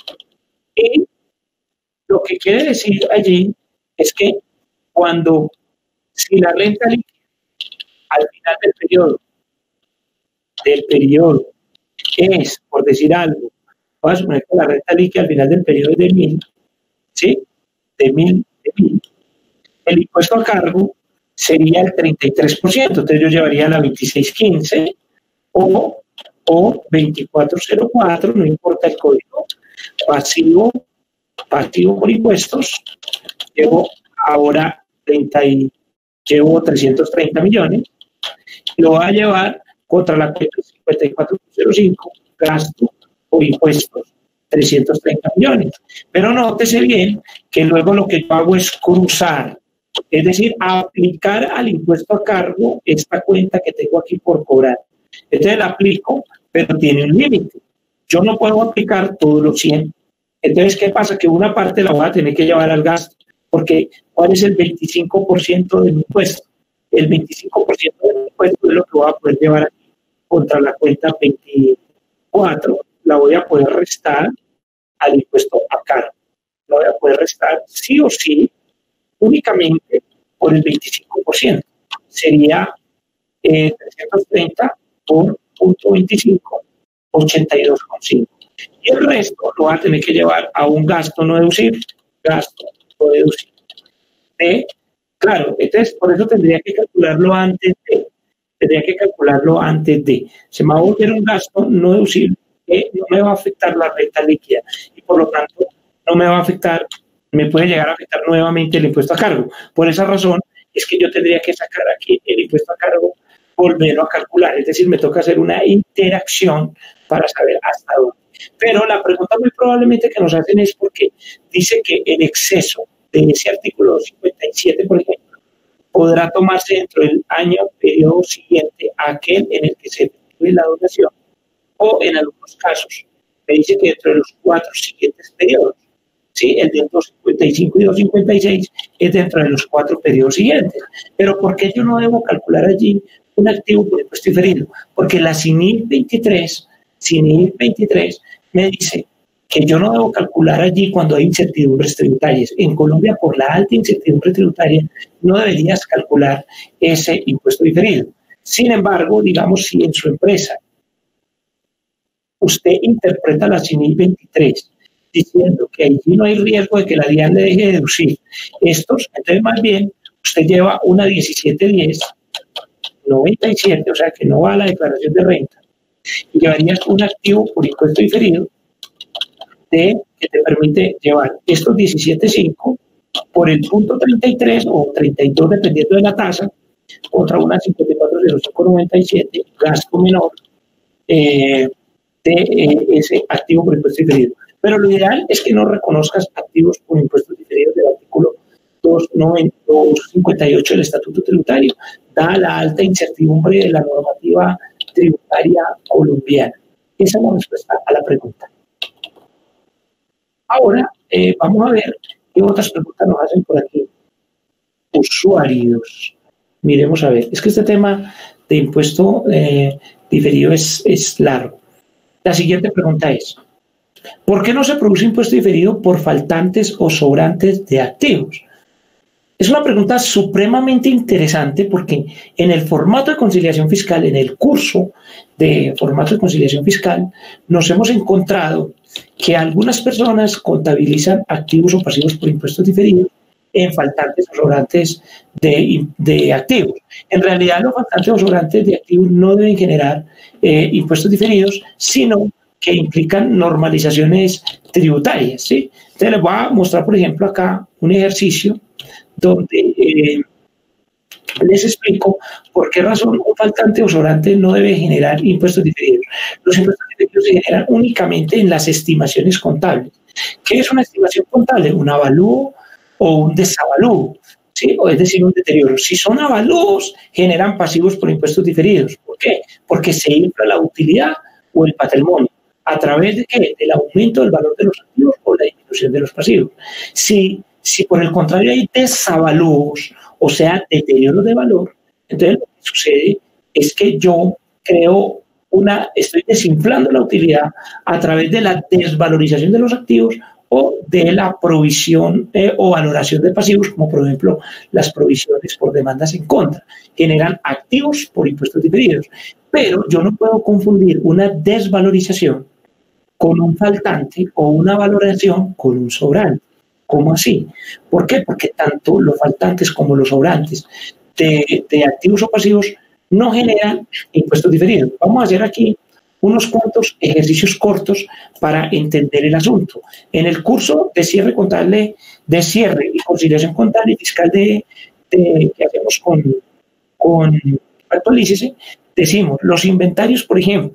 Y lo que quiere decir allí es que cuando, si la renta líquida al final del periodo, del periodo es, por decir algo, vamos a suponer que la renta líquida al final del periodo es de mil, ¿sí? De mil, de mil. El impuesto a cargo sería el treinta y tres por ciento, entonces yo llevaría la veintiséis quince o o veinticuatro cero cuatro, no importa el código, pasivo, pasivo por impuestos, llevo ahora treinta y, llevo trescientos treinta millones, lo voy a llevar contra la cuenta cincuenta y cuatro cero cinco, gasto por impuestos, trescientos treinta millones. Pero nótese bien que luego lo que yo hago es cruzar, es decir, aplicar al impuesto a cargo esta cuenta que tengo aquí por cobrar. Entonces la aplico, pero tiene un límite. Yo no puedo aplicar todos los cien. Entonces, ¿qué pasa? Que una parte la voy a tener que llevar al gasto, porque ¿cuál es el veinticinco por ciento del impuesto? El veinticinco por ciento del impuesto es lo que voy a poder llevar aquí contra la cuenta veinticuatro. La voy a poder restar al impuesto a cargo. La voy a poder restar sí o sí únicamente por el veinticinco por ciento. Sería eh, trescientos treinta por punto veinticinco, ochenta y dos coma cinco. Y el resto lo va a tener que llevar a un gasto no deducible. Gasto no deducible. De, claro, entonces por eso tendría que calcularlo antes de. Tendría que calcularlo antes de. Se me va a volver un gasto no deducible que no me va a afectar la renta líquida y por lo tanto no me va a afectar, me puede llegar a afectar nuevamente el impuesto a cargo. Por esa razón es que yo tendría que sacar aquí el impuesto a cargo, volverlo a calcular, es decir, me toca hacer una interacción para saber hasta dónde. Pero la pregunta muy probablemente que nos hacen es porque dice que el exceso de ese artículo cincuenta y siete, por ejemplo, podrá tomarse dentro del año periodo siguiente a aquel en el que se efectúe la donación, o en algunos casos me dice que dentro de los cuatro siguientes periodos, ¿sí? El de doscientos cincuenta y cinco y doscientos cincuenta y seis es dentro de los cuatro periodos siguientes. Pero ¿por qué yo no debo calcular allí un activo por impuesto diferido? Porque la C I N I veintitrés, C I N I veintitrés me dice que yo no debo calcular allí cuando hay incertidumbres tributarias. En Colombia, por la alta incertidumbre tributaria, no deberías calcular ese impuesto diferido. Sin embargo, digamos, si en su empresa usted interpreta la C I N I veintitrés diciendo que allí no hay riesgo de que la DIAN le deje de deducir estos, entonces más bien usted lleva una diecisiete diez noventa y siete, o sea que no va a la declaración de renta, y llevarías un activo por impuesto diferido de, que te permite llevar estos diecisiete cinco por el punto treinta y tres o treinta y dos dependiendo de la tasa contra una cincuenta y cuatro cero cinco noventa y siete, gasto menor eh, de eh, ese activo por impuesto diferido. Pero lo ideal es que no reconozcas activos por impuestos diferidos del artículo doscientos cincuenta y ocho del Estatuto Tributario, dada la alta incertidumbre de la normativa tributaria colombiana. Esa es la respuesta a la pregunta. Ahora eh, vamos a ver qué otras preguntas nos hacen por aquí. Usuarios. Miremos a ver. Es que este tema de impuesto eh, diferido es, es largo. La siguiente pregunta es: ¿por qué no se produce impuesto diferido por faltantes o sobrantes de activos? Es una pregunta supremamente interesante porque en el formato de conciliación fiscal, en el curso de formato de conciliación fiscal, nos hemos encontrado que algunas personas contabilizan activos o pasivos por impuestos diferidos en faltantes o sobrantes de, de activos. En realidad, los faltantes o sobrantes de activos no deben generar eh, impuestos diferidos, sino que implican normalizaciones tributarias, ¿sí? Entonces les voy a mostrar, por ejemplo, acá un ejercicio donde eh, les explico por qué razón un faltante o sobrante no debe generar impuestos diferidos. Los impuestos diferidos se generan únicamente en las estimaciones contables. ¿Qué es una estimación contable? Un avalúo o un desavalúo, ¿sí? O es decir, un deterioro. Si son avalúos, generan pasivos por impuestos diferidos. ¿Por qué? Porque se infla la utilidad o el patrimonio. ¿A través de qué? Del aumento del valor de los activos o la disminución de los pasivos. Si, si por el contrario hay desavalúos, o sea, deterioro de valor, entonces lo que sucede es que yo creo una, estoy desinflando la utilidad a través de la desvalorización de los activos o de la provisión eh, o valoración de pasivos, como por ejemplo las provisiones por demandas en contra, generan activos por impuestos diferidos. Pero yo no puedo confundir una desvalorización con un faltante o una valoración con un sobrante. ¿Cómo así? ¿Por qué? Porque tanto los faltantes como los sobrantes de, de activos o pasivos no generan impuestos diferidos. Vamos a hacer aquí unos cuantos ejercicios cortos para entender el asunto. En el curso de cierre contable, de cierre y conciliación contable y fiscal de, de, que hacemos con, con Actualícese, decimos, los inventarios, por ejemplo,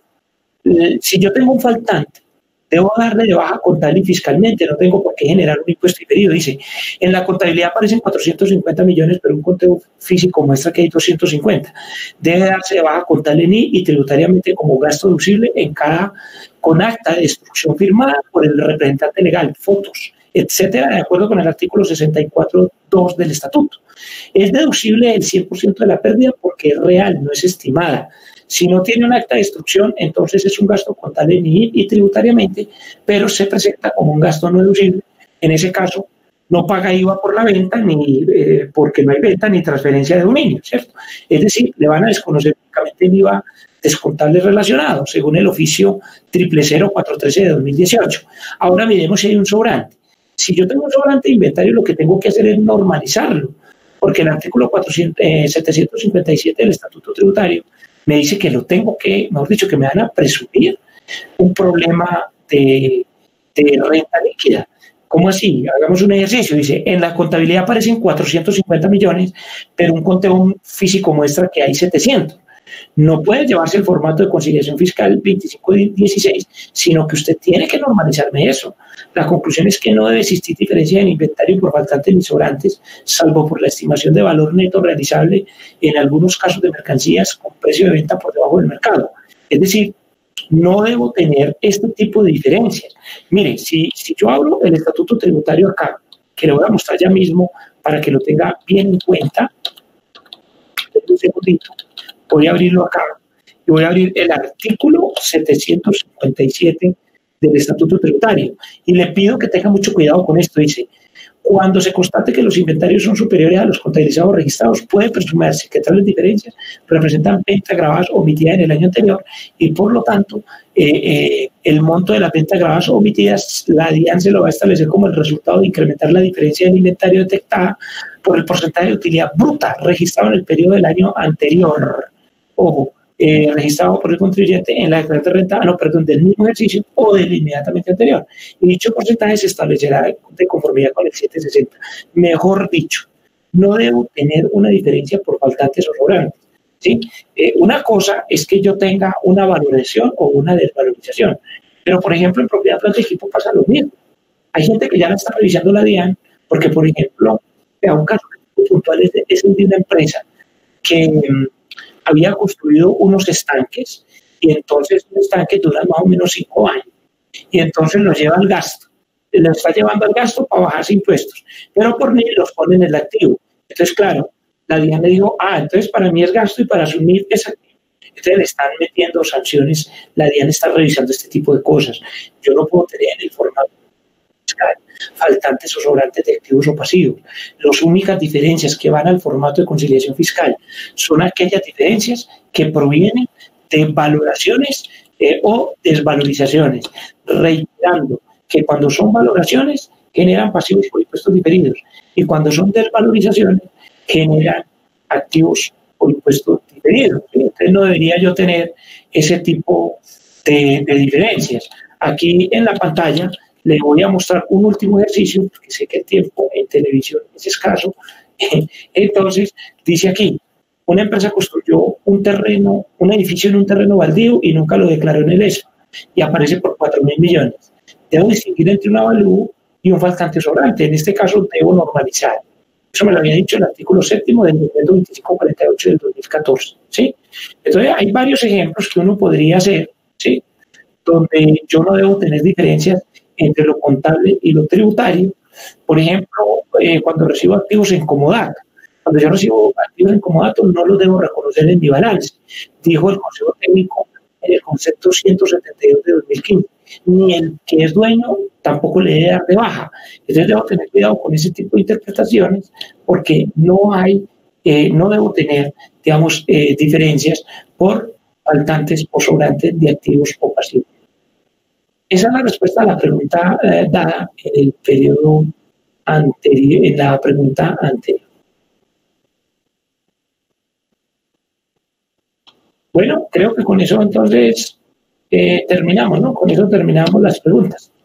si yo tengo un faltante, debo darle de baja contable y fiscalmente, no tengo por qué generar un impuesto diferido. Dice, en la contabilidad aparecen cuatrocientos cincuenta millones, pero un conteo físico muestra que hay doscientos cincuenta. Debe darse de baja contable y tributariamente como gasto deducible en cada, con acta de instrucción firmada por el representante legal, fotos, etcétera, de acuerdo con el artículo sesenta y cuatro punto dos del estatuto. Es deducible el cien por ciento de la pérdida porque es real, no es estimada. Si no tiene un acta de instrucción, entonces es un gasto contable y tributariamente, pero se presenta como un gasto no deducible. En ese caso, no paga I V A por la venta, ni eh, porque no hay venta, ni transferencia de dominio, ¿cierto? Es decir, le van a desconocer únicamente el I V A descontable relacionado, según el oficio cero cero cuatro trece de dos mil dieciocho. Ahora miremos si hay un sobrante. Si yo tengo un sobrante de inventario, lo que tengo que hacer es normalizarlo, porque el artículo cuatrocientos, eh, setecientos cincuenta y siete del Estatuto Tributario me dice que lo tengo que, mejor dicho, que me van a presumir un problema de, de renta líquida. ¿Cómo así? Hagamos un ejercicio. Dice, en la contabilidad aparecen cuatrocientos cincuenta millones, pero un conteo físico muestra que hay setecientos. No puede llevarse el formato de conciliación fiscal veinticinco dieciséis, sino que usted tiene que normalizarme eso. La conclusión es que no debe existir diferencia en inventario por faltantes ni sobrantes, salvo por la estimación de valor neto realizable en algunos casos de mercancías con precio de venta por debajo del mercado. Es decir, no debo tener este tipo de diferencias. Mire, si, si yo abro el estatuto tributario acá, que le voy a mostrar ya mismo para que lo tenga bien en cuenta, un segundito, voy a abrirlo acá y voy a abrir el artículo setecientos cincuenta y siete del Estatuto Tributario y le pido que tenga mucho cuidado con esto. Dice, cuando se constate que los inventarios son superiores a los contabilizados registrados, puede presumirse que tales diferencias representan ventas grabadas omitidas en el año anterior y por lo tanto eh, eh, el monto de las ventas grabadas omitidas, la DIAN se lo va a establecer como el resultado de incrementar la diferencia del inventario detectada por el porcentaje de utilidad bruta registrado en el periodo del año anterior. Ojo, eh, registrado por el contribuyente en la declaración de renta, no, perdón, del mismo ejercicio o del inmediatamente anterior. Y dicho porcentaje se establecerá de conformidad con el setecientos sesenta. Mejor dicho, no debo tener una diferencia por faltantes o sobrantes, ¿sí? Eh, una cosa es que yo tenga una valoración o una desvalorización, pero por ejemplo en propiedad planta y equipo pasa lo mismo. Hay gente que ya la está revisando la DIAN porque, por ejemplo, un caso puntual es de, es de una empresa que um, había construido unos estanques y entonces un estanque dura más o menos cinco años y entonces los lleva al gasto, lo está llevando al gasto para bajarse impuestos, pero por mí los ponen en el activo. Entonces, claro, la DIAN le dijo, ah, entonces para mí es gasto y para asumir es activo. Entonces le están metiendo sanciones, la DIAN está revisando este tipo de cosas. Yo no puedo tener en el formato fiscal faltantes o sobrantes de activos o pasivos. Las únicas diferencias que van al formato de conciliación fiscal son aquellas diferencias que provienen de valoraciones eh, o desvalorizaciones, reiterando que cuando son valoraciones generan pasivos por impuestos diferidos. Y cuando son desvalorizaciones, generan activos por impuestos diferidos. ¿Sí? Entonces no debería yo tener ese tipo de, de diferencias. Aquí en la pantalla le voy a mostrar un último ejercicio, porque sé que el tiempo en televisión es escaso. Entonces, dice aquí, una empresa construyó un terreno, un edificio en un terreno baldío y nunca lo declaró en el E S P A y aparece por cuatro mil millones. Debo distinguir entre un avalúo y un faltante sobrante. En este caso, debo normalizar. Eso me lo había dicho el artículo séptimo del decreto veinticinco cuarenta y ocho del dos mil catorce. ¿Sí? Entonces, hay varios ejemplos que uno podría hacer, ¿sí? Donde yo no debo tener diferencias entre lo contable y lo tributario. Por ejemplo, eh, cuando recibo activos en comodato. Cuando yo recibo activos en comodato, no los debo reconocer en mi balance, dijo el Consejo Técnico en el concepto ciento setenta y dos de dos mil quince. Ni el que es dueño tampoco le debe dar de baja. Entonces debo tener cuidado con ese tipo de interpretaciones porque no hay, eh, no debo tener, digamos, eh, diferencias por faltantes o sobrantes de activos o pasivos. Esa es la respuesta a la pregunta eh, dada en el periodo anterior, en la pregunta anterior. Bueno, creo que con eso entonces eh, terminamos, ¿no? Con eso terminamos las preguntas.